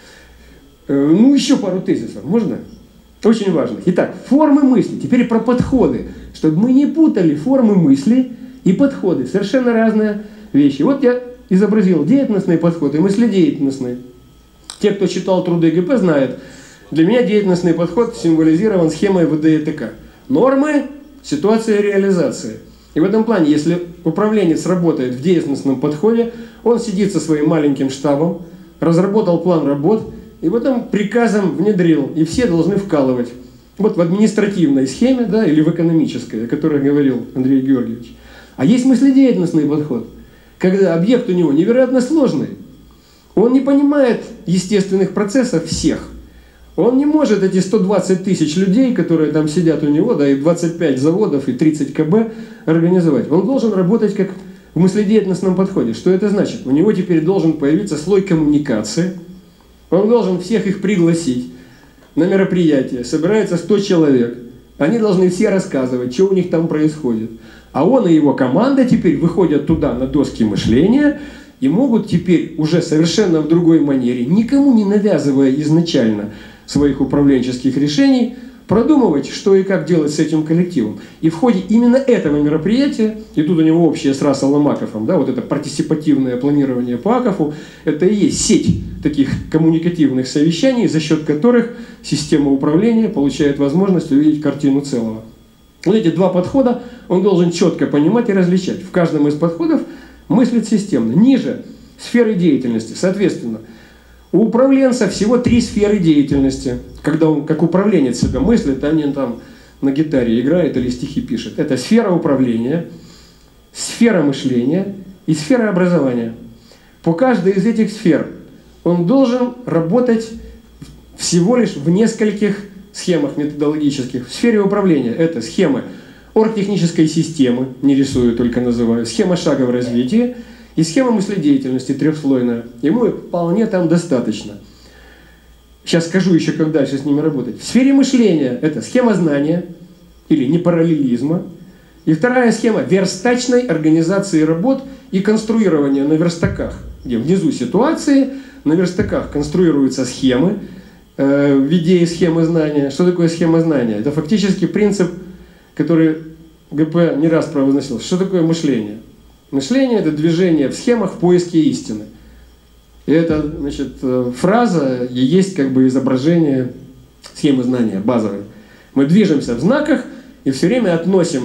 Ну, еще пару тезисов. Можно? Очень важно. Итак, формы мысли. Теперь про подходы. Чтобы мы не путали формы мысли и подходы. Совершенно разные вещи. Вот я изобразил деятельностный подход и мыследеятельностный. Те, кто читал труды ГП, знают, для меня деятельностный подход символизирован схемой ВДЭТК. Нормы, ситуация реализации. И в этом плане, если управленец работает в деятельностном подходе, он сидит со своим маленьким штабом, разработал план работ, и потом приказом внедрил, и все должны вкалывать. Вот в административной схеме, да, или в экономической, о которой говорил Андрей Георгиевич. А есть мыследеятельностный подход, когда объект у него невероятно сложный. Он не понимает естественных процессов всех. Он не может эти 120 тысяч людей, которые там сидят у него, да, и 25 заводов, и 30 КБ организовать. Он должен работать как в мыследеятельностном подходе. Что это значит? У него теперь должен появиться слой коммуникации. Он должен всех их пригласить на мероприятие. Собирается 100 человек. Они должны все рассказывать, что у них там происходит. А он и его команда теперь выходят туда на доски мышления и могут теперь уже совершенно в другой манере, никому не навязывая изначально своих управленческих решений, продумывать, что и как делать с этим коллективом. И в ходе именно этого мероприятия, и тут у него общее с Расселом Акофом, да, вот это партисипативное планирование по Акофу, это и есть сеть таких коммуникативных совещаний, за счет которых система управления получает возможность увидеть картину целого. Вот эти два подхода он должен четко понимать и различать. В каждом из подходов мыслит системно. Ниже сферы деятельности, соответственно, у управленца всего 3 сферы деятельности. Когда он как управленец себя мыслит, а не там на гитаре играет или стихи пишет. Это сфера управления, сфера мышления и сфера образования. По каждой из этих сфер он должен работать всего лишь в нескольких схемах методологических. В сфере управления это схемы оргтехнической системы, не рисую, только называю, схема шага в развитии и схема мыследеятельности трехслойная. Ему вполне там достаточно. Сейчас скажу еще, как дальше с ними работать. В сфере мышления это схема знания или непараллелизма. И вторая схема верстачной организации работ и конструирования на верстаках, где внизу ситуации, на верстаках конструируются схемы, в виде схемы знания. Что такое схема знания? Это фактически принцип, который ГП не раз провозносил. Что такое мышление? Мышление – это движение в схемах в поиске истины. И эта, значит, фраза и есть как бы изображение схемы знания базовой. Мы движемся в знаках и все время относим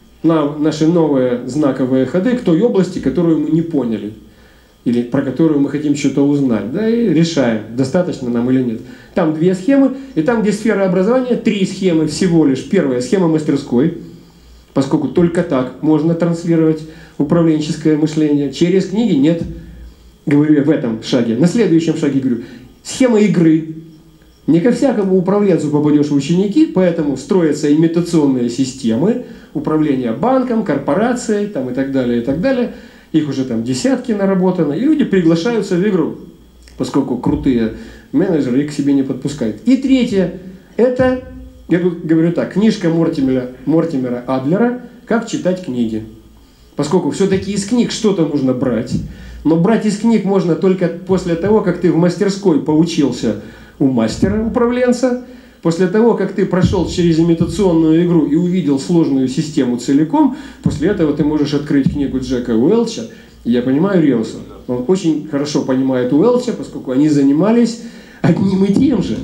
наши новые знаковые ходы к той области, которую мы не поняли, или про которую мы хотим что-то узнать, да, и решаем, достаточно нам или нет. Там две схемы, и там, где сфера образования, три схемы всего лишь. Первая схема мастерской, поскольку только так можно транслировать управленческое мышление. Через книги нет, говорю я в этом шаге. На следующем шаге говорю, схема игры. Не ко всякому управленцу попадешь в ученики, поэтому строятся имитационные системы управления банком, корпорацией там, и так далее, и так далее. Их уже там десятки наработано, и люди приглашаются в игру, поскольку крутые менеджеры их к себе не подпускают. И третье, это, я тут говорю так, книжка Мортимера Адлера «Как читать книги». Поскольку все-таки из книг что-то нужно брать, но брать из книг можно только после того, как ты в мастерской поучился у мастера-управленца, после того, как ты прошел через имитационную игру и увидел сложную систему целиком, после этого ты можешь открыть книгу Джека Уэлча. И я понимаю Реуса. Он очень хорошо понимает Уэлча, поскольку они занимались одним и тем же.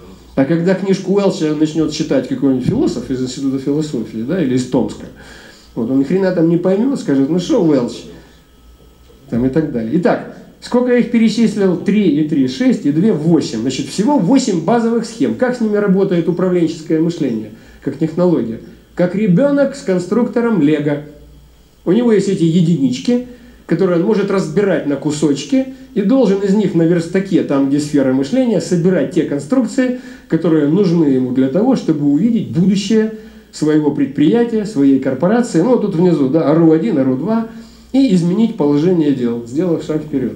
А когда книжку Уэлча начнет читать какой-нибудь философ из Института философии, да, или из Томска, вот он ни хрена там не поймет, скажет, ну что, Уэлч, там и так далее. Итак, сколько я их перечислил? 3 и 3, 6 и 2, 8. Значит, всего 8 базовых схем. Как с ними работает управленческое мышление? Как технология. Как ребенок с конструктором Лего. У него есть эти единички, которые он может разбирать на кусочки и должен из них на верстаке, там где сфера мышления, собирать те конструкции, которые нужны ему для того, чтобы увидеть будущее своего предприятия, своей корпорации. Ну, вот тут внизу, да, РУ-1, РУ-2. И изменить положение дел, сделав шаг вперед.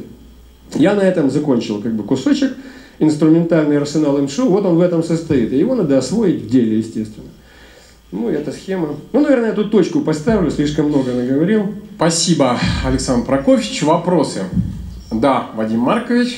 Я на этом закончил как бы кусочек, инструментальный арсенал МШУ, вот он в этом состоит. И его надо освоить в деле, естественно. Ну, эта схема. Ну, наверное, я тут точку поставлю, слишком много наговорил. Спасибо, Александр Прокофьевич. Вопросы? Да, Вадим Маркович.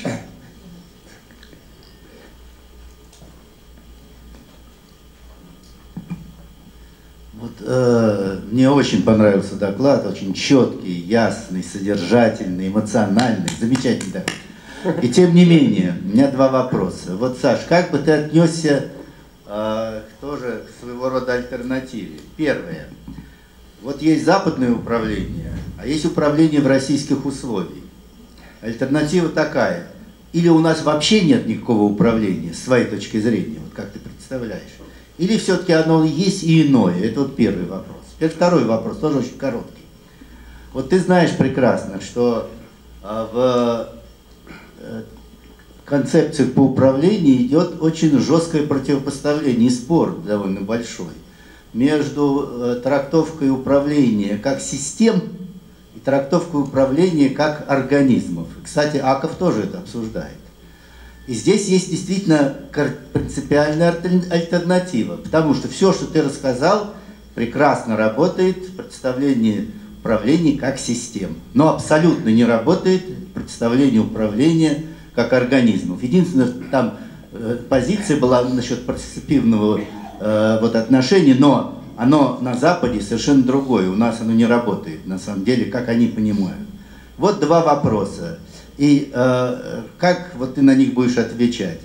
Вот, мне очень понравился доклад, очень четкий, ясный, содержательный, эмоциональный, замечательный доклад. И тем не менее, у меня два вопроса. Вот, Саш, как бы ты отнесся тоже к своего рода альтернативе? Первое. Вот есть западное управление, а есть управление в российских условиях. Альтернатива такая. Или у нас вообще нет никакого управления, с твоей точки зрения, вот как ты представляешь. Или все-таки оно есть и иное? Это вот первый вопрос. Теперь второй вопрос, тоже очень короткий. Вот ты знаешь прекрасно, что в концепциях по управлению идет очень жесткое противопоставление и спор довольно большой между трактовкой управления как систем и трактовкой управления как организмов. Кстати, Аков тоже это обсуждает. И здесь есть действительно принципиальная альтернатива, потому что все, что ты рассказал, прекрасно работает в представлении управления как систем, но абсолютно не работает в представлении управления как организмов. Единственное, там позиция была насчет перцептивного вот отношения, но оно на Западе совершенно другое, у нас оно не работает, на самом деле, как они понимают. Вот два вопроса. И как вот ты на них будешь отвечать?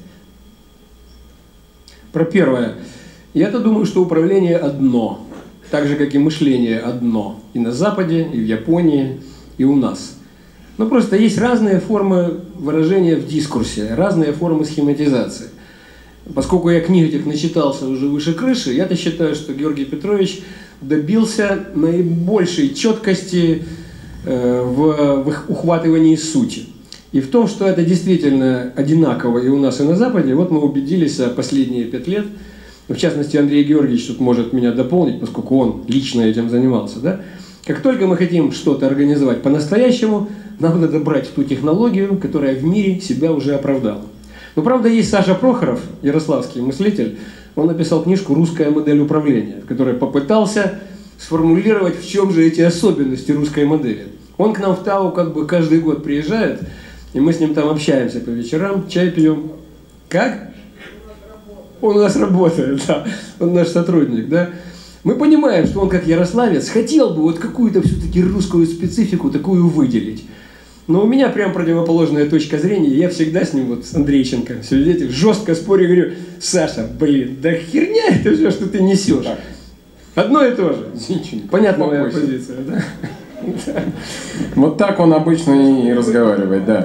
Про первое. Я-то думаю, что управление одно, так же, как и мышление одно. И на Западе, и в Японии, и у нас. Но просто есть разные формы выражения в дискурсе, разные формы схематизации. Поскольку я книг этих начитался уже выше крыши, я-то считаю, что Георгий Петрович добился наибольшей четкости в их ухватывании сути. И в том, что это действительно одинаково и у нас, и на Западе, вот мы убедились последние 5 лет. В частности, Андрей Георгиевич тут может меня дополнить, поскольку он лично этим занимался. Да? Как только мы хотим что-то организовать по-настоящему, нам надо брать ту технологию, которая в мире себя уже оправдала. Но правда есть Саша Прохоров, ярославский мыслитель, он написал книжку «Русская модель управления», в которой попытался сформулировать, в чем же эти особенности русской модели. Он к нам в ТАУ как бы каждый год приезжает, и мы с ним там общаемся по вечерам, чай пьем. Как? Он у нас работает, да. Он наш сотрудник, да. Мы понимаем, что он как ярославец хотел бы вот какую-то все-таки русскую специфику такую выделить. Но у меня прям противоположная точка зрения. Я всегда с ним, вот с Андрейченко, свидетель, жестко спорю, говорю: Саша, блин, да херня это все, что ты несешь. Одно и то же. Понятна моя позиция, да? Вот так он обычно и разговаривает, да.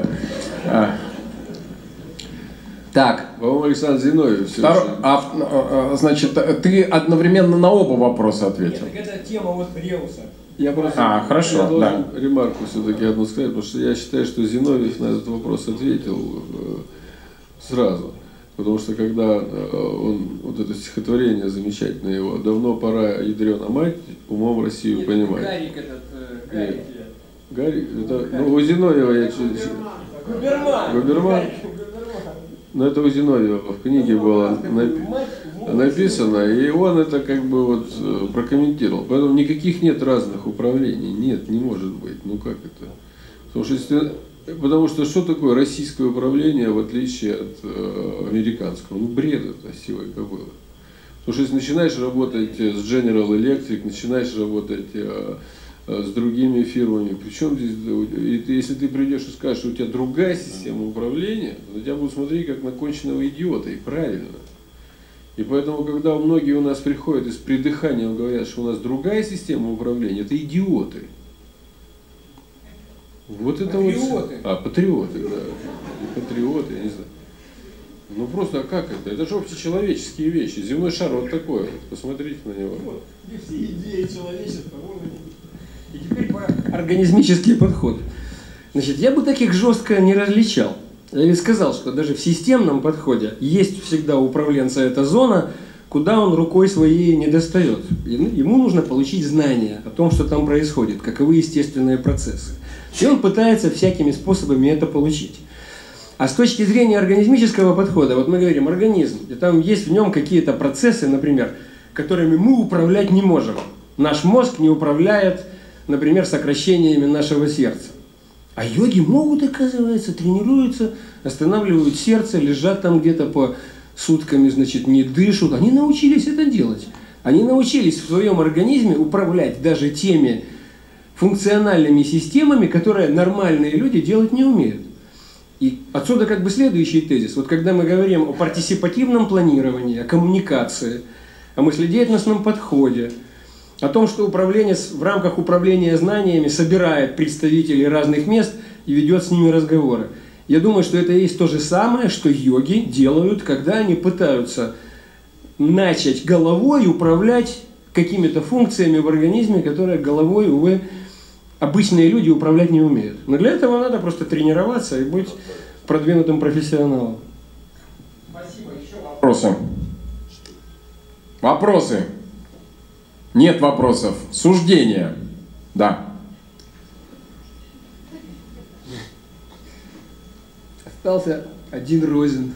Так. По-моему, Александр Зиновьев. Значит, ты одновременно на оба вопроса ответил. Нет, так это тема вот Реуса. Я просто хорошо, я должен да. ремарку все-таки одну сказать, потому что я считаю, что Зиновьев на этот вопрос ответил сразу. Потому что когда он, вот это стихотворение замечательное его, «Давно пора, ядрена мать, умом Россию понимать». Гарик Гарик. Гарик, это, ну, у Зиновьева я чуть... Губерман. Но это у Зиновьева в книге было написано, и он это как бы вот прокомментировал. Поэтому никаких нет разных управлений. Нет, не может быть. Ну как это? Потому что что такое российское управление в отличие от американского? Ну бред это, сивой кобылы. Потому что если начинаешь работать с General Electric, начинаешь работать с другими фирмами, причем здесь, если ты придешь и скажешь, что у тебя другая система управления, то на тебя будут смотреть как на конченного идиота, и правильно. И поэтому, когда многие у нас приходят и с придыханием говорят, что у нас другая система управления, это идиоты. Вот это патриоты. Вот. Патриоты, да. И патриоты, я не знаю. Ну просто, а как это? Это же общечеловеческие вещи. Земной шар вот такой вот. Посмотрите на него. Вот. И все идеи человечества. И теперь про организмический подход. Значит, я бы таких жестко не различал. Я ведь сказал, что даже в системном подходе есть всегда у управленца эта зона, куда он рукой своей не достает. Ему нужно получить знания о том, что там происходит, каковы естественные процессы. И он пытается всякими способами это получить. А с точки зрения организмического подхода, вот мы говорим организм, и там есть в нем какие-то процессы, например, которыми мы управлять не можем. Наш мозг не управляет, например, сокращениями нашего сердца. А йоги могут, оказывается, тренируются, останавливают сердце, лежат там где-то по сутками, значит, не дышат. Они научились это делать. Они научились в своем организме управлять даже теми функциональными системами, которые нормальные люди делать не умеют. И отсюда как бы следующий тезис. Вот когда мы говорим о партисипативном планировании, о коммуникации, о мыследеятельностном подходе, о том, что управленец в рамках управления знаниями собирает представителей разных мест и ведет с ними разговоры. Я думаю, что это есть то же самое, что йоги делают, когда они пытаются начать головой управлять какими-то функциями в организме, которые головой, увы, обычные люди управлять не умеют. Но для этого надо просто тренироваться и быть продвинутым профессионалом. Спасибо. Еще вопросы? Вопросы? Нет вопросов. Суждения? Да. Остался один Розин.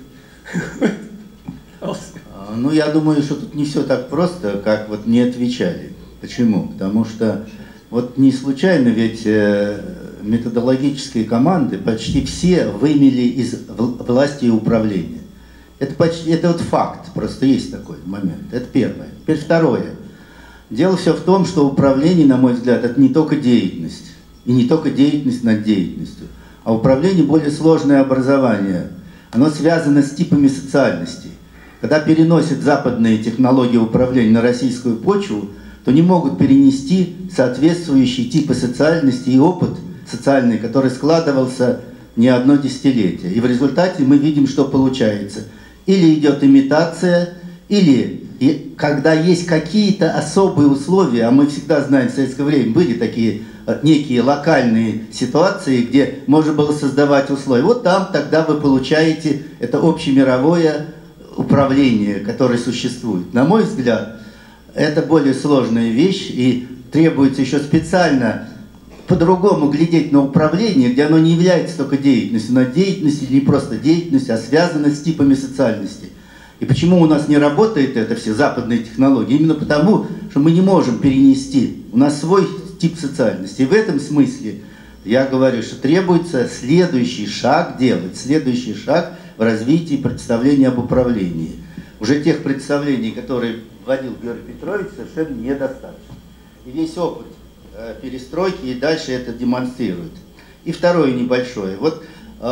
Ну, я думаю, что тут не все так просто, как вот не отвечали. Почему? Потому что вот не случайно ведь методологические команды почти все вымели из власти и управления. Это вот факт, просто есть такой момент. Это первое. Теперь второе. Дело все в том, что управление, на мой взгляд, это не только деятельность. И не только деятельность над деятельностью. А управление более сложное образование. Оно связано с типами социальности. Когда переносят западные технологии управления на российскую почву, то не могут перенести соответствующие типы социальности и опыт социальный, который складывался не одно десятилетие. И в результате мы видим, что получается. Или идет имитация, или когда есть какие-то особые условия, а мы всегда знаем, в советское время были такие некие локальные ситуации, где можно было создавать условия. Вот там тогда вы получаете это общемировое управление, которое существует. На мой взгляд, это более сложная вещь, и требуется еще специально по-другому глядеть на управление, где оно не является только деятельностью, но деятельность не просто деятельность, а связана с типами социальности. И почему у нас не работает это все западные технологии? Именно потому, что мы не можем перенести. У нас свой тип социальности. И в этом смысле я говорю, что требуется следующий шаг делать, следующий шаг в развитии представления об управлении. Уже тех представлений, которые вводил Георгий Петрович, совершенно недостаточно. И весь опыт перестройки и дальше это демонстрирует. И второе небольшое. Вот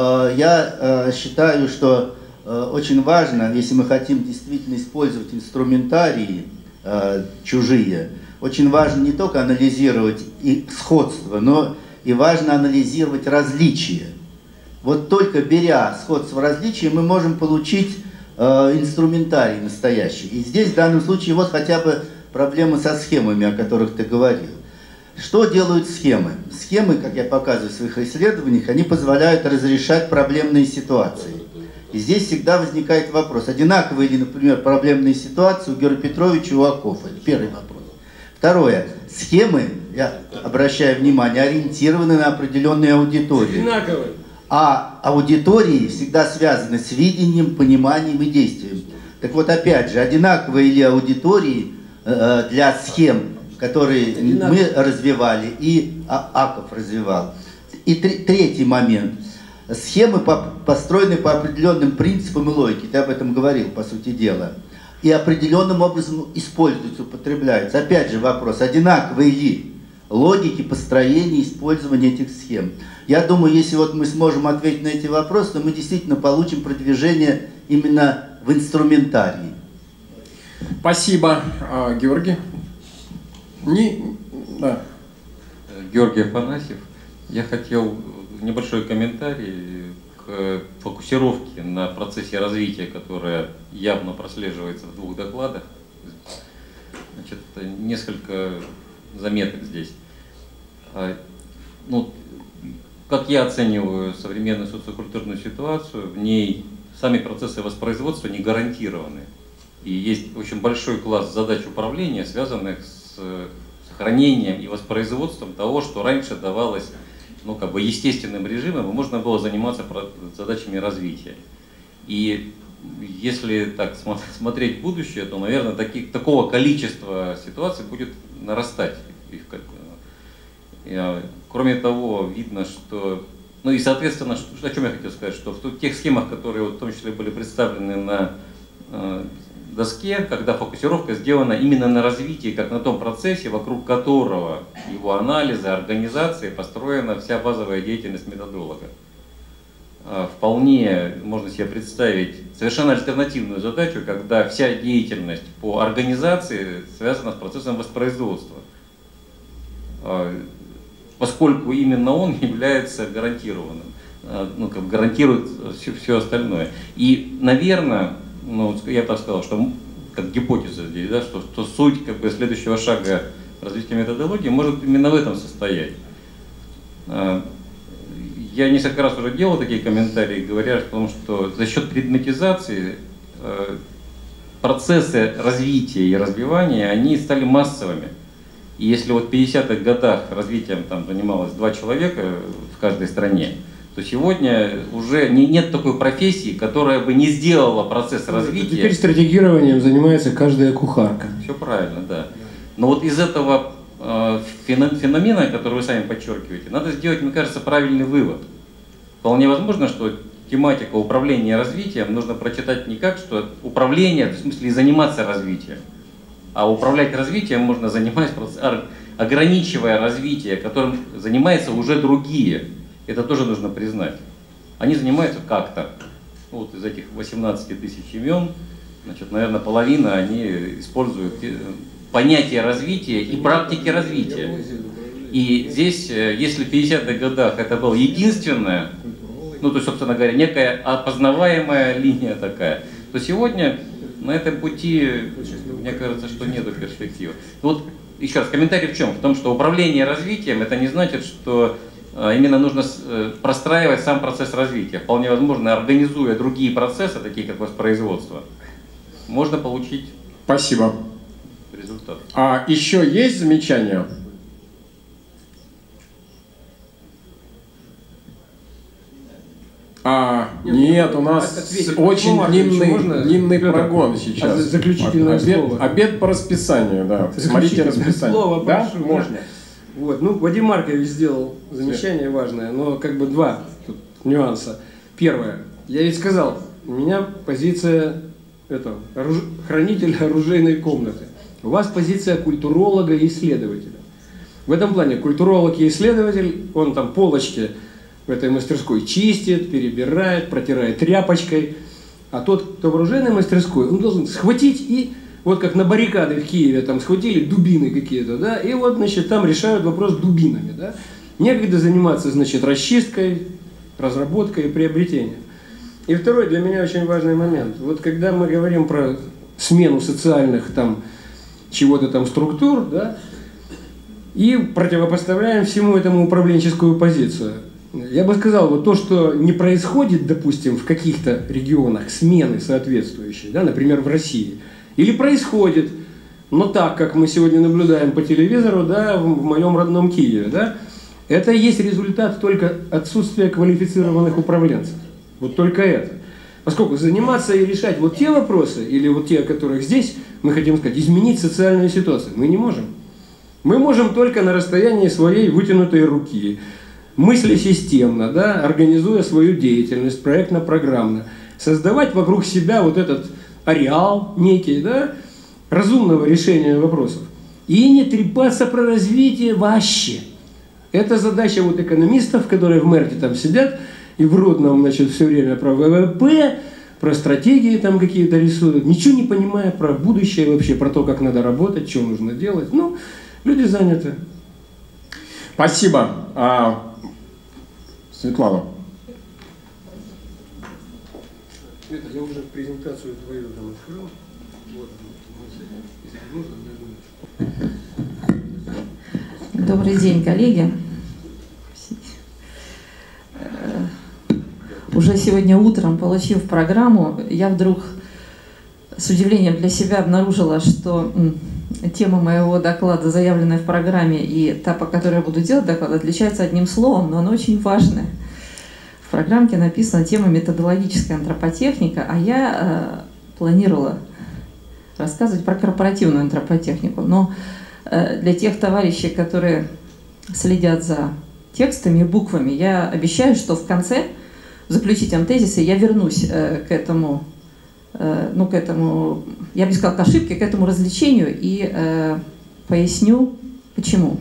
я считаю, что очень важно, если мы хотим действительно использовать инструментарии чужие, очень важно не только анализировать их сходство, но и важно анализировать различия. Вот только беря сходство различия, мы можем получить инструментарий настоящий. И здесь в данном случае вот хотя бы проблемы со схемами, о которых ты говорил. Что делают схемы? Схемы, как я показываю в своих исследованиях, они позволяют разрешать проблемные ситуации. И здесь всегда возникает вопрос, одинаковые ли, например, проблемные ситуации у Георгия Петровича и у Акофа? Это первый вопрос. Второе. Схемы, я обращаю внимание, ориентированы на определенные аудитории. Одинаковые. А аудитории всегда связаны с видением, пониманием и действием. Так вот, опять же, одинаковые ли аудитории для схем, которые мы развивали и Аков развивал. И третий момент. Схемы построены по определенным принципам и логике. Ты об этом говорил, по сути дела. И определенным образом используются, употребляются. Опять же вопрос, одинаковые ли логики построения и использования этих схем. Я думаю, если вот мы сможем ответить на эти вопросы, то мы действительно получим продвижение именно в инструментарии. Спасибо, Георгий. Да. Георгий Афанасьев. Я хотел небольшой комментарий к фокусировке на процессе развития, которая явно прослеживается в двух докладах. Значит, несколько заметок здесь. Ну, как я оцениваю современную социокультурную ситуацию, в ней сами процессы воспроизводства не гарантированы. И есть очень большой класс задач управления, связанных с сохранением и воспроизводством того, что раньше давалось, ну, как бы естественным режимом, и можно было заниматься задачами развития. И если так смотреть в будущее, то, наверное, такого количества ситуаций будет нарастать. Кроме того, видно, что... Ну и, соответственно, о чем я хотел сказать, что в тех схемах, которые вот, в том числе были представлены на доске, когда фокусировка сделана именно на развитии, как на том процессе, вокруг которого его анализа, организации построена вся базовая деятельность методолога. Вполне можно себе представить совершенно альтернативную задачу, когда вся деятельность по организации связана с процессом воспроизводства, поскольку именно он является гарантированным, ну, как гарантирует все остальное. И, наверное, ну, я бы так сказал, что как гипотеза здесь, да, что суть как бы следующего шага развития методологии может именно в этом состоять. Я несколько раз уже делал такие комментарии, говоря о том, что за счет предметизации процессы развития и развивания, они стали массовыми. И если вот в 50-х годах развитием там занималось 2 человека в каждой стране, то сегодня уже нет такой профессии, которая бы не сделала процесс развития. Теперь стратегированием занимается каждая кухарка. Все правильно, да. Но вот из этого феномена, который вы сами подчеркиваете, надо сделать, мне кажется, правильный вывод. Вполне возможно, что тематика управления развитием нужно прочитать не как, что управление, в смысле заниматься развитием, а управлять развитием можно занимаясь, ограничивая развитие, которым занимаются уже другие. Это тоже нужно признать. Они занимаются как-то. Вот из этих 18 тысяч имен, значит, наверное, половина они используют понятие развития и практики развития. И здесь, если в 50-х годах это было единственное, ну, то есть, собственно говоря, некая опознаваемая линия такая, то сегодня на этом пути, мне кажется, что нету перспективы. Вот еще раз, комментарий в чем? В том, что управление развитием, это не значит, что именно нужно простраивать сам процесс развития. Вполне возможно, организуя другие процессы, такие как воспроизводство, можно получить Спасибо. результат. А еще есть замечания? Нет, у нас очень длинный прогон сейчас. Заключительное слово. Обед по расписанию, да. Смотрите расписание. Слово, да? прошу, Можно. Да? Вот. Ну, Вадим Маркович сделал замечание важное, но как бы два тут нюанса. Первое. Я ведь сказал, у меня позиция хранителя оружейной комнаты. У вас позиция культуролога и исследователя. В этом плане культуролог и исследователь, он там полочки в этой мастерской чистит, перебирает, протирает тряпочкой. А тот, кто в оружейной мастерской, он должен схватить и, вот как на баррикады в Киеве, там схватили дубины какие-то, да, и вот, значит, там решают вопрос дубинами, да. Некогда заниматься, значит, расчисткой, разработкой и приобретением. И второй для меня очень важный момент. Вот когда мы говорим про смену социальных там чего-то там структур, да, и противопоставляем всему этому управленческую позицию. Я бы сказал, вот то, что не происходит, допустим, в каких-то регионах смены соответствующей, да, например, в России, или происходит, но так, как мы сегодня наблюдаем по телевизору, да, в моем родном Киеве, да, это есть результат только отсутствия квалифицированных управленцев. Вот только это. Поскольку заниматься и решать вот те вопросы, или вот те, о которых здесь мы хотим сказать, изменить социальную ситуацию, мы не можем. Мы можем только на расстоянии своей вытянутой руки, мысля системно, да, организуя свою деятельность проектно-программно, создавать вокруг себя вот этот ареал некий, да, разумного решения вопросов. И не трепаться про развитие вообще. Это задача вот экономистов, которые в Мерте там сидят и врут нам, значит, все время про ВВП, про стратегии там какие-то рисуют, ничего не понимая про будущее вообще, про то, как надо работать, что нужно делать. Ну, люди заняты. Спасибо. Светлана. Я уже презентацию твою там открыл. Вот, Добрый день, коллеги. Уже сегодня утром, получив программу, я вдруг с удивлением для себя обнаружила, что тема моего доклада, заявленная в программе, и та, по которой я буду делать доклад, отличается одним словом, но оно очень важное. В программке написана тема методологическая антропотехника, а я планировала рассказывать про корпоративную антропотехнику. Но для тех товарищей, которые следят за текстами и буквами, я обещаю, что в конце, в заключительном тезисе, я вернусь к этому, я бы сказала, к ошибке, к этому развлечению и поясню, почему.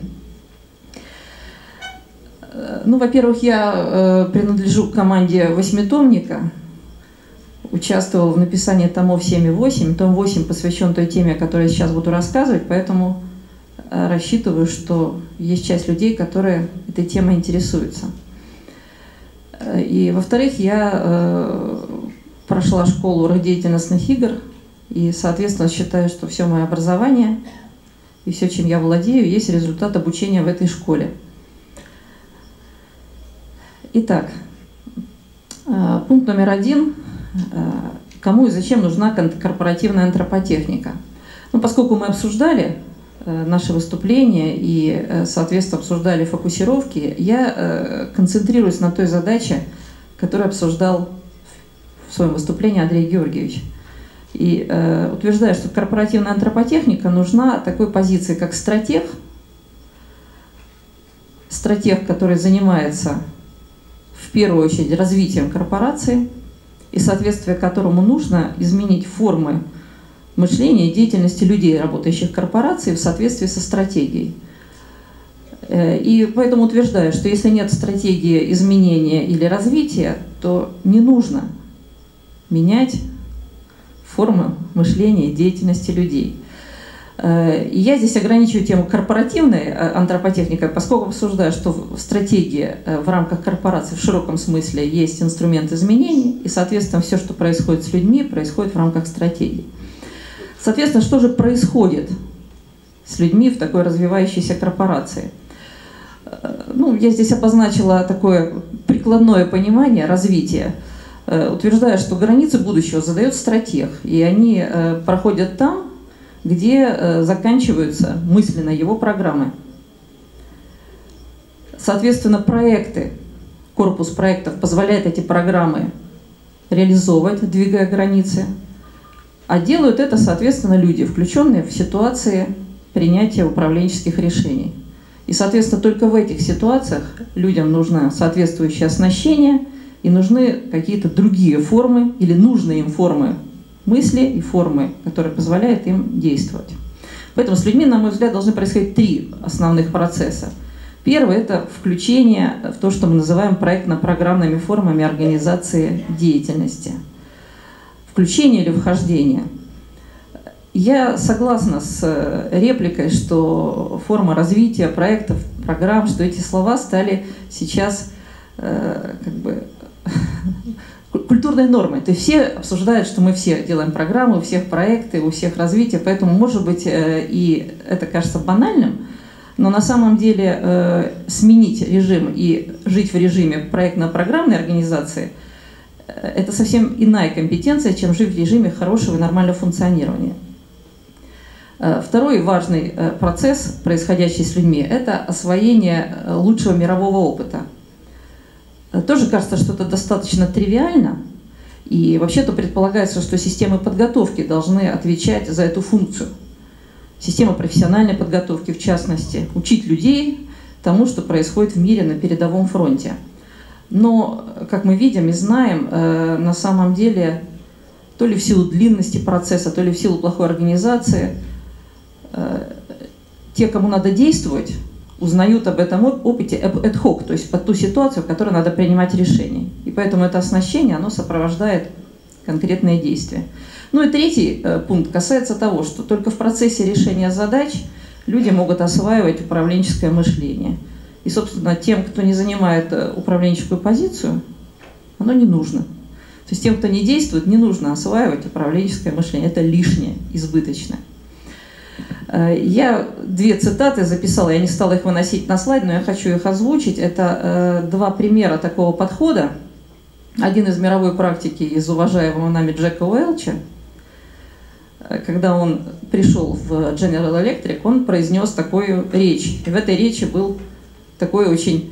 Ну, во-первых, я принадлежу к команде восьмитомника, участвовал в написании томов 7 и 8. Том 8 посвящен той теме, о которой я сейчас буду рассказывать, поэтому рассчитываю, что есть часть людей, которые этой темой интересуются. И, во-вторых, я прошла школу радиодеятельностных игр, и, соответственно, считаю, что все мое образование и все, чем я владею, есть результат обучения в этой школе. Итак, пункт номер 1. Кому и зачем нужна корпоративная антропотехника? Ну, поскольку мы обсуждали наши выступления и, соответственно, обсуждали фокусировки, я концентрируюсь на той задаче, которую обсуждал в своем выступлении Андрей Георгиевич. И утверждаю, что корпоративная антропотехника нужна такой позиции, как стратег, который занимается в первую очередь развитием корпорации, и соответствие которому нужно изменить формы мышления и деятельности людей, работающих в корпорации, в соответствии со стратегией. И поэтому утверждаю, что если нет стратегии изменения или развития, то не нужно менять формы мышления и деятельности людей. И я здесь ограничиваю тему корпоративной антропотехники, поскольку обсуждаю, что в стратегии в рамках корпорации в широком смысле есть инструмент изменений, и, соответственно, все, что происходит с людьми, происходит в рамках стратегии. Соответственно, что же происходит с людьми в такой развивающейся корпорации. Ну, я здесь обозначила такое прикладное понимание развития, утверждая, что границы будущего задает стратег, и они проходят там, где заканчиваются мысленно его программы. Соответственно, проекты, корпус проектов позволяет эти программы реализовывать, двигая границы, а делают это, соответственно, люди, включенные в ситуации принятия управленческих решений. И, соответственно, только в этих ситуациях людям нужно соответствующее оснащение и нужны какие-то другие формы или нужные им формы мысли и формы, которые позволяют им действовать. Поэтому с людьми, на мой взгляд, должны происходить 3 основных процесса. Первый – это включение в то, что мы называем проектно-программными формами организации деятельности. Включение или вхождение. Я согласна с репликой, что форма развития проектов, программ, что эти слова стали сейчас как бы культурной нормой. То есть все обсуждают, что мы все делаем программы, у всех проекты, у всех развитие, поэтому, может быть, и это кажется банальным, но на самом деле сменить режим и жить в режиме проектно-программной организации – это совсем иная компетенция, чем жить в режиме хорошего и нормального функционирования. Второй важный процесс, происходящий с людьми, это освоение лучшего мирового опыта. Тоже кажется, что это достаточно тривиально, и вообще-то предполагается, что системы подготовки должны отвечать за эту функцию. Система профессиональной подготовки, в частности, учить людей тому, что происходит в мире на передовом фронте. Но, как мы видим и знаем, на самом деле, то ли в силу длинности процесса, то ли в силу плохой организации, те, кому надо действовать, узнают об этом опыте ad hoc, то есть под ту ситуацию, в которой надо принимать решения. И поэтому это оснащение, оно сопровождает конкретные действия. Ну и третий пункт касается того, что только в процессе решения задач люди могут осваивать управленческое мышление. И, собственно, тем, кто не занимает управленческую позицию, оно не нужно. То есть тем, кто не действует, не нужно осваивать управленческое мышление. Это лишнее, избыточное. Я 2 цитаты записала, я не стала их выносить на слайд, но я хочу их озвучить. Это 2 примера такого подхода. Один из мировой практики, из уважаемого нами Джека Уэлча. Когда он пришел в General Electric, он произнес такую речь. И в этой речи был такой очень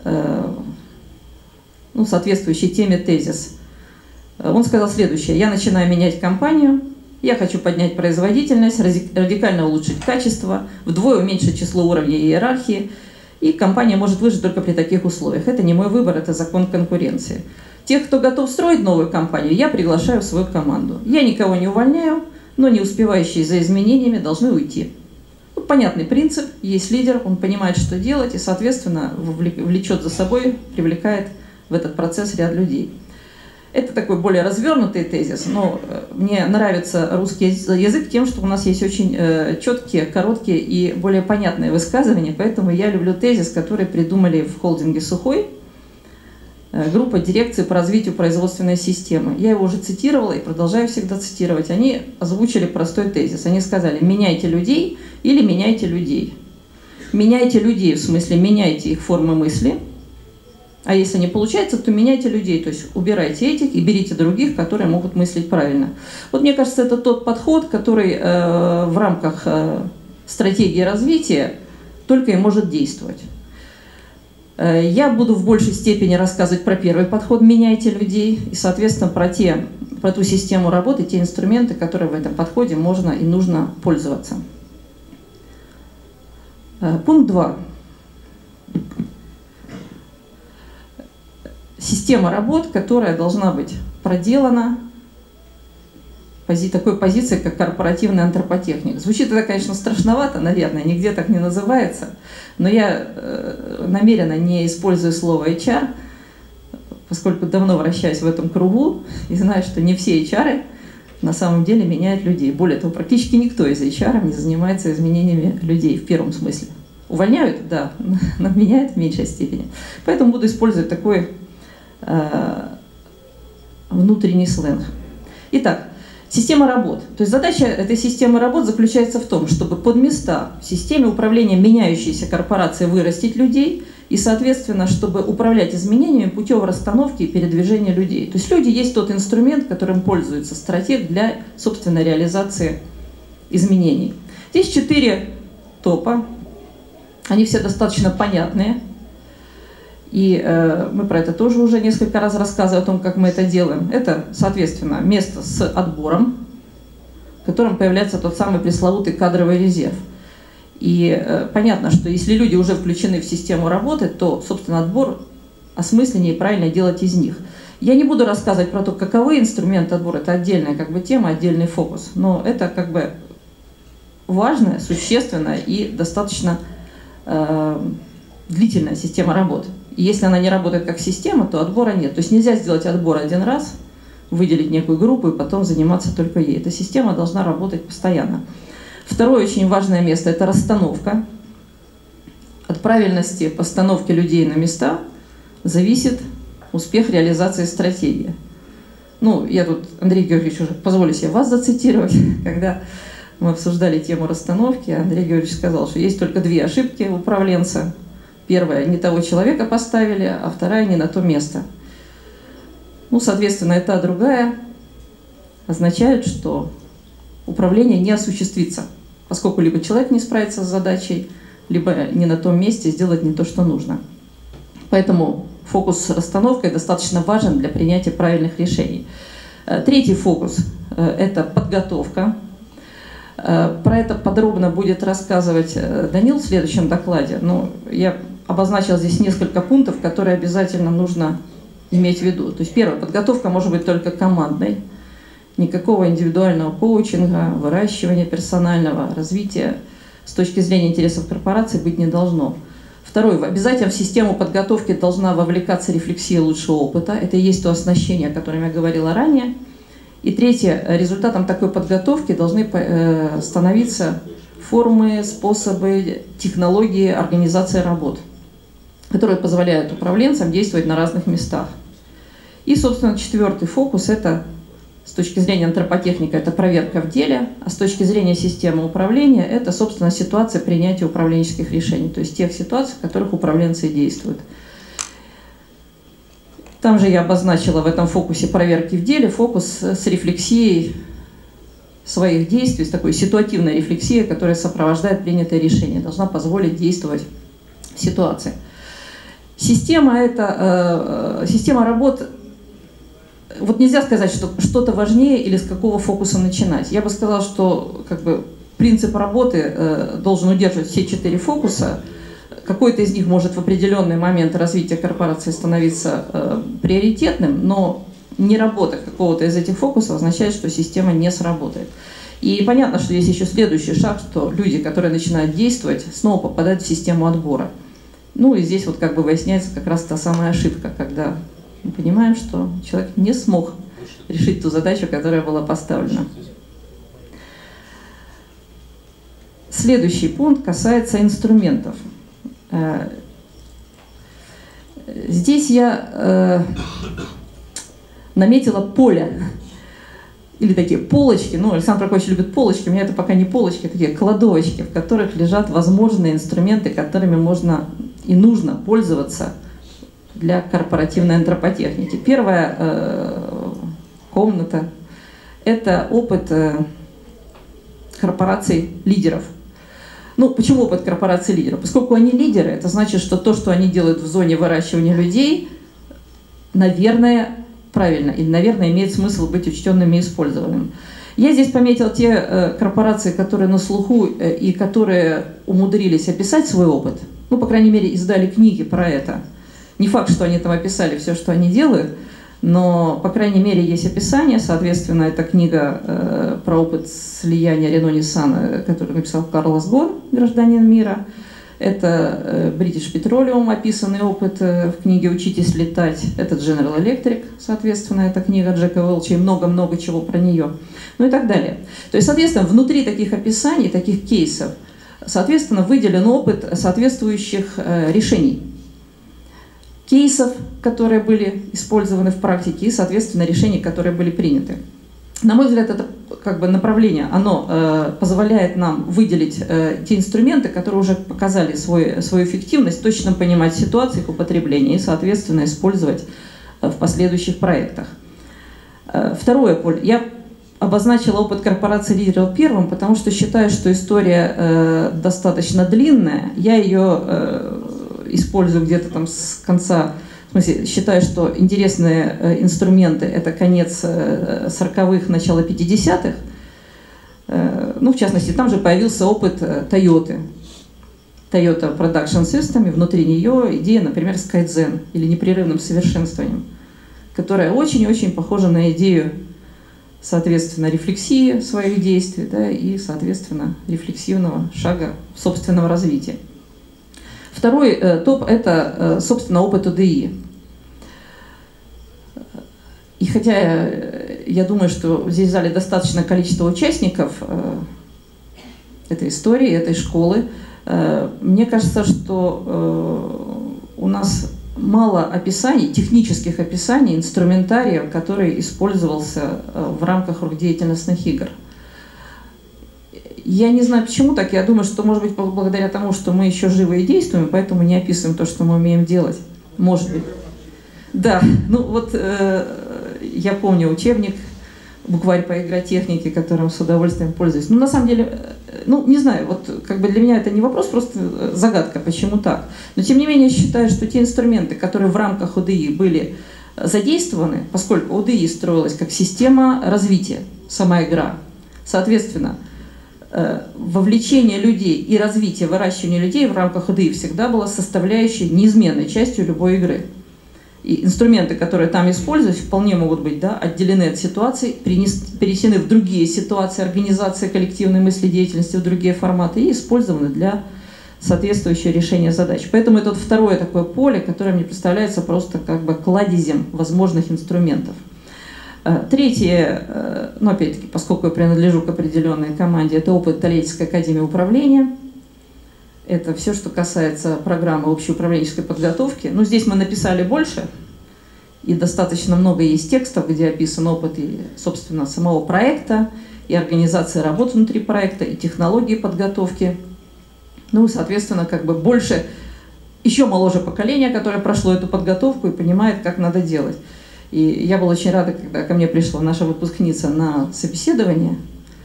соответствующий теме тезис. Он сказал следующее: «Я начинаю менять компанию, я хочу поднять производительность, радикально улучшить качество, вдвое уменьшить число уровней иерархии, и компания может выжить только при таких условиях. Это не мой выбор, это закон конкуренции. Тех, кто готов строить новую компанию, я приглашаю в свою команду. Я никого не увольняю, но не успевающие за изменениями должны уйти». Вот понятный принцип, есть лидер, он понимает, что делать, и, соответственно, влечет за собой, привлекает в этот процесс ряд людей. Это такой более развернутый тезис, но мне нравится русский язык тем, что у нас есть очень четкие, короткие и более понятные высказывания, поэтому я люблю тезис, который придумали в холдинге «Сухой», группа дирекции по развитию производственной системы. Я его уже цитировала и продолжаю всегда цитировать. Они озвучили простой тезис. Они сказали: меняйте людей или меняйте людей. Меняйте людей, в смысле меняйте их формы мысли, а если не получается, то меняйте людей, то есть убирайте этих и берите других, которые могут мыслить правильно. Вот мне кажется, это тот подход, который в рамках стратегии развития только и может действовать. Я буду в большей степени рассказывать про первый подход «меняйте людей» и, соответственно, про ту систему работы, те инструменты, которые в этом подходе можно и нужно пользоваться. Пункт 2. Система работ, которая должна быть проделана такой позиции, как корпоративный антропотехник. Звучит это, конечно, страшновато, наверное, нигде так не называется, но я намеренно не использую слово HR, поскольку давно вращаюсь в этом кругу и знаю, что не все HR на самом деле меняют людей. Более того, практически никто из HR не занимается изменениями людей в первом смысле. Увольняют, да, но меняют в меньшей степени. Поэтому буду использовать такой внутренний сленг. Итак, Система работ. То есть задача этой системы работ заключается в том, чтобы под места в системе управления меняющейся корпорацией вырастить людей и, соответственно, чтобы управлять изменениями путем расстановки и передвижения людей. То есть люди есть тот инструмент, которым пользуется стратег для собственной реализации изменений. Здесь 4 топа. Они все достаточно понятные. И мы про это тоже уже несколько раз рассказывали о том, как мы это делаем. Это, соответственно, место с отбором, в котором появляется тот самый пресловутый кадровый резерв. И понятно, что если люди уже включены в систему работы, то, собственно, отбор осмысленнее и правильно делать из них. Я не буду рассказывать про то, каковы инструменты отбора. Это отдельная тема, отдельный фокус. Но это важная, существенная и достаточно длительная система работы. И если она не работает как система, то отбора нет. То есть нельзя сделать отбор один раз, выделить некую группу и потом заниматься только ей. Эта система должна работать постоянно. Второе очень важное место – это расстановка. От правильности постановки людей на места зависит успех реализации стратегии. Я тут, Андрей Георгиевич, уже позволю себе вас зацитировать. Когда мы обсуждали тему расстановки, Андрей Георгиевич сказал, что есть только 2 ошибки управленца. Первая – не того человека поставили, а вторая – не на то место. Соответственно, эта другая означает, что управление не осуществится, поскольку либо человек не справится с задачей, либо не на том месте сделать не то, что нужно. Поэтому фокус с расстановкой достаточно важен для принятия правильных решений. Третий фокус – это подготовка. Про это подробно будет рассказывать Данил в следующем докладе. Но я обозначил здесь несколько пунктов, которые обязательно нужно иметь в виду. То есть первое, подготовка может быть только командной. Никакого индивидуального коучинга, выращивания персонального, развития с точки зрения интересов корпорации быть не должно. Второе, обязательно в систему подготовки должна вовлекаться рефлексия лучшего опыта. Это и есть то оснащение, о котором я говорила ранее. И третье, результатом такой подготовки должны становиться формы, способы, технологии организации работ, которые позволяют управленцам действовать на разных местах. И, собственно, четвертый фокус – это, с точки зрения антропотехника, это проверка в деле, а с точки зрения системы управления – это, собственно, ситуация принятия управленческих решений, то есть тех ситуаций, в которых управленцы действуют. Там же я обозначила в этом фокусе проверки в деле фокус с рефлексией своих действий, с такой ситуативной рефлексией, которая сопровождает принятое решение, должна позволить действовать в ситуации. Система работ, нельзя сказать, что что-то важнее или с какого фокуса начинать. Я бы сказала, что принцип работы должен удерживать все 4 фокуса. Какой-то из них может в определенный момент развития корпорации становиться приоритетным, но неработа какого-то из этих фокусов означает, что система не сработает. И понятно, что есть еще следующий шаг, что люди, которые начинают действовать, снова попадают в систему отбора. И здесь выясняется как раз та самая ошибка, когда мы понимаем, что человек не смог решить ту задачу, которая была поставлена. Следующий пункт касается инструментов. Здесь я наметила поле, или такие полочки, Александр Прокофьевич любит полочки, у меня это пока не полочки, такие кладовочки, в которых лежат возможные инструменты, которыми можно и нужно пользоваться для корпоративной антропотехники. Первая комната – это опыт корпораций-лидеров. Почему опыт корпораций-лидеров? Поскольку они лидеры, это значит, что то, что они делают в зоне выращивания людей, наверное, правильно, или, наверное, имеет смысл быть учтенным и использованным. Я здесь пометил те корпорации, которые на слуху и которые умудрились описать свой опыт, по крайней мере, издали книги про это. Не факт, что они там описали все, что они делают, но, по крайней мере, есть описание. Соответственно, это книга про опыт слияния Рено-Ниссан, которую написал Карлос Гон, гражданин мира. Это British Petroleum, описанный опыт в книге «Учитесь летать». Это General Electric, соответственно, это книга Джека Уэлча и много-много чего про нее. И так далее. То есть, соответственно, внутри таких описаний, таких кейсов, соответственно, выделен опыт соответствующих решений. Кейсов, которые были использованы в практике, и, соответственно, решений, которые были приняты. На мой взгляд, это как бы направление, оно позволяет нам выделить те инструменты, которые уже показали свою эффективность, точно понимать ситуацию их употребления и, соответственно, использовать в последующих проектах. Второе поле. Я обозначила опыт корпорации лидеров первым, потому что считаю, что история достаточно длинная. Я ее использую где-то там с конца. В смысле, считаю, что интересные инструменты – это конец 40-х, начало 50-х. Ну, в частности, там же появился опыт Toyota Production System, и внутри нее идея, например, с кайдзен или непрерывным совершенствованием, которая очень-очень похожа на идею, соответственно, рефлексии своих действий, да, и, соответственно, рефлексивного шага собственного развития. Второй топ – это, собственно, опыт ОДИ. И хотя я думаю, что здесь в зале достаточное количество участников этой истории, этой школы, мне кажется, что у нас мало описаний, технических описаний, инструментария, который использовался в рамках рукодеятельностных игр. Я не знаю, почему так. Я думаю, что, может быть, благодаря тому, что мы еще живы и действуем, поэтому не описываем то, что мы умеем делать. Может быть. Да, ну вот я помню учебник, букварь по игротехнике, которым с удовольствием пользуюсь. Ну, на самом деле, ну, не знаю, вот как бы для меня это не вопрос, просто загадка, почему так. Но, тем не менее, я считаю, что те инструменты, которые в рамках ОДИ были задействованы, поскольку ОДИ строилась как система развития, сама игра, соответственно, вовлечение людей и развитие, выращивание людей в рамках ОДИ всегда было составляющей, неизменной частью любой игры. И инструменты, которые там используются, вполне могут быть, да, отделены от ситуаций, перенесены в другие ситуации организации коллективной мысли, деятельности, в другие форматы и использованы для соответствующего решения задач. Поэтому это вот второе такое поле, которое мне представляется просто как бы кладезем возможных инструментов. Третье, ну опять-таки, поскольку я принадлежу к определенной команде, это опыт Тольяттинской академии управления. Это все, что касается программы общеуправленческой подготовки. Ну, здесь мы написали больше, и достаточно много есть текстов, где описан опыт и, собственно, самого проекта, и организации работы внутри проекта, и технологии подготовки. Ну, соответственно, как бы больше, еще моложе поколение, которое прошло эту подготовку и понимает, как надо делать. И я была очень рада, когда ко мне пришла наша выпускница на собеседование.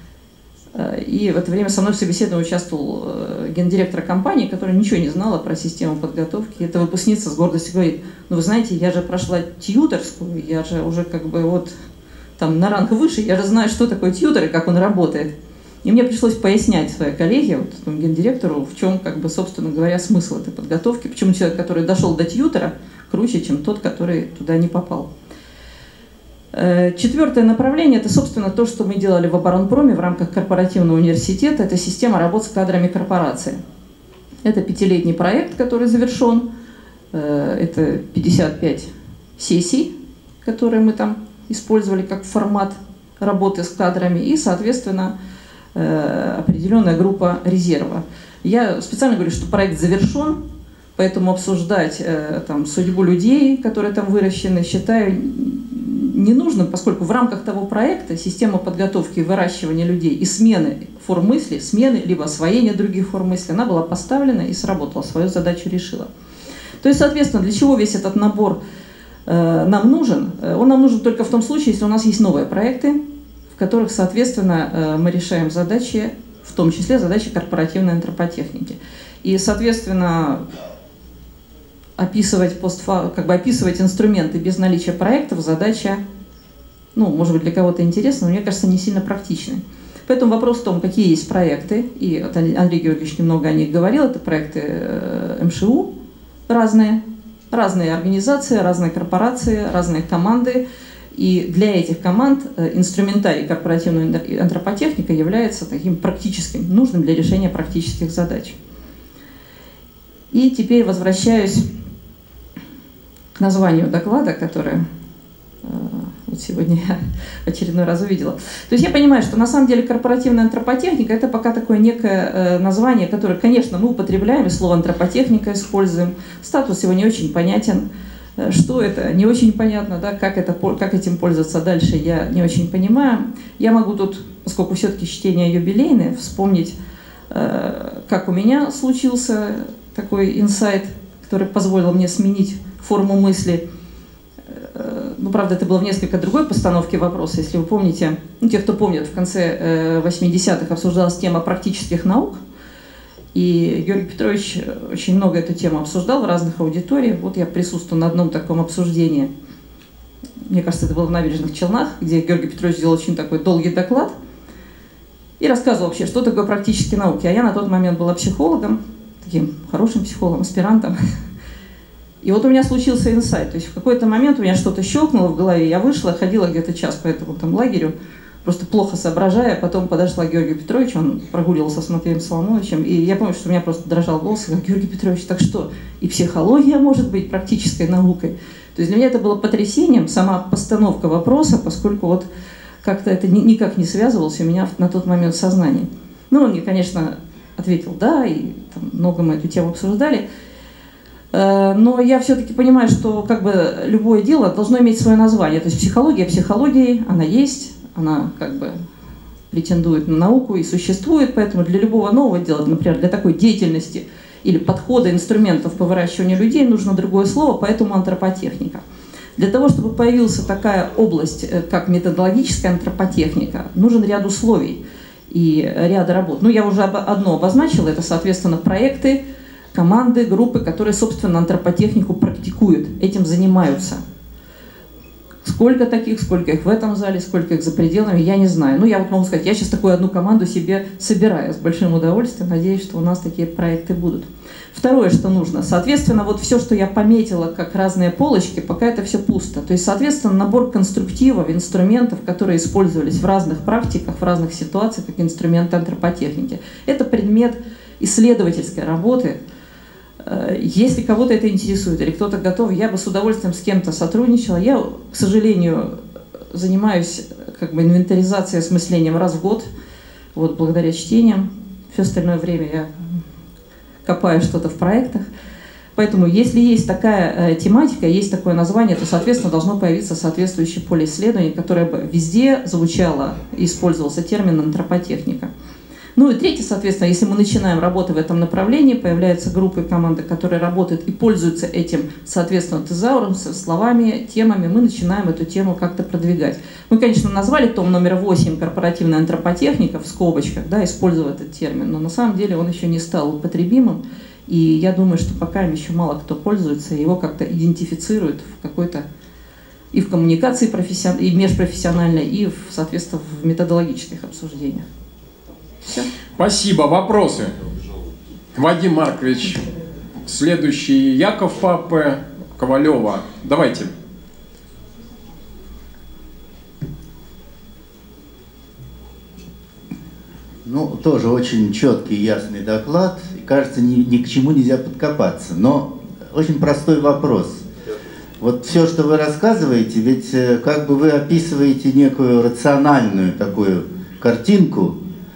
И в это время со мной в собеседовании участвовал гендиректор компании, который ничего не знала про систему подготовки. И эта выпускница с гордостью говорит: ну вы знаете, я же прошла тьюторскую, я же уже как бы вот там на ранг выше, я же знаю, что такое тьютор и как он работает. И мне пришлось пояснять своей коллеге, вот этому гендиректору, в чем, как бы, собственно говоря, смысл этой подготовки, почему человек, который дошел до тьютора, круче, чем тот, который туда не попал. Четвертое направление – это, собственно, то, что мы делали в Оборонпроме в рамках корпоративного университета. Это система работы с кадрами корпорации. Это 5-летний проект, который завершен. Это 55 сессий, которые мы там использовали как формат работы с кадрами. И, соответственно, определенная группа резерва. Я специально говорю, что проект завершен, поэтому обсуждать там судьбу людей, которые там выращены, считаю ненужным, поскольку в рамках того проекта система подготовки и выращивания людей и смены форм мысли, смены либо освоения других форм мысли, она была поставлена и сработала, свою задачу решила. То есть, соответственно, для чего весь этот набор нам нужен? Он нам нужен только в том случае, если у нас есть новые проекты, в которых, соответственно, мы решаем задачи, в том числе задачи корпоративной антропотехники. И, соответственно, описывать описывать инструменты без наличия проектов задача, ну, может быть, для кого-то интересна, но мне кажется, не сильно практичной. Поэтому вопрос в том, какие есть проекты, и вот Андрей Георгиевич немного о них говорил, это проекты МШУ разные организации, разные корпорации, разные команды, и для этих команд инструментарий корпоративной антропотехники является таким практическим, нужным для решения практических задач. И теперь возвращаюсь к названию доклада, которое вот сегодня я в очередной раз увидела. То есть я понимаю, что на самом деле корпоративная антропотехника – это пока такое некое название, которое, конечно, мы употребляем, и слово антропотехника используем. Статус его не очень понятен. Что это? Не очень понятно, да, как этим пользоваться дальше, я не очень понимаю. Я могу тут, поскольку все-таки чтение юбилейное, вспомнить, как у меня случился такой инсайт, который позволил мне сменить форму мысли. Ну, правда, это было в несколько другой постановке вопроса. Если вы помните, ну, те, кто помнит, в конце 80-х обсуждалась тема практических наук, и Георгий Петрович очень много эту тему обсуждал в разных аудиториях. Вот я присутствую на одном таком обсуждении. Мне кажется, это было в Набережных Челнах, где Георгий Петрович сделал очень такой долгий доклад и рассказывал вообще, что такое практические науки. А я на тот момент была психологом, таким хорошим психологом, аспирантом. И вот у меня случился инсайт. То есть в какой-то момент у меня что-то щелкнуло в голове, я вышла, ходила где-то час по этому там лагерю, просто плохо соображая, потом подошла к Георгию Петровичу, он прогуливался с Матвеем Соломоновичем, и я помню, что у меня просто дрожал голос, и говорю: Георгий Петрович, так что, и психология может быть практической наукой? То есть для меня это было потрясением, сама постановка вопроса, поскольку вот как-то это никак не связывалось у меня на тот момент в сознании. Ну, он мне, конечно, ответил «да», и там много мы эту тему обсуждали. Но я все-таки понимаю, что как бы любое дело должно иметь свое название. То есть психология психологией, она есть, она как бы претендует на науку и существует, поэтому для любого нового дела, например, для такой деятельности или подхода инструментов по выращиванию людей нужно другое слово, поэтому антропотехника. Для того, чтобы появилась такая область, как методологическая антропотехника, нужен ряд условий и ряд работ. Ну, я уже одно обозначила, это, соответственно, проекты, команды, группы, которые, собственно, антропотехнику практикуют, этим занимаются. Сколько таких, сколько их в этом зале, сколько их за пределами, я не знаю. Ну, я вот могу сказать, я сейчас такую одну команду себе собираю с большим удовольствием, надеюсь, что у нас такие проекты будут. Второе, что нужно, соответственно, вот все, что я пометила как разные полочки, пока это все пусто. То есть, соответственно, набор конструктивов, инструментов, которые использовались в разных практиках, в разных ситуациях, как инструменты антропотехники. Это предмет исследовательской работы. Если кого-то это интересует или кто-то готов, я бы с удовольствием с кем-то сотрудничала. Я, к сожалению, занимаюсь как бы инвентаризацией, осмыслением раз в год, вот, благодаря чтениям. Все остальное время я копаю что-то в проектах. Поэтому, если есть такая тематика, есть такое название, то, соответственно, должно появиться соответствующее поле исследований, которое бы везде звучало и использовался термин антропотехника. Ну и третье, соответственно, если мы начинаем работу в этом направлении, появляются группы, команды, которые работают и пользуются этим, соответственно, тезауром, словами, темами, мы начинаем эту тему как-то продвигать. Мы, конечно, назвали том номер 8 «Корпоративная антропотехника» в скобочках, да, используя этот термин, но на самом деле он еще не стал употребимым, и я думаю, что пока им еще мало кто пользуется, его как-то идентифицирует в какой-то и в коммуникации и межпрофессиональной, и, соответственно, в методологических обсуждениях. Все. Спасибо. Вопросы? Вадим Маркович. Следующий Яков Папе, Ковалева. Давайте. Ну, тоже очень четкий, ясный доклад. И, кажется, ни к чему нельзя подкопаться. Но очень простой вопрос. Вот все, что вы рассказываете, ведь как бы вы описываете некую рациональную такую картинку,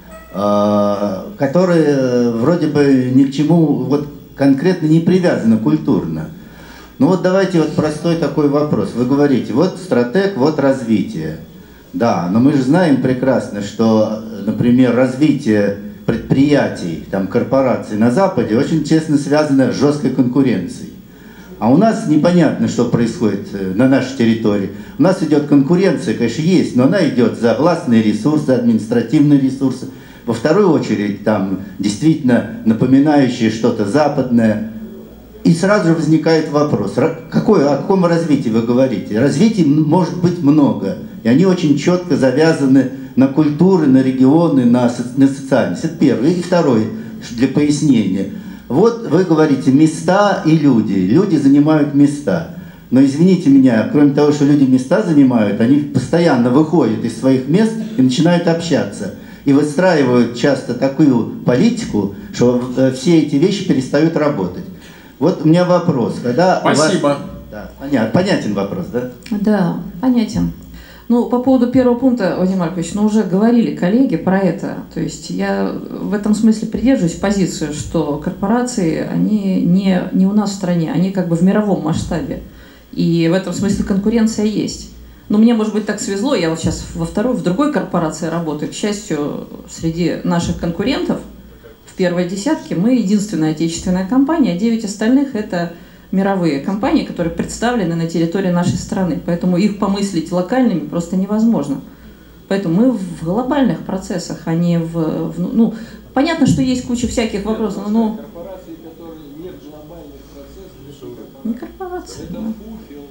которая вроде бы ни к чему вот конкретно не привязана культурно. Ну вот давайте вот простой такой вопрос. Вы говорите, вот стратег, вот развитие. Да, но мы же знаем прекрасно, что, например, развитие предприятий, там, корпораций на Западе очень тесно связано с жесткой конкуренцией. А у нас непонятно, что происходит на нашей территории. У нас идет конкуренция, конечно, есть, но она идет за властные ресурсы, административные ресурсы. Во вторую очередь, там, действительно напоминающие что-то западное. И сразу же возникает вопрос, о каком развитии вы говорите? Развитий может быть много, и они очень четко завязаны на культуры, на регионы, на социальность. Это первое. И второе, для пояснения. Вот вы говорите места и люди. Люди занимают места. Но извините меня, кроме того, что люди места занимают, они постоянно выходят из своих мест и начинают общаться. И выстраивают часто такую политику, что все эти вещи перестают работать. Вот у меня вопрос. Когда Спасибо. Да, понятен вопрос, да? Да, понятен. Ну, по поводу первого пункта, Вадим Маркович, ну, уже говорили коллеги про это. То есть я в этом смысле придерживаюсь позиции, что корпорации, они не у нас в стране, они как бы в мировом масштабе. И в этом смысле конкуренция есть. Но мне, может быть, так свезло, я вот сейчас в другой корпорации работаю. К счастью, среди наших конкурентов в первой десятке мы единственная отечественная компания, а 9 остальных – это мировые компании, которые представлены на территории нашей страны. Поэтому их помыслить локальными просто невозможно. Поэтому мы в глобальных процессах, а не ну, понятно, что есть куча всяких вопросов, но... Корпорации, которые не в глобальных процессах, не корпорации. Это Да. фуфел.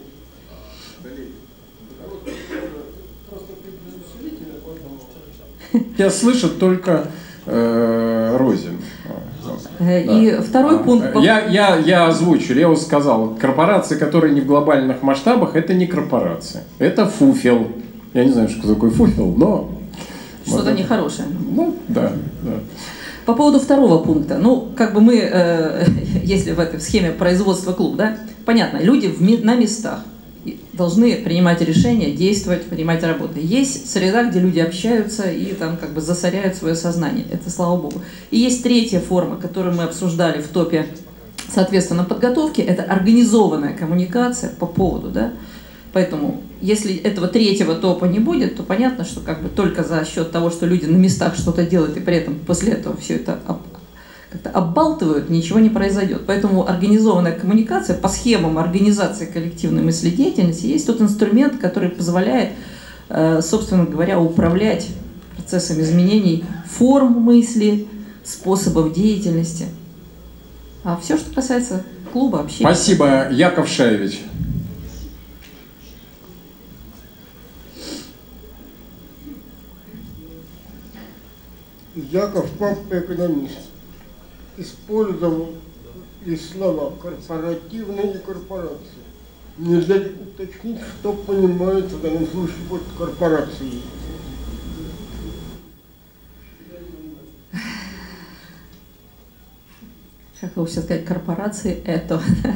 Я слышу только Розин. И да. второй пункт... Я озвучу, я уже сказал, корпорации, которые не в глобальных масштабах, это не корпорации, это фуфел. Я не знаю, что такое фуфел, но... Что-то нехорошее. Ну, да, да. По поводу второго пункта. Ну, как бы мы, если в этой схеме производства клуб, да, понятно, люди на местах должны принимать решения, действовать, принимать работы. Есть среда, где люди общаются и там как бы засоряют свое сознание. Это слава богу. И есть третья форма, которую мы обсуждали в топе, соответственно, подготовки. Это организованная коммуникация по поводу, да. Поэтому, если этого третьего топа не будет, то понятно, что как бы только за счет того, что люди на местах что-то делают и при этом после этого все это как-то оббалтывают, ничего не произойдет. Поэтому организованная коммуникация по схемам организации коллективной мыследеятельности есть тот инструмент, который позволяет, собственно говоря, управлять процессом изменений форм мысли, способов деятельности. А все, что касается клуба, общения. Спасибо, Яков Шаевич. Яков Папа, экономист, использовал и слова корпоративные и корпорации. Нельзя уточнить, что понимают в данном случае под корпорацией. Как вы сейчас сказать, корпорации это...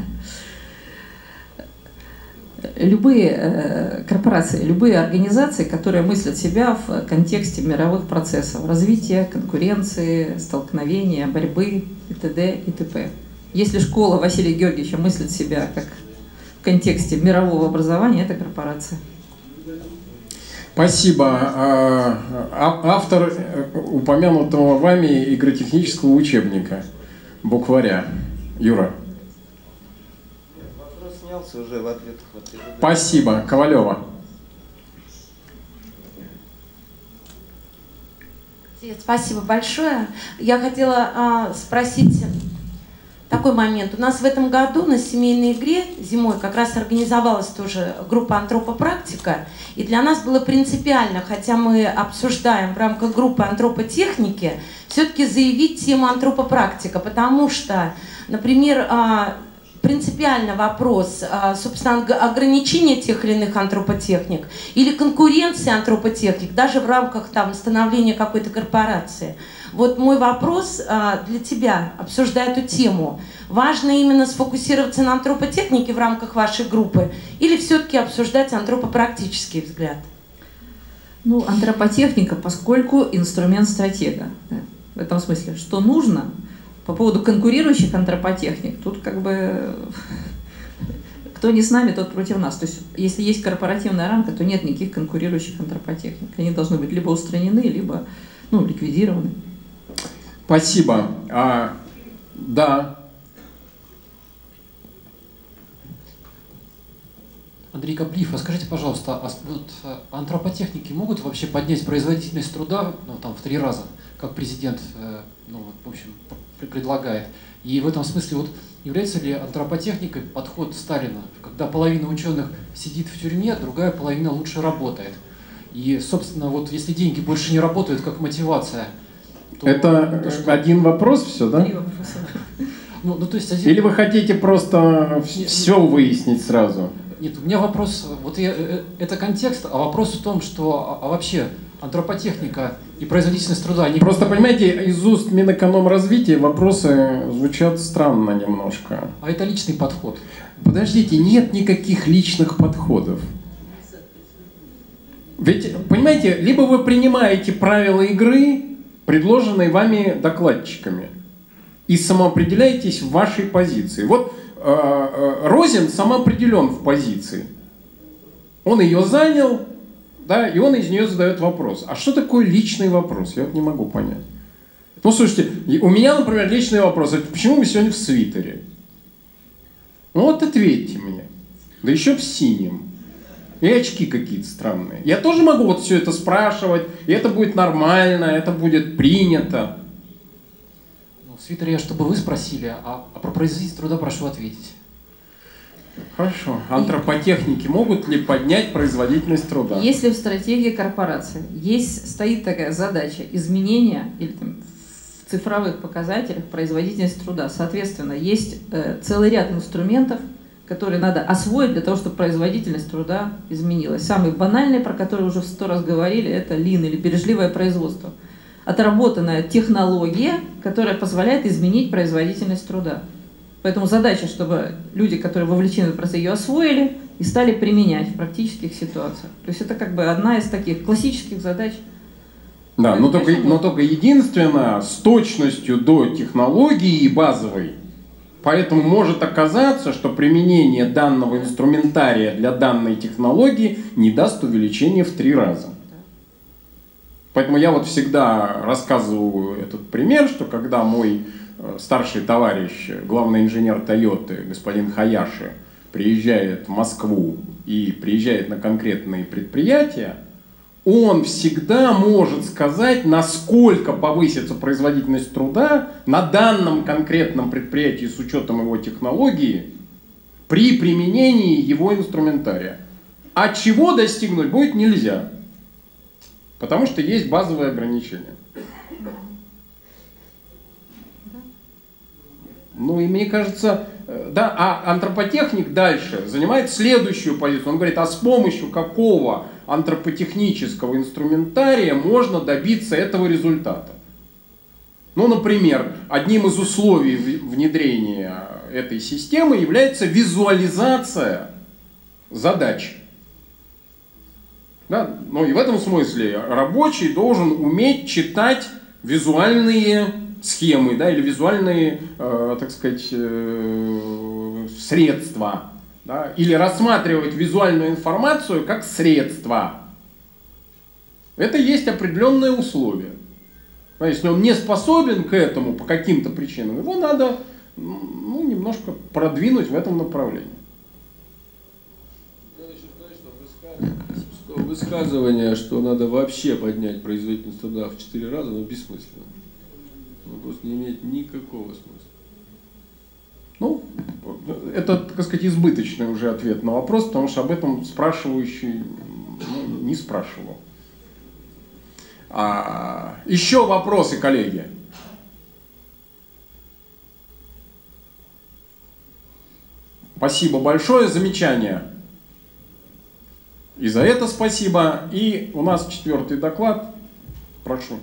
Любые корпорации, любые организации, которые мыслят себя в контексте мировых процессов, развития, конкуренции, столкновения, борьбы и т.д. и т.п. Если школа Василия Георгиевича мыслит себя как в контексте мирового образования, это корпорация. Спасибо. Автор упомянутого вами игротехнического учебника, букваря. Юра. Уже в ответ. Спасибо. Ковалева. Спасибо большое. Я хотела спросить такой момент. У нас в этом году на семейной игре зимой как раз организовалась тоже группа антропопрактика. И для нас было принципиально, хотя мы обсуждаем в рамках группы антропотехники, все-таки заявить тему антропопрактика. Потому что, например, принципиально вопрос, собственно, ограничения тех или иных антропотехник или конкуренции антропотехник, даже в рамках там становления какой-то корпорации. Вот мой вопрос для тебя, обсуждая эту тему. Важно именно сфокусироваться на антропотехнике в рамках вашей группы или все-таки обсуждать антропопрактический взгляд? Ну, антропотехника, поскольку инструмент стратега. Да, в этом смысле, что нужно. По поводу конкурирующих антропотехник, тут как бы кто не с нами, тот против нас. То есть если есть корпоративная рамка, то нет никаких конкурирующих антропотехник. Они должны быть либо устранены, либо ликвидированы. Спасибо. Да. Андрей Каплиев, а скажите, пожалуйста, антропотехники могут вообще поднять производительность труда в 3 раза, как президент в общем, предлагает? И в этом смысле является ли антропотехникой подход Сталина, когда половина ученых сидит в тюрьме, другая половина лучше работает? И, собственно, если деньги больше не работают как мотивация, то... Это один вопрос все, да? 3 вопроса. То есть Или вы хотите просто все выяснить сразу? Нет, у меня вопрос, это контекст, а вопрос в том, что вообще антропотехника и производительность труда... Они... Просто, понимаете, из уст Минэкономразвития вопросы звучат странно немножко. А это личный подход. Подождите, нет никаких личных подходов. Ведь, понимаете, либо вы принимаете правила игры, предложенные вами докладчиками, и самоопределяетесь в вашей позиции. Вот Розин самоопределен в позиции. Он ее занял, да, и он из нее задает вопрос. А что такое личный вопрос? Я вот не могу понять. Ну, слушайте, у меня, например, личный вопрос. Почему вы сегодня в свитере? Ну, вот ответьте мне. Да еще в синем. И очки какие-то странные. Я тоже могу вот все это спрашивать, и это будет нормально, это будет принято. Ну, в свитере я, чтобы вы спросили, а про производительность труда прошу ответить. Хорошо. Антропотехники могут ли поднять производительность труда? Если в стратегии корпорации стоит такая задача изменения или там, в цифровых показателях производительность труда, соответственно, есть целый ряд инструментов, которые надо освоить для того, чтобы производительность труда изменилась. Самый банальный, про который уже 100 раз говорили, это Lean или бережливое производство. Отработанная технология, которая позволяет изменить производительность труда. Поэтому задача, чтобы люди, которые вовлечены в процесс, ее освоили и стали применять в практических ситуациях. То есть это как бы одна из таких классических задач. Да, но только единственное, с точностью до технологии базовой. Поэтому может оказаться, что применение данного инструментария для данной технологии не даст увеличения в 3 раза. Поэтому я вот всегда рассказываю этот пример, что когда мой старший товарищ, главный инженер Тойоты, господин Хаяши, приезжает в Москву и приезжает на конкретные предприятия, он всегда может сказать, насколько повысится производительность труда на данном конкретном предприятии с учетом его технологии при применении его инструментария. А чего достигнуть будет нельзя, потому что есть базовые ограничения. Ну и мне кажется, да, а антропотехник дальше занимает следующую позицию. Он говорит, а с помощью какого антропотехнического инструментария можно добиться этого результата? Ну, например, одним из условий внедрения этой системы является визуализация задач. Да? Ну и в этом смысле рабочий должен уметь читать визуальные схемы, да, или визуальные, так сказать, средства, да, или рассматривать визуальную информацию как средство. Это есть определенные условия. А если он не способен к этому по каким-то причинам, его надо немножко продвинуть в этом направлении. Высказывание, что надо вообще поднять производительность труда в 4 раза, но бессмысленно. Он просто не имеет никакого смысла. Ну, это, так сказать, избыточный уже ответ на вопрос, потому что об этом спрашивающий не спрашивал. Еще вопросы, коллеги? Спасибо большое, замечания. И за это спасибо. И у нас 4-й доклад. Прошу.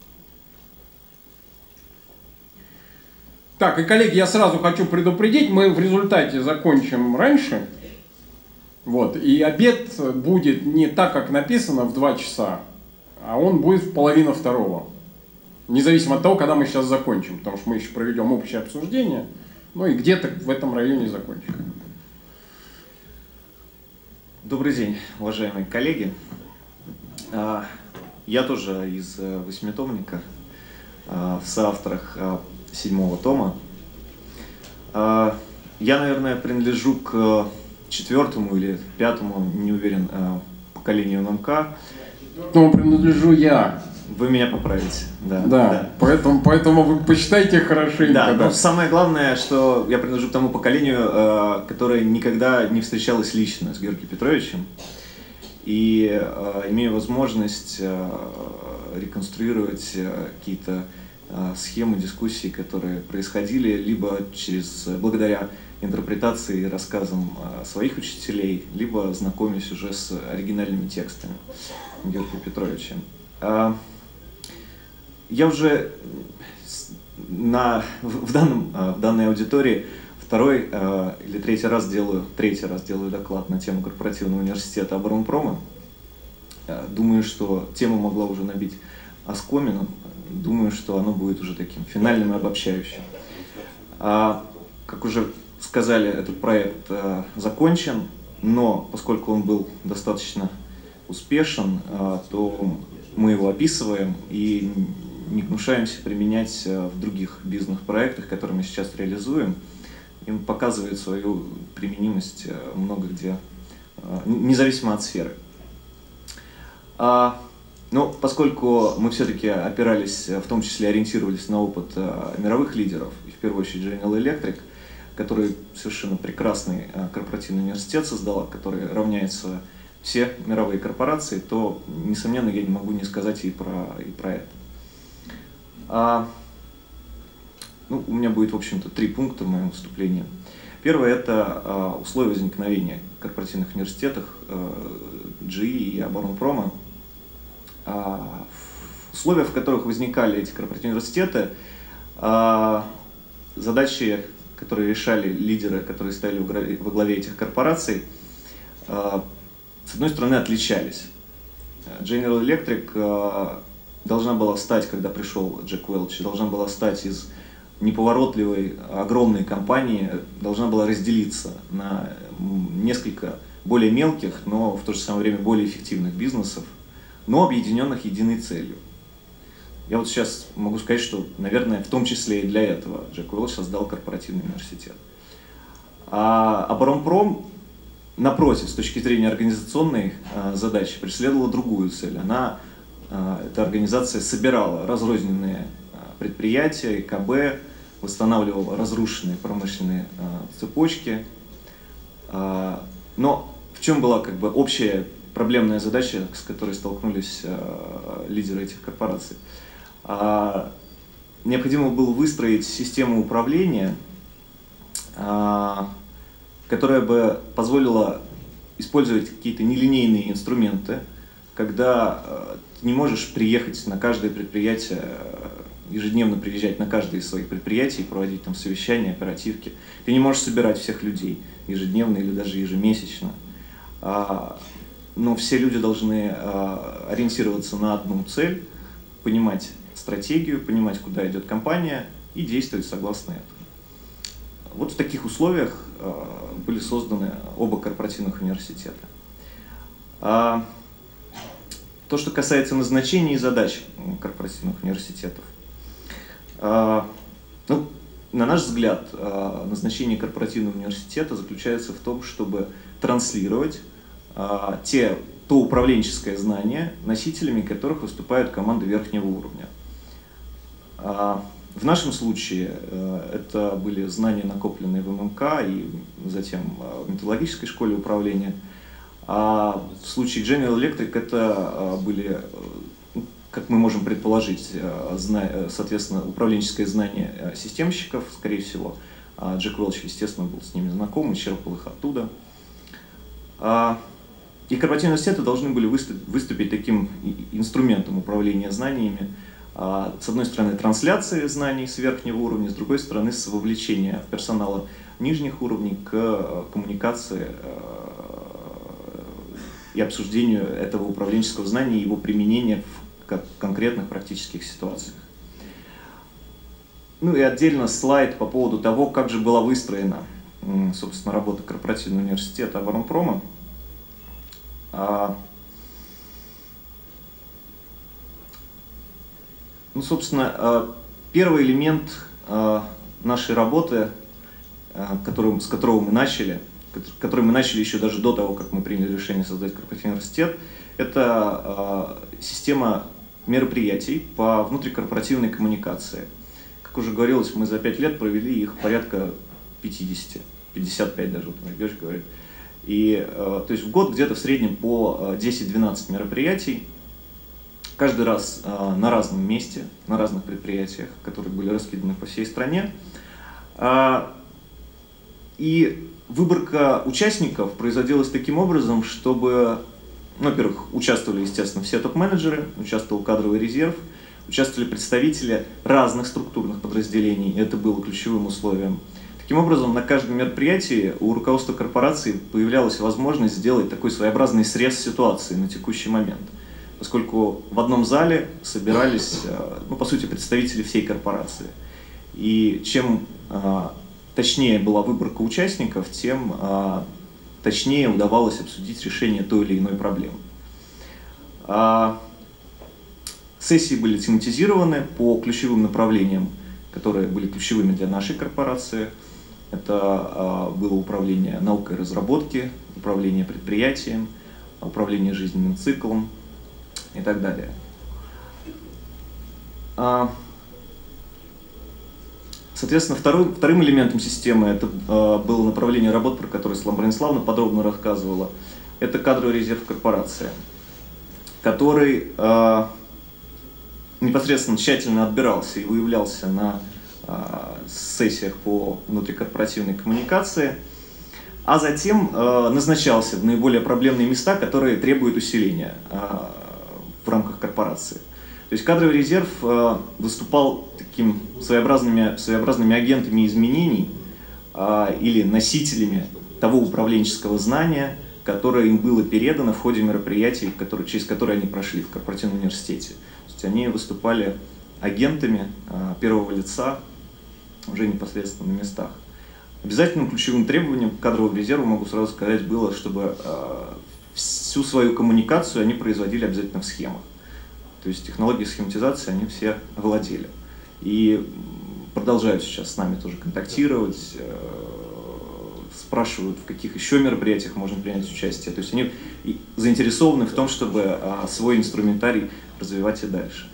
Так, и, коллеги, я сразу хочу предупредить, мы в результате закончим раньше. Вот, и обед будет не так, как написано, в 2 часа, а он будет в 1:30. Независимо от того, когда мы сейчас закончим, потому что мы еще проведем общее обсуждение, ну и где-то в этом районе закончим. Добрый день, уважаемые коллеги. Я тоже из 8-томника, в соавторах 7-го тома. Я, наверное, принадлежу к 4-му или 5-му, не уверен, поколению НМК. Ну, принадлежу я. Вы меня поправите. Да, да. Поэтому вы почитайте хорошенько. Да, но самое главное, что я принадлежу к тому поколению, которое никогда не встречалось лично с Георгием Петровичем. И имею возможность реконструировать какие-то схемы дискуссий, которые происходили либо благодаря интерпретации и рассказам своих учителей, либо знакомясь уже с оригинальными текстами Георгия Петровича. Я уже в данной аудитории второй или третий раз делаю доклад на тему корпоративного университета оборонпрома. Думаю, что тема могла уже набить оскомину. Думаю, что оно будет уже таким финальным и обобщающим. Как уже сказали, этот проект закончен, но поскольку он был достаточно успешен, то мы его описываем и не гнушаемся применять в других бизнес-проектах, которые мы сейчас реализуем. Им показывает свою применимость много где, независимо от сферы. Но поскольку мы все-таки опирались, в том числе ориентировались на опыт мировых лидеров, и в первую очередь General Electric, который совершенно прекрасный корпоративный университет создала, который равняется все мировые корпорации, то, несомненно, я не могу не сказать и про это. У меня будет, в общем-то, 3 пункта в моем выступлении. Первое – это условия возникновения корпоративных университетов GE и Оборонпрома. Условия, в которых возникали эти корпоративные университеты, задачи, которые решали лидеры, которые стояли во главе этих корпораций, с одной стороны, отличались. General Electric должна была стать, когда пришел Джек Уэлч, должна была стать из неповоротливой, огромной компании, должна была разделиться на несколько более мелких, но в то же самое время более эффективных бизнесов, но объединенных единой целью. Я вот сейчас могу сказать, что, наверное, в том числе и для этого Джек Уэлч создал корпоративный университет. А Оборонпром, напротив, с точки зрения организационной задачи, преследовала другую цель. Эта организация собирала разрозненные предприятия, ИКБ, восстанавливала разрушенные промышленные цепочки. Но в чем была общая проблемная задача, с которой столкнулись лидеры этих корпораций? Необходимо было выстроить систему управления, которая бы позволила использовать какие-то нелинейные инструменты, когда ты не можешь приехать на каждое предприятие, ежедневно приезжать на каждое из своих предприятий и проводить там совещания, оперативки. Ты не можешь собирать всех людей ежедневно или даже ежемесячно. Но все люди должны ориентироваться на одну цель, понимать стратегию, понимать, куда идет компания и действовать согласно этому. Вот в таких условиях были созданы оба корпоративных университета. То, что касается назначения и задач корпоративных университетов. На наш взгляд, назначение корпоративного университета заключается в том, чтобы транслировать то управленческое знание, носителями которых выступают команды верхнего уровня. В нашем случае это были знания, накопленные в ММК и затем в методологической школе управления. А в случае General Electric это были, как мы можем предположить, соответственно, управленческое знание системщиков, скорее всего. Джек Уэлч, естественно, был с ними знаком и черпал их оттуда. И корпоративные университеты должны были выступить таким инструментом управления знаниями. С одной стороны, трансляции знаний с верхнего уровня, с другой стороны, с вовлечения персонала нижних уровней к коммуникации и обсуждению этого управленческого знания и его применения в конкретных практических ситуациях. И отдельно слайд по поводу того, как же была выстроена, собственно, работа корпоративного университета Оборонпрома. Собственно, первый элемент нашей работы, с которого мы начали, который мы начали еще даже до того, как мы приняли решение создать корпоративный университет, это система мероприятий по внутрикорпоративной коммуникации. Как уже говорилось, мы за 5 лет провели их порядка 50, 55 даже, вот Георгий говорит. И, то есть в год где-то в среднем по 10-12 мероприятий, каждый раз на разном месте, на разных предприятиях, которые были раскиданы по всей стране. И выборка участников производилась таким образом, чтобы, во-первых, участвовали, естественно, все топ-менеджеры, участвовал кадровый резерв, участвовали представители разных структурных подразделений, это было ключевым условием. Таким образом, на каждом мероприятии у руководства корпорации появлялась возможность сделать такой своеобразный срез ситуации на текущий момент, поскольку в одном зале собирались, по сути, представители всей корпорации. И чем точнее была выборка участников, тем точнее удавалось обсудить решение той или иной проблемы. Сессии были тематизированы по ключевым направлениям, которые были ключевыми для нашей корпорации. Это было управление наукой и разработки, управление предприятием, управление жизненным циклом и так далее. Соответственно, вторым элементом системы это было направление работ, про которое Светлана Брониславовна подробно рассказывала. Это кадровый резерв корпорации, который непосредственно тщательно отбирался и выявлялся на сессиях по внутрикорпоративной коммуникации, а затем назначался в наиболее проблемные места, которые требуют усиления в рамках корпорации. То есть кадровый резерв выступал таким своеобразными агентами изменений или носителями того управленческого знания, которое им было передано в ходе мероприятий, через которые они прошли в корпоративном университете. То есть они выступали агентами первого лица уже непосредственно на местах. Обязательным ключевым требованием кадрового резерва, могу сразу сказать, было, чтобы всю свою коммуникацию они производили обязательно в схемах. То есть технологии схематизации они все владели. И продолжают сейчас с нами тоже контактировать, спрашивают, в каких еще мероприятиях можно принять участие. То есть они заинтересованы в том, чтобы свой инструментарий развивать и дальше.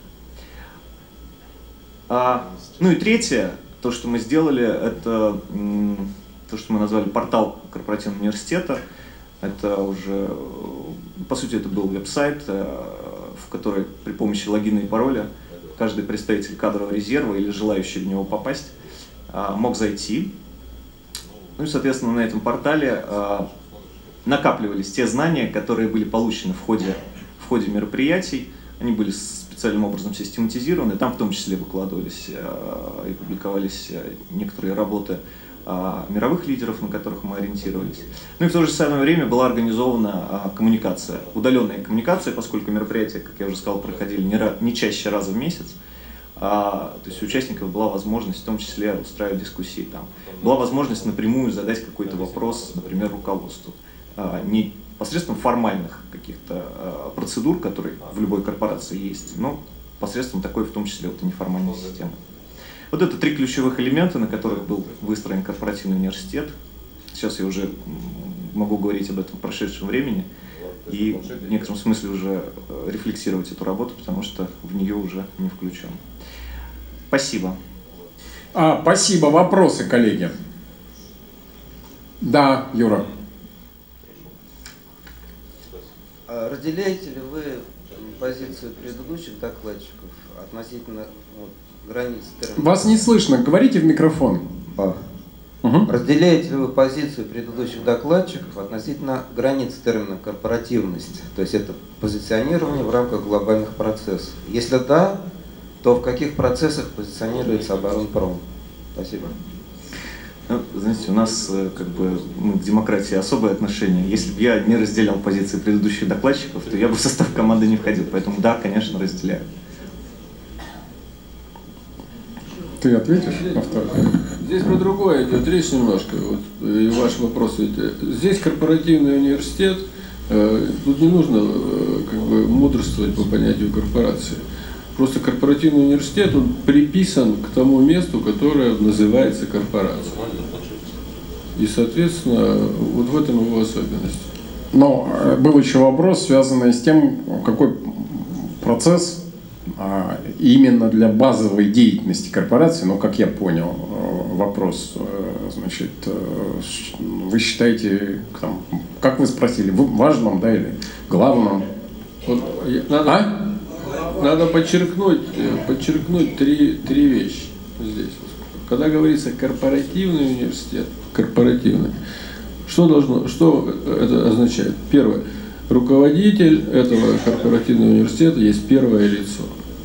Ну и третье, то, что мы сделали, это то, что мы назвали портал корпоративного университета. Это уже, по сути, это был веб-сайт, в который при помощи логина и пароля каждый представитель кадрового резерва или желающий в него попасть мог зайти. Ну и, соответственно, на этом портале накапливались те знания, которые были получены в ходе мероприятий. Они были специальным образом систематизированы. Там в том числе выкладывались и публиковались некоторые работы мировых лидеров, на которых мы ориентировались. Ну и в то же самое время была организована коммуникация, удаленная коммуникация, поскольку мероприятия, как я уже сказал, проходили не чаще раза в месяц. То есть у участников была возможность в том числе устраивать дискуссии там. Была возможность напрямую задать какой-то вопрос, например, руководству. Не посредством формальных каких-то процедур, которые в любой корпорации есть, но посредством такой, в том числе, вот неформальной системы. Вот это три ключевых элемента, на которых был выстроен корпоративный университет. Сейчас я уже могу говорить об этом в прошедшем времени и в некотором смысле уже рефлексировать эту работу, потому что в нее уже не включен. Спасибо. Спасибо. Вопросы, коллеги? Да, Юра. Разделяете ли вы позицию предыдущих докладчиков относительно границ терминов? Вас не слышно, говорите в микрофон. Разделяете ли вы позицию предыдущих докладчиков относительно границ термина корпоративность? То есть это позиционирование в рамках глобальных процессов. Если да, то в каких процессах позиционируется Оборонпром? Спасибо. Ну, знаете, у нас как бы к демократии особое отношение. Если бы я не разделял позиции предыдущих докладчиков, то я бы в состав команды не входил. Поэтому да, конечно, разделяю. Ты ответишь? Здесь про другое идет речь немножко. Вот, и ваш вопрос. Здесь корпоративный университет. Тут не нужно как бы мудрствовать по понятию корпорации. Просто корпоративный университет, он приписан к тому месту, которое называется корпорацией. И, соответственно, вот в этом его особенность. Но был еще вопрос, связанный с тем, какой процесс именно для базовой деятельности корпорации, ну, как я понял, вопрос, значит, вы считаете, там, как вы спросили, важным, да, или главным? Вот, надо подчеркнуть три вещи здесь. Когда говорится корпоративный университет, корпоративный, что это означает? Первое. Руководитель этого корпоративного университета есть первое лицо.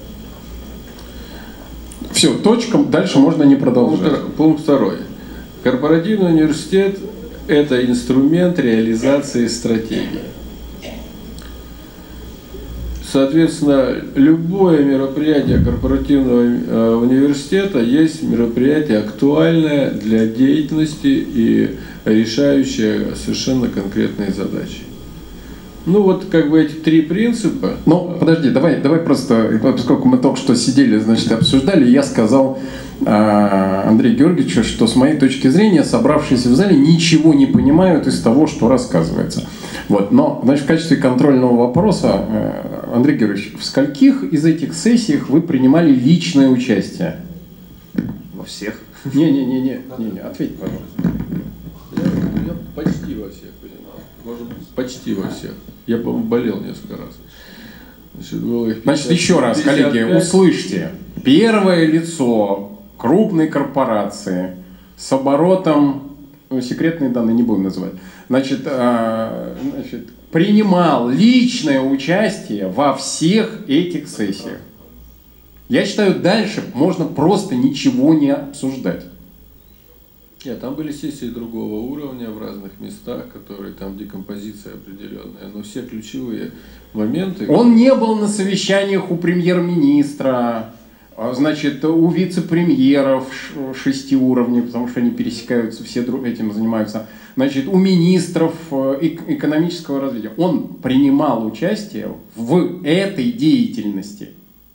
Все, точка, дальше можно не продолжать. Пункт второй. Корпоративный университет – это инструмент реализации стратегии. Соответственно, любое мероприятие корпоративного университета есть мероприятие актуальное для деятельности и решающее совершенно конкретные задачи. Ну вот как бы эти три принципа. Ну подожди, давай просто, поскольку мы только что сидели, значит, обсуждали, я сказал Андрею Георгиевичу, что с моей точки зрения собравшиеся в зале ничего не понимают из того, что рассказывается. Вот. Но, значит, в качестве контрольного вопроса, Андрей Георгиевич, в скольких из этих сессиях вы принимали личное участие? Во всех. Не, ответь, пожалуйста. Я почти во всех принимал. Может быть, почти во всех. Я, по-моему, болел несколько раз. Значит, еще раз, коллеги, услышьте. Первое лицо крупной корпорации с оборотом, секретные данные не будем называть, значит, принимал личное участие во всех этих сессиях. Я считаю, дальше можно просто ничего не обсуждать. Нет, там были сессии другого уровня в разных местах, которые там декомпозиция определенная, но все ключевые моменты... Он не был на совещаниях у премьер-министра, значит, у вице-премьеров 6 уровней, потому что они пересекаются, все этим занимаются, значит, у министров экономического развития. Он принимал участие в этой деятельности.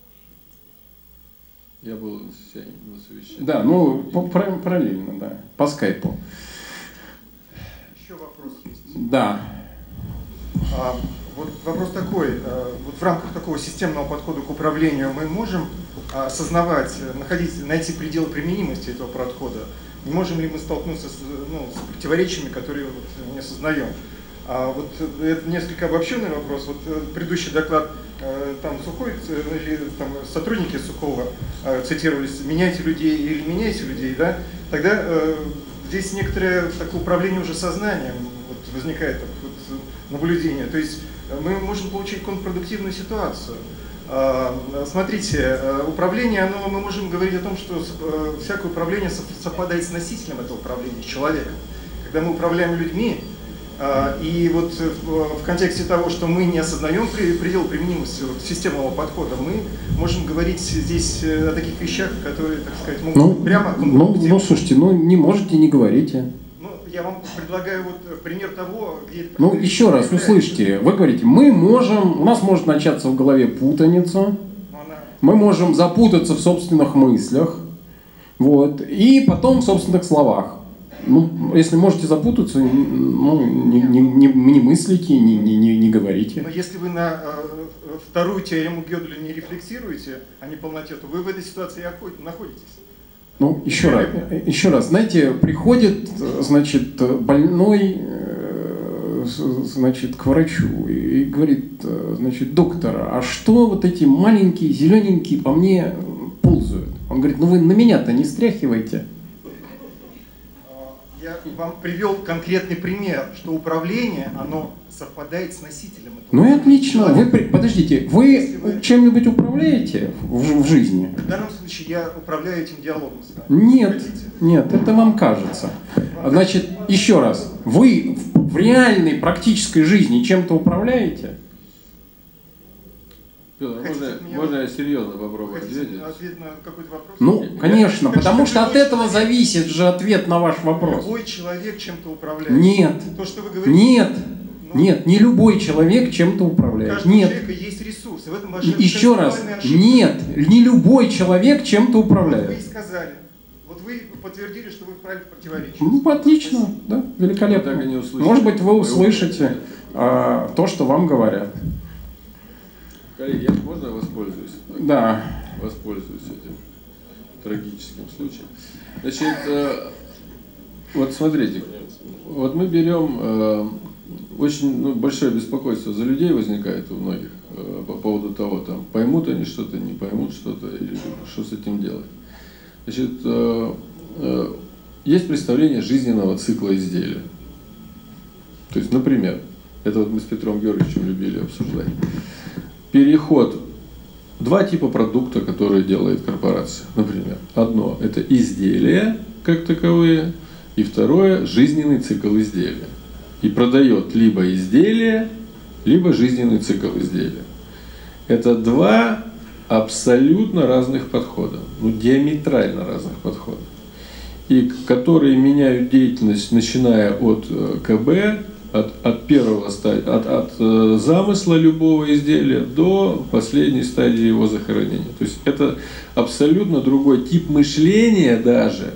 Я был на совещании. Да, ну, параллельно, да, по скайпу. Еще вопрос есть. Да. Вот вопрос такой, вот в рамках такого системного подхода к управлению мы можем осознавать, найти пределы применимости этого подхода? Не можем ли мы столкнуться с противоречиями, которые вот не осознаем? Вот это несколько обобщенный вопрос. Вот предыдущий доклад, там Сухой, или там сотрудники Сухого цитировались: меняйте людей или меняйте людей, да? Тогда здесь некоторое такое управление уже сознанием вот, возникает вот, наблюдение. То есть мы можем получить контрпродуктивную ситуацию. Смотрите, управление, мы можем говорить о том, что всякое управление совпадает с носителем этого управления, с человеком. Когда мы управляем людьми, и вот в контексте того, что мы не осознаем предел применимости системного подхода, мы можем говорить здесь о таких вещах, которые, так сказать, могут прямо... слушайте, не можете, не говорите. Я вам предлагаю вот пример того, где... Еще раз, услышьте, вы говорите, у нас может начаться в голове путаница, мы можем запутаться в собственных мыслях, вот, и потом в собственных словах. Если можете запутаться, не мыслите, не говорите. Но если вы на вторую теорему Гёделя не рефлексируете, а не полноте, то вы в этой ситуации находитесь. Еще раз, знаете, приходит, значит, больной, значит, к врачу и говорит, значит, доктор, а что вот эти маленькие, зелененькие по мне ползают? Он говорит, вы на меня-то не стряхивайте. Я вам привел конкретный пример, что управление, оно совпадает с носителем. И отлично. Подождите, вы чем-нибудь управляете в жизни? В данном случае я управляю этим диалогом с вами. Нет, это вам кажется. Значит, еще раз, вы в реальной практической жизни чем-то управляете? Можно я серьезно попробую ответить? Ответ на какой-то вопрос? Конечно, потому что от этого зависит же ответ на ваш вопрос. Любой человек чем-то управляет. Нет. То, что вы говорите, нет, не любой человек чем-то управляет. У каждого человека есть ресурсы. В этом ваша еще раз, нет, не любой человек чем-то управляет. Вы и сказали. Вот вы подтвердили, что вы правильно противоречите. Отлично, да, великолепно. Может быть, вы услышите то, что вам говорят. Коллеги, можно я воспользуюсь? Да. Воспользуюсь этим трагическим случаем. Значит, вот смотрите, вот мы берем, очень большое беспокойство за людей возникает у многих по поводу того, там, поймут они что-то, не поймут что-то, или что с этим делать. Значит, есть представление жизненного цикла изделия. То есть, например, это вот мы с Петром Георгиевичем любили обсуждать. Переход, два типа продукта, которые делает корпорация. Например, одно – это изделия как таковые, и второе – жизненный цикл изделия. И продает либо изделие, либо жизненный цикл изделия. Это два абсолютно разных подхода, ну, диаметрально разных подходов, и которые меняют деятельность, начиная от КБ, от первого от замысла любого изделия до последней стадии его захоронения. То есть это абсолютно другой тип мышления даже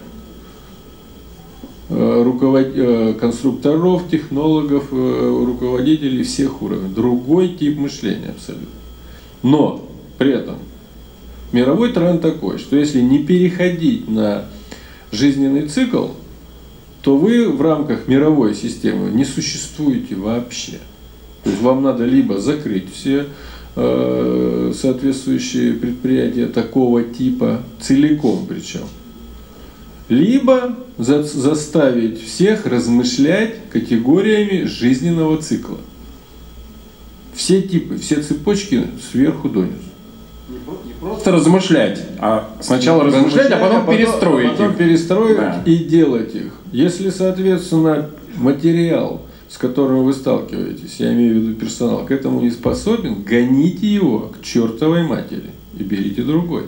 конструкторов, технологов, руководителей всех уровней. Другой тип мышления абсолютно. Но при этом мировой тренд такой, что если не переходить на жизненный цикл, то вы в рамках мировой системы не существуете вообще. То есть вам надо либо закрыть все соответствующие предприятия такого типа, целиком причем, либо заставить всех размышлять категориями жизненного цикла. Все типы, все цепочки сверху донизу. Просто размышлять, а сначала размышлять, а потом перестроить их. Потом перестроить и делать их. Если, соответственно, материал, с которым вы сталкиваетесь, я имею в виду персонал, к этому не способен, гоните его к чертовой матери и берите другой.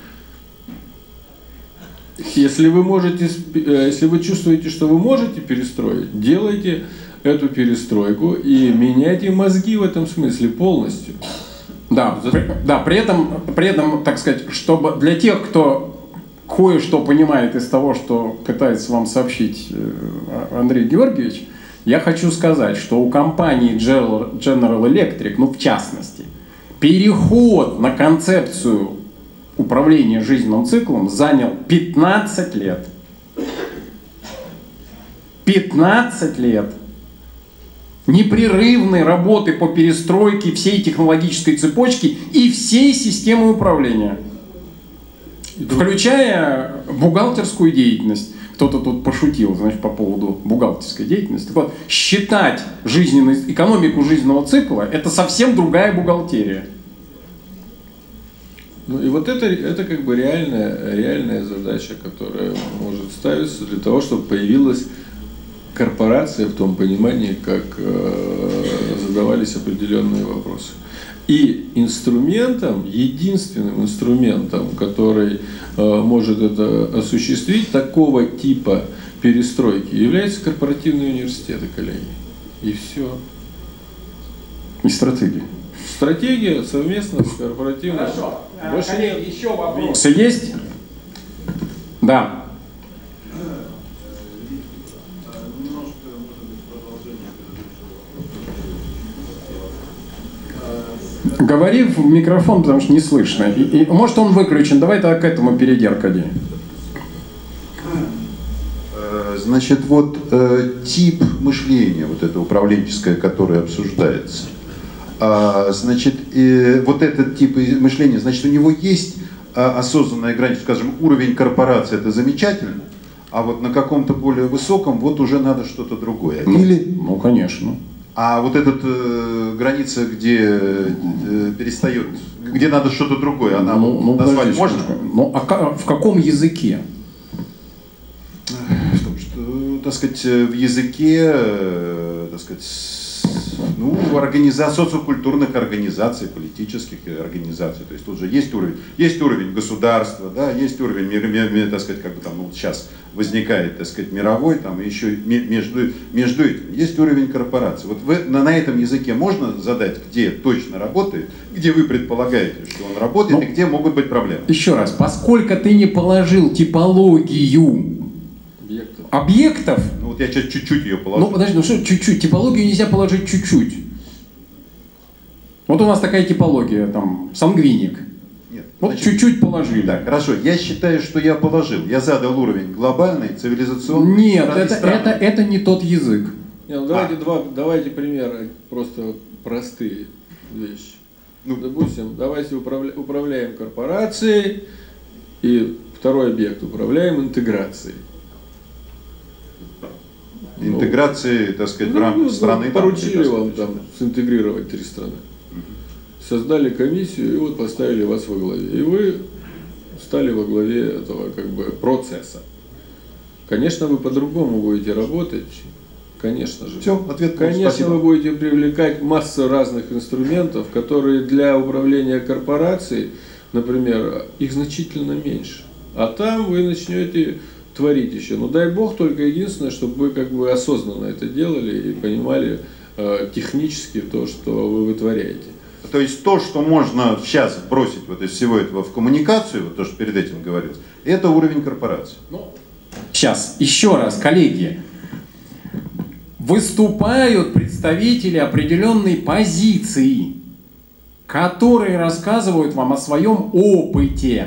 Если вы можете, если вы чувствуете, что вы можете перестроить, делайте эту перестройку и меняйте мозги в этом смысле полностью. Да, при этом, так сказать, чтобы для тех, кто кое-что понимает из того, что пытается вам сообщить Андрей Георгиевич, я хочу сказать, что у компании General Electric, ну в частности, переход на концепцию управления жизненным циклом занял 15 лет. 15 лет непрерывной работы по перестройке всей технологической цепочки и всей системы управления, включая бухгалтерскую деятельность. Кто-то тут пошутил, значит, по поводу бухгалтерской деятельности. Так вот, считать экономику жизненного цикла – это совсем другая бухгалтерия. Ну и вот это как бы реальная задача, которая может ставиться для того, чтобы появилась корпорация в том понимании, как задавались определенные вопросы. И инструментом, единственным инструментом, который может это осуществить, такого типа перестройки, являются корпоративные университеты, коллеги. И все. И стратегия. Стратегия совместно с корпоративной. Хорошо. Больше коллеги, еще вопросы есть? Да. Говори в микрофон, потому что не слышно. И может он выключен. Давай тогда к этому перейди, Аркадий. Значит, вот тип мышления, вот это управленческое, которое обсуждается. Значит, вот этот тип мышления, значит, у него есть осознанная граница, скажем, уровень корпорации, это замечательно, а вот на каком-то более высоком вот уже надо что-то другое. Или... Ну, конечно. А вот эта граница, где перестает, где надо что-то другое, она назвать можно? Ну, а в каком языке? В том, что, так сказать, в языке, так сказать, ну, социокультурных организаций, политических организаций. То есть тут же есть уровень государства, да, есть уровень, так сказать, как бы там, ну, вот сейчас возникает, так сказать, мировой, там, и еще между этим есть уровень корпорации. Вот на этом языке можно задать, где точно работает, где вы предполагаете, что он работает, и где могут быть проблемы. Еще раз, поскольку ты не положил типологию объектов. Ну вот я сейчас чуть-чуть ее положил. Ну подожди, ну что чуть-чуть? Типологию нельзя положить чуть-чуть. Вот у нас такая типология, там, сангвиник. Нет, вот чуть-чуть положили. Так, хорошо. Я считаю, что я положил. Я задал уровень глобальный, цивилизационный. Нет, это не тот язык. Нет, давайте примеры, просто простые вещи. Ну, допустим, давайте управляем корпорацией, и второй объект управляем интеграцией. Интеграции, так сказать, в рамках страны. Поручили вам там синтегрировать 3 страны. Создали комиссию и вот поставили вас во главе. И вы стали во главе этого как бы процесса. Конечно, вы по-другому будете работать, Конечно же. Все, ответ. Конечно, спасибо. вы будете привлекать массу разных инструментов, которые для управления корпорацией, например, их значительно меньше. А там вы начнете творить еще. Ну дай бог, только единственное, чтобы вы как бы осознанно это делали и понимали технически то, что вы вытворяете. То есть то, что можно сейчас бросить вот из всего этого в коммуникацию, вот то, что перед этим говорилось, это уровень корпорации. Сейчас, еще раз, коллеги. Выступают представители определенной позиции, которые рассказывают вам о своем опыте.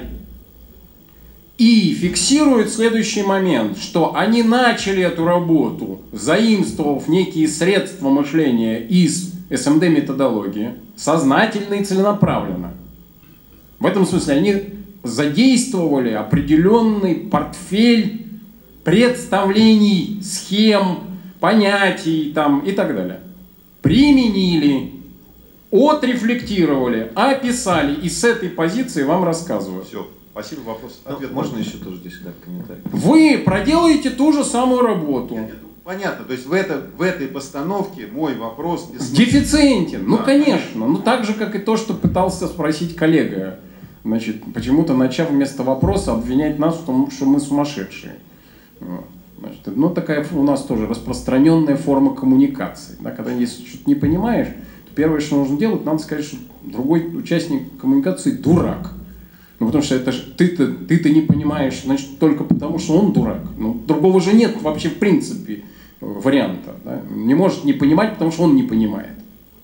И фиксируют следующий момент, что они начали эту работу, заимствовав некие средства мышления из СМД-методологии, сознательно и целенаправленно. В этом смысле они задействовали определенный портфель представлений, схем, понятий там, и так далее. Применили, отрефлектировали, описали и с этой позиции вам рассказывают. Все, спасибо, вопрос. Ответ можно еще тоже здесь дать комментарий? Вы проделаете ту же самую работу. Понятно, то есть в этой постановке мой вопрос Дефицентен, ну конечно, ну так же, как и то, что пытался спросить коллега. Значит, почему-то начав вместо вопроса обвинять нас в том, что мы сумасшедшие. Значит, ну такая у нас тоже распространенная форма коммуникации. Да, когда если что-то не понимаешь, то первое, что нужно делать, надо сказать, что другой участник коммуникации дурак. Ну потому что это же ты-то не понимаешь, значит, только потому, что он дурак. Ну, другого же нет вообще в принципе варианта. Да? Не может не понимать, потому что он не понимает.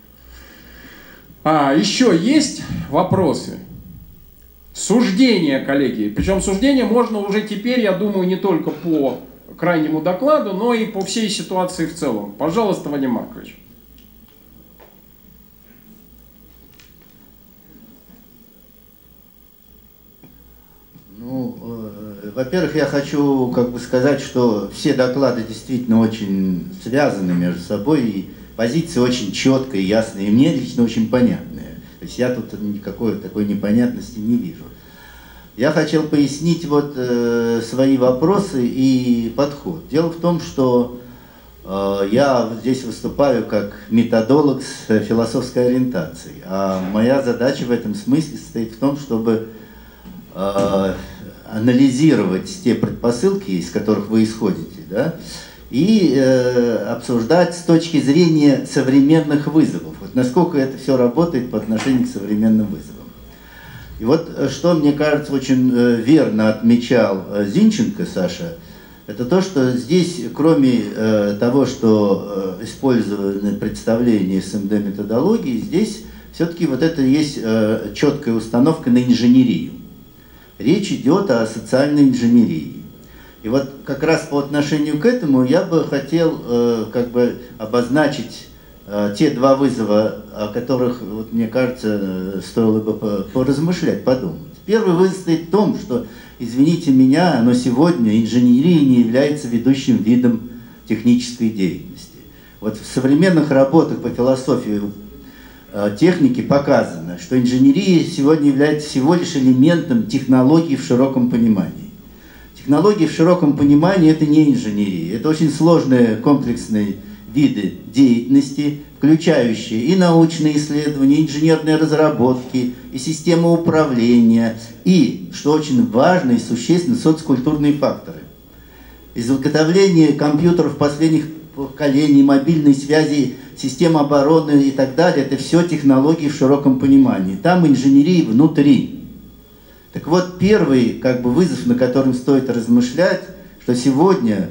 А еще есть вопросы? Суждения, коллеги. Причем суждения можно уже теперь, я думаю, не только по крайнему докладу, но и по всей ситуации в целом. Пожалуйста, Вадим Маркович. Ну, во-первых, я хочу как бы сказать, что все доклады действительно очень связаны между собой, и позиции очень четкая, ясная, и мне лично очень понятная. То есть я тут никакой такой непонятности не вижу. Я хотел пояснить вот свои вопросы и подход. Дело в том, что я здесь выступаю как методолог с философской ориентацией, а моя задача в этом смысле состоит в том, чтобы анализировать те предпосылки, из которых вы исходите, да, и обсуждать с точки зрения современных вызовов. Вот насколько это все работает по отношению к современным вызовам. И вот что, мне кажется, очень верно отмечал Зинченко, Саша, это то, что здесь, кроме того, что использованы представления СМД-методологии, здесь все-таки вот это есть четкая установка на инженерию. Речь идет о социальной инженерии. И вот как раз по отношению к этому я бы хотел как бы обозначить те два вызова, о которых, вот, мне кажется, стоило бы поразмышлять, подумать. Первый вызов стоит в том, что, извините меня, но сегодня инженерия не является ведущим видом технической деятельности. Вот в современных работах по философии техники показано, что инженерия сегодня является всего лишь элементом технологий в широком понимании. Технологии в широком понимании – это не инженерия, это очень сложные комплексные виды деятельности, включающие и научные исследования, и инженерные разработки, и системы управления, и, что очень важно и существенно, социокультурные факторы. Изготовление компьютеров последних поколений, мобильной связи, систем обороны и так далее, это все технологии в широком понимании. Там инженерия внутри. Так вот, первый как бы вызов, на котором стоит размышлять, что сегодня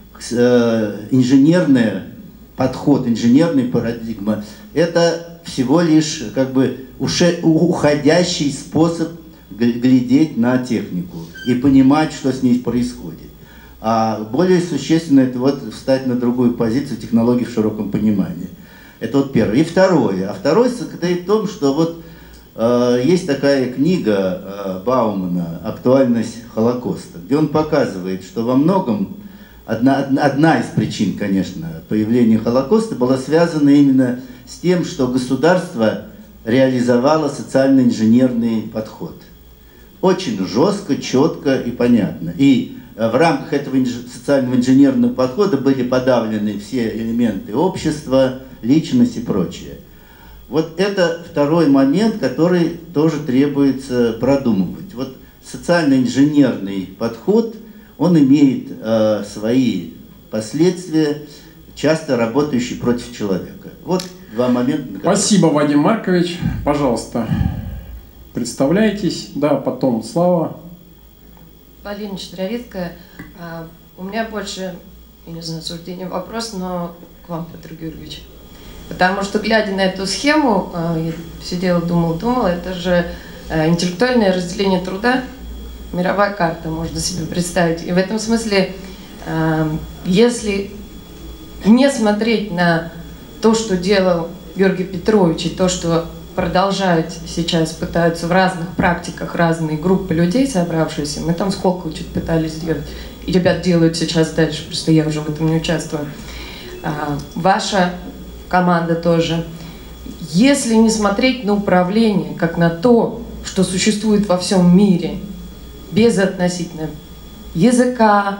инженерный подход, инженерная парадигма, это всего лишь как бы уходящий способ глядеть на технику и понимать, что с ней происходит. А более существенно это вот встать на другую позицию технологий в широком понимании. Это вот первое. И второе. А второе состоит в том, что вот есть такая книга Баумана «Актуальность Холокоста», где он показывает, что во многом одна из причин, конечно, появления Холокоста была связана именно с тем, что государство реализовало социально-инженерный подход. Очень жестко, четко и понятно. И в рамках этого социального инженерного подхода были подавлены все элементы общества, личность и прочее. Вот это второй момент, который тоже требуется продумывать. Вот социально-инженерный подход, он имеет свои последствия, часто работающие против человека. Вот два момента. Спасибо, Вадим Маркович. Пожалуйста, представляйтесь. Да, потом Слава. Полина Штравицкая. У меня больше, я не знаю, суждение вопрос, но к вам, Петр Георгиевич. Потому что, глядя на эту схему, я сидела, думала, это же интеллектуальное разделение труда, мировая карта, можно себе представить. И в этом смысле, если не смотреть на то, что делал Георгий Петрович, и то, что продолжают сейчас, пытаются в разных практиках разные группы людей, собравшиеся, мы там сколько что-то пытались сделать, и ребят делают сейчас дальше, просто я уже в этом не участвую. Ваша команда тоже. Если не смотреть на управление, как на то, что существует во всем мире, без относительно языка,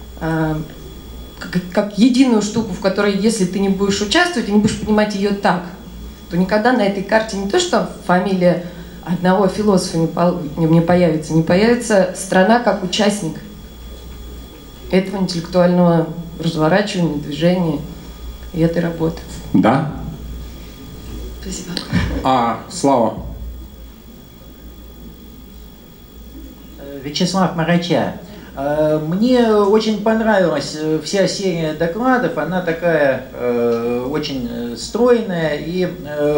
как единую штуку, в которой, если ты не будешь участвовать и не будешь понимать ее так, то никогда на этой карте не то, что фамилия одного философа не появится страна как участник этого интеллектуального разворачивания, движения и этой работы. Да. Спасибо. Слава. Вячеслав Марача. Мне очень понравилась вся серия докладов, она такая очень стройная и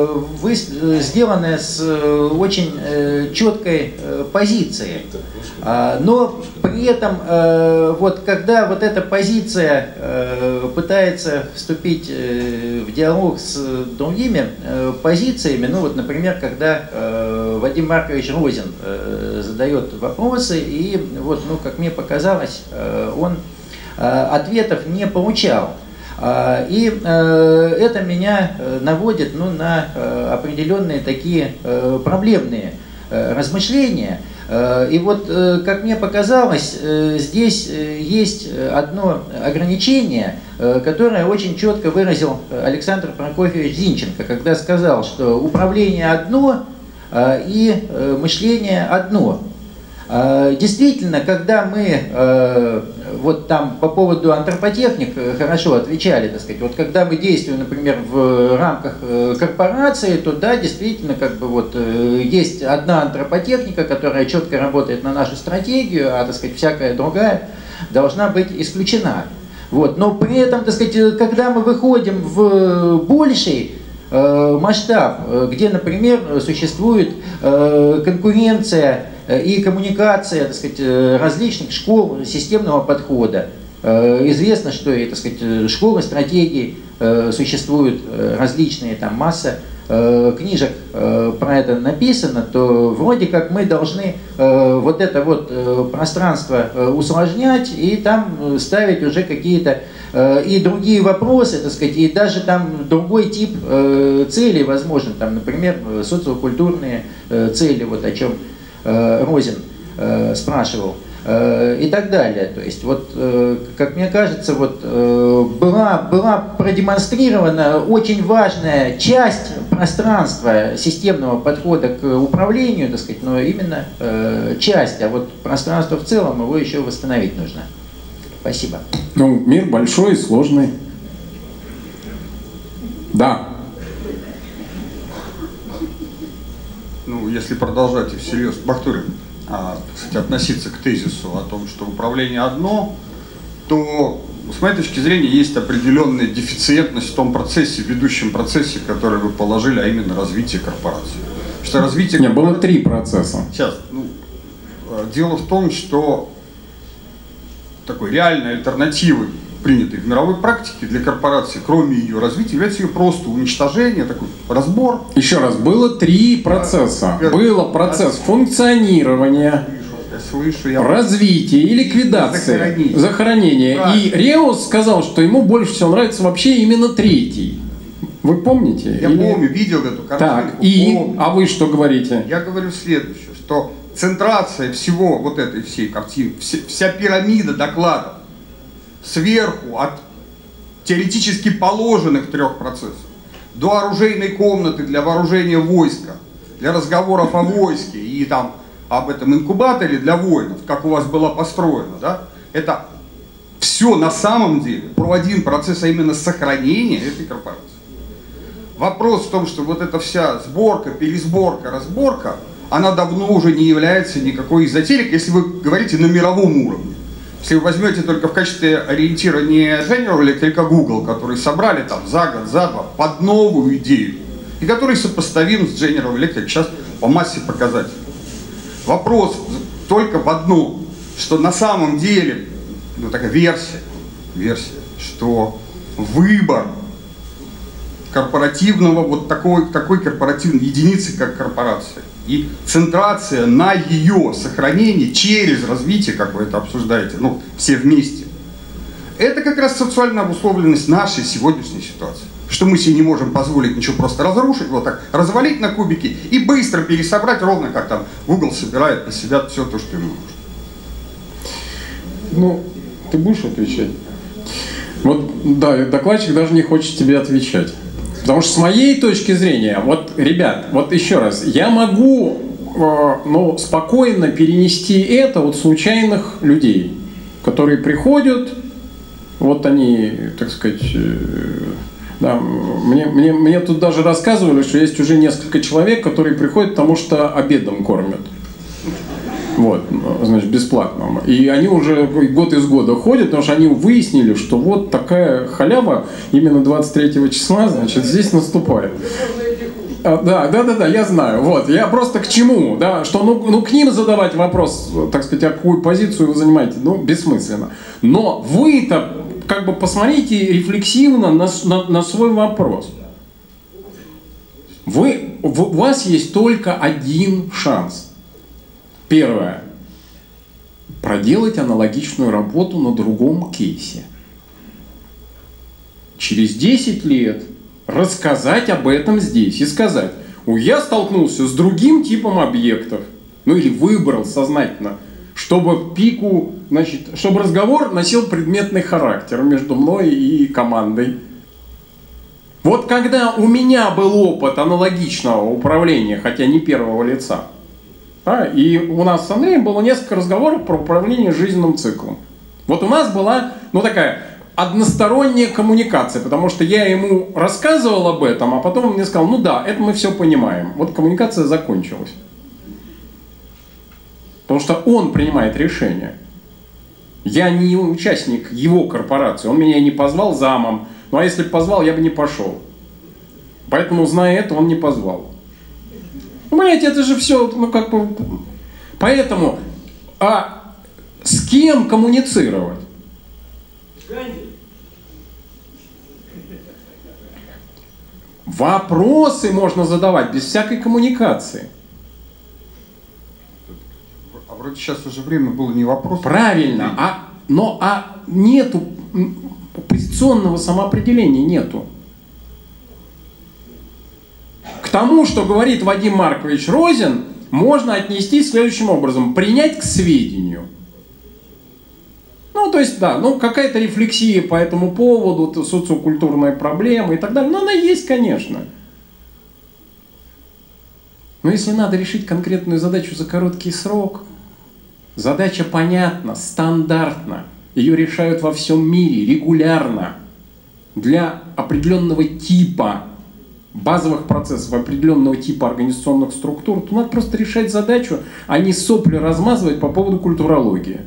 сделанная с очень четкой позицией. Но при этом, вот, когда вот эта позиция пытается вступить в диалог с другими позициями, ну вот, например, когда Вадим Маркович Розин задает вопросы, и вот, ну, как мне показалось, он ответов не получал. И это меня наводит, ну, на определенные такие проблемные размышления. И вот, как мне показалось, здесь есть одно ограничение, которое очень четко выразил Александр Прокофьевич Зинченко, когда сказал, что управление одно и мышление одно. Действительно, когда мы вот там по поводу антропотехник хорошо отвечали, так сказать, вот когда мы действуем, например, в рамках корпорации, то да, действительно, как бы вот есть одна антропотехника, которая четко работает на нашу стратегию, а, так сказать, всякая другая должна быть исключена. Вот. Но при этом, так сказать, когда мы выходим в больший масштаб, где, например, существует конкуренция и коммуникация, так сказать, различных школ системного подхода. Известно, что и, так сказать, школы стратегий существуют различные, там масса книжек про это написано, то вроде как мы должны вот это вот пространство усложнять и там ставить уже какие-то и другие вопросы, так сказать, и даже там другой тип целей возможен, там, например, социокультурные цели, вот о чем Розин спрашивал, и так далее. То есть, вот, как мне кажется, вот, была продемонстрирована очень важная часть пространства системного подхода к управлению, так сказать, но именно часть, а вот пространство в целом, его еще восстановить нужно. Спасибо. Ну, мир большой и сложный. Да. Ну, если продолжать и всерьез, Бахтурин, кстати, относиться к тезису о том, что управление одно, то, с моей точки зрения, есть определенная дефициентность в том процессе, в ведущем процессе, который вы положили, а именно развитие корпорации. Что развитие корпорации... было 3 процесса. Сейчас. Ну, дело в том, что такой реальной альтернативой, принятой в мировой практике для корпорации, кроме ее развития, является ее просто уничтожение, такой разбор. Еще раз, было 3 процесса. Было процесс функционирования, развития и ликвидации, захоронения. И Реус сказал, что ему больше всего нравится вообще именно 3-й. Вы помните? Я помню, видел эту картинку. Так, и? Помню. А вы что говорите? Я говорю следующее, что центрация всего вот этой всей картины, вся пирамида докладов сверху от теоретически положенных 3 процессов до оружейной комнаты для вооружения войска, для разговоров о войске и там об этом инкубаторе для воинов, как у вас было построено, да, это все на самом деле про один процесс, а именно сохранение этой корпорации. Вопрос в том, что вот эта вся сборка, пересборка, разборка, она давно уже не является никакой эзотерикой, если вы говорите на мировом уровне. Если вы возьмете только в качестве ориентира не General Electric, а Google, которые собрали там за год, за два под новую идею, и который сопоставим с General Electric сейчас по массе показателей. Вопрос только в одном, что на самом деле, ну такая версия, что выбор корпоративного, вот такой корпоративной единицы, как корпорация, и центрация на ее сохранении через развитие, как вы это обсуждаете, ну, все вместе, это как раз социальная обусловленность нашей сегодняшней ситуации. Что мы себе не можем позволить ничего просто разрушить, вот так, развалить на кубики и быстро пересобрать, ровно как там Google собирает на себя все то, что ему нужно. Ну, ты будешь отвечать? Вот, да, докладчик даже не хочет тебе отвечать. Потому что с моей точки зрения, вот, ребят, вот еще раз, я могу ну, спокойно перенести это от случайных людей, которые приходят, вот они, так сказать, да, мне тут даже рассказывали, что есть уже несколько человек, которые приходят, потому что обедом кормят. Вот, значит, бесплатно. И они уже год из года ходят, потому что они выяснили, что вот такая халява именно 23 числа, значит, здесь наступает. Да, я знаю. Вот, я просто к чему, да, что ну к ним задавать вопрос, так сказать, а какую позицию вы занимаете, ну, бессмысленно. Но вы-то как бы посмотрите рефлексивно на свой вопрос. У вас есть только один шанс. Первое. Проделать аналогичную работу на другом кейсе. Через 10 лет рассказать об этом здесь и сказать: я столкнулся с другим типом объектов, ну или выбрал сознательно, чтобы пику, значит, чтобы разговор носил предметный характер между мной и командой. Вот когда у меня был опыт аналогичного управления, хотя не первого лица, да, и у нас с Андреем было несколько разговоров про управление жизненным циклом. Вот у нас была, ну, такая односторонняя коммуникация, потому что я ему рассказывал об этом, а потом он мне сказал: ну да, это мы все понимаем. Вот коммуникация закончилась. Потому что он принимает решение. Я не участник его корпорации, он меня не позвал замом. Ну а если бы позвал, я бы не пошел. Поэтому, зная это, он не позвал. Понимаете, это же все, ну как бы... Поэтому, а с кем коммуницировать? Вопросы можно задавать без всякой коммуникации. А вроде сейчас уже время было не вопрос. Правильно, но нету позиционного самоопределения, нету. К тому, что говорит Вадим Маркович Розин, можно отнести следующим образом: принять к сведению. Ну, то есть, да, ну, какая-то рефлексия по этому поводу, социокультурная проблема и так далее, но она есть, конечно. Но если надо решить конкретную задачу за короткий срок, задача понятна, стандартна, ее решают во всем мире регулярно для определенного типа базовых процессов, определенного типа организационных структур, то надо просто решать задачу, а не сопли размазывать по поводу культурологии.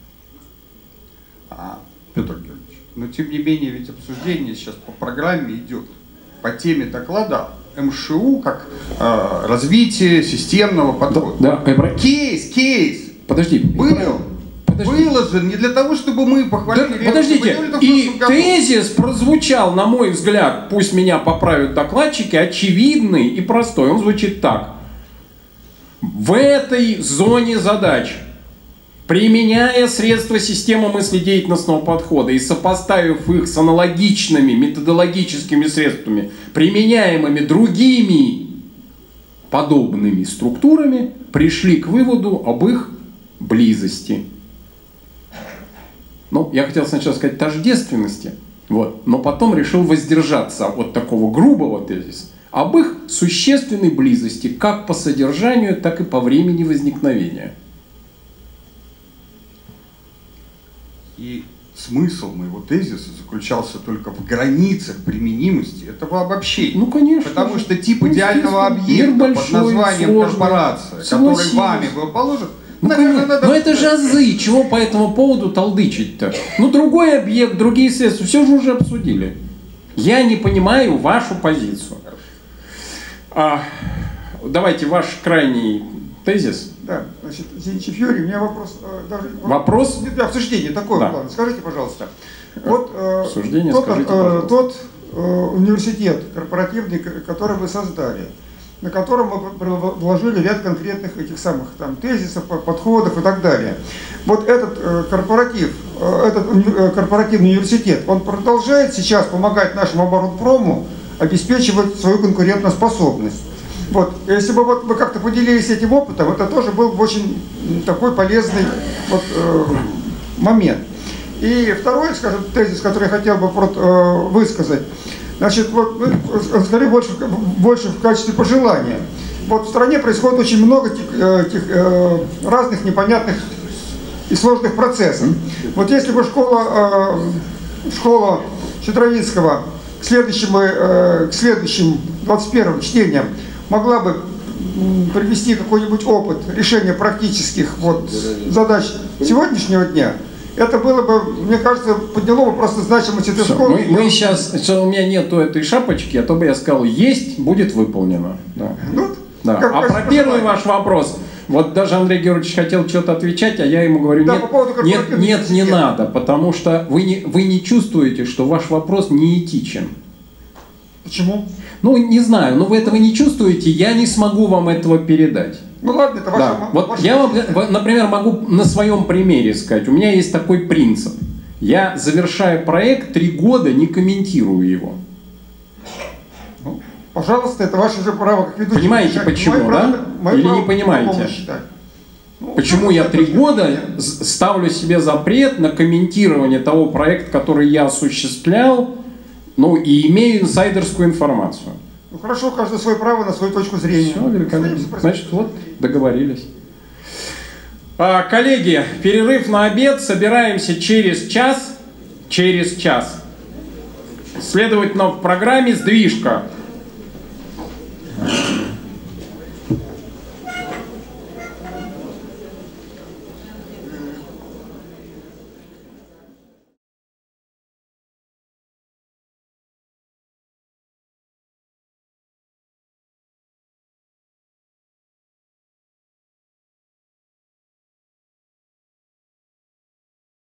Петр Георгиевич, но тем не менее ведь обсуждение сейчас по программе идет по теме доклада МШУ как развитие системного подхода. Да, кейс. Подожди. Выложен не для того, чтобы мы похвалили. Да, подождите, и тезис прозвучал, на мой взгляд, пусть меня поправят докладчики, очевидный и простой. Он звучит так: в этой зоне задач, применяя средства системы мыследеятельностного подхода и сопоставив их с аналогичными методологическими средствами, применяемыми другими подобными структурами пришли к выводу об их близости. Ну, я хотел сначала сказать тождественности, вот, но потом решил воздержаться от такого грубого тезиса, об их существенной близости как по содержанию, так и по времени возникновения. И смысл моего тезиса заключался только в границах применимости этого обобщения. Ну, конечно. Потому что тип идеального объекта под названием корпорация, который вами был положен, ну, наверное, надо... Но это же азы, чего по этому поводу толдычить-то? Ну, другой объект, другие средства, все же уже обсудили. Я не понимаю вашу позицию. Давайте ваш крайний тезис. Да, значит, Зиничев Юрий, у меня вопрос. Даже, вопрос? Нет, обсуждение такое, да. Главное. Скажите, пожалуйста. Вот обсуждение, скажите, пожалуйста. Тот университет корпоративный, который вы создали, на котором мы вложили ряд конкретных этих самых там тезисов, подходов и так далее. Вот этот корпоратив, этот корпоративный университет, он продолжает сейчас помогать нашему оборонпрому обеспечивать свою конкурентоспособность. Вот, если бы вот вы как-то поделились этим опытом, это тоже был бы очень такой полезный вот, момент. И второй, скажем, тезис, который я хотел бы высказать, значит, вот, скорее больше в качестве пожелания. Вот в стране происходит очень много разных непонятных и сложных процессов. Вот если бы школа Щедровицкого к следующим 21 чтениям могла бы привести какой-нибудь опыт решения практических вот задач сегодняшнего дня, это было бы, мне кажется, подняло бы просто значимость этой школы. Мы сейчас, что у меня нету этой шапочки, а то бы я сказал, есть, будет выполнено. Да. Ну, да. А про первый ваш вопрос, вот даже Андрей Георгиевич хотел что-то отвечать, а я ему говорю, да, нет, не надо, потому что вы не чувствуете, что ваш вопрос неэтичен. Почему? Ну, не знаю, но вы этого не чувствуете, я не смогу вам этого передать. Ну ладно, это да. Вот я вам, например, могу на своем примере сказать, у меня есть такой принцип. Я, завершая проект, 3 года не комментирую его. Ну, пожалуйста, это ваше же право как ведущий. Понимаете, почему, да? Или не понимаете? Почему я 3 года ставлю себе запрет на комментирование того проекта, который я осуществлял, ну и имею инсайдерскую информацию? Ну хорошо, каждый свое право на свою точку зрения. Все, великолепно. Значит, вот, договорились. Коллеги, перерыв на обед. Собираемся через час. Следовательно, в программе «Сдвижка».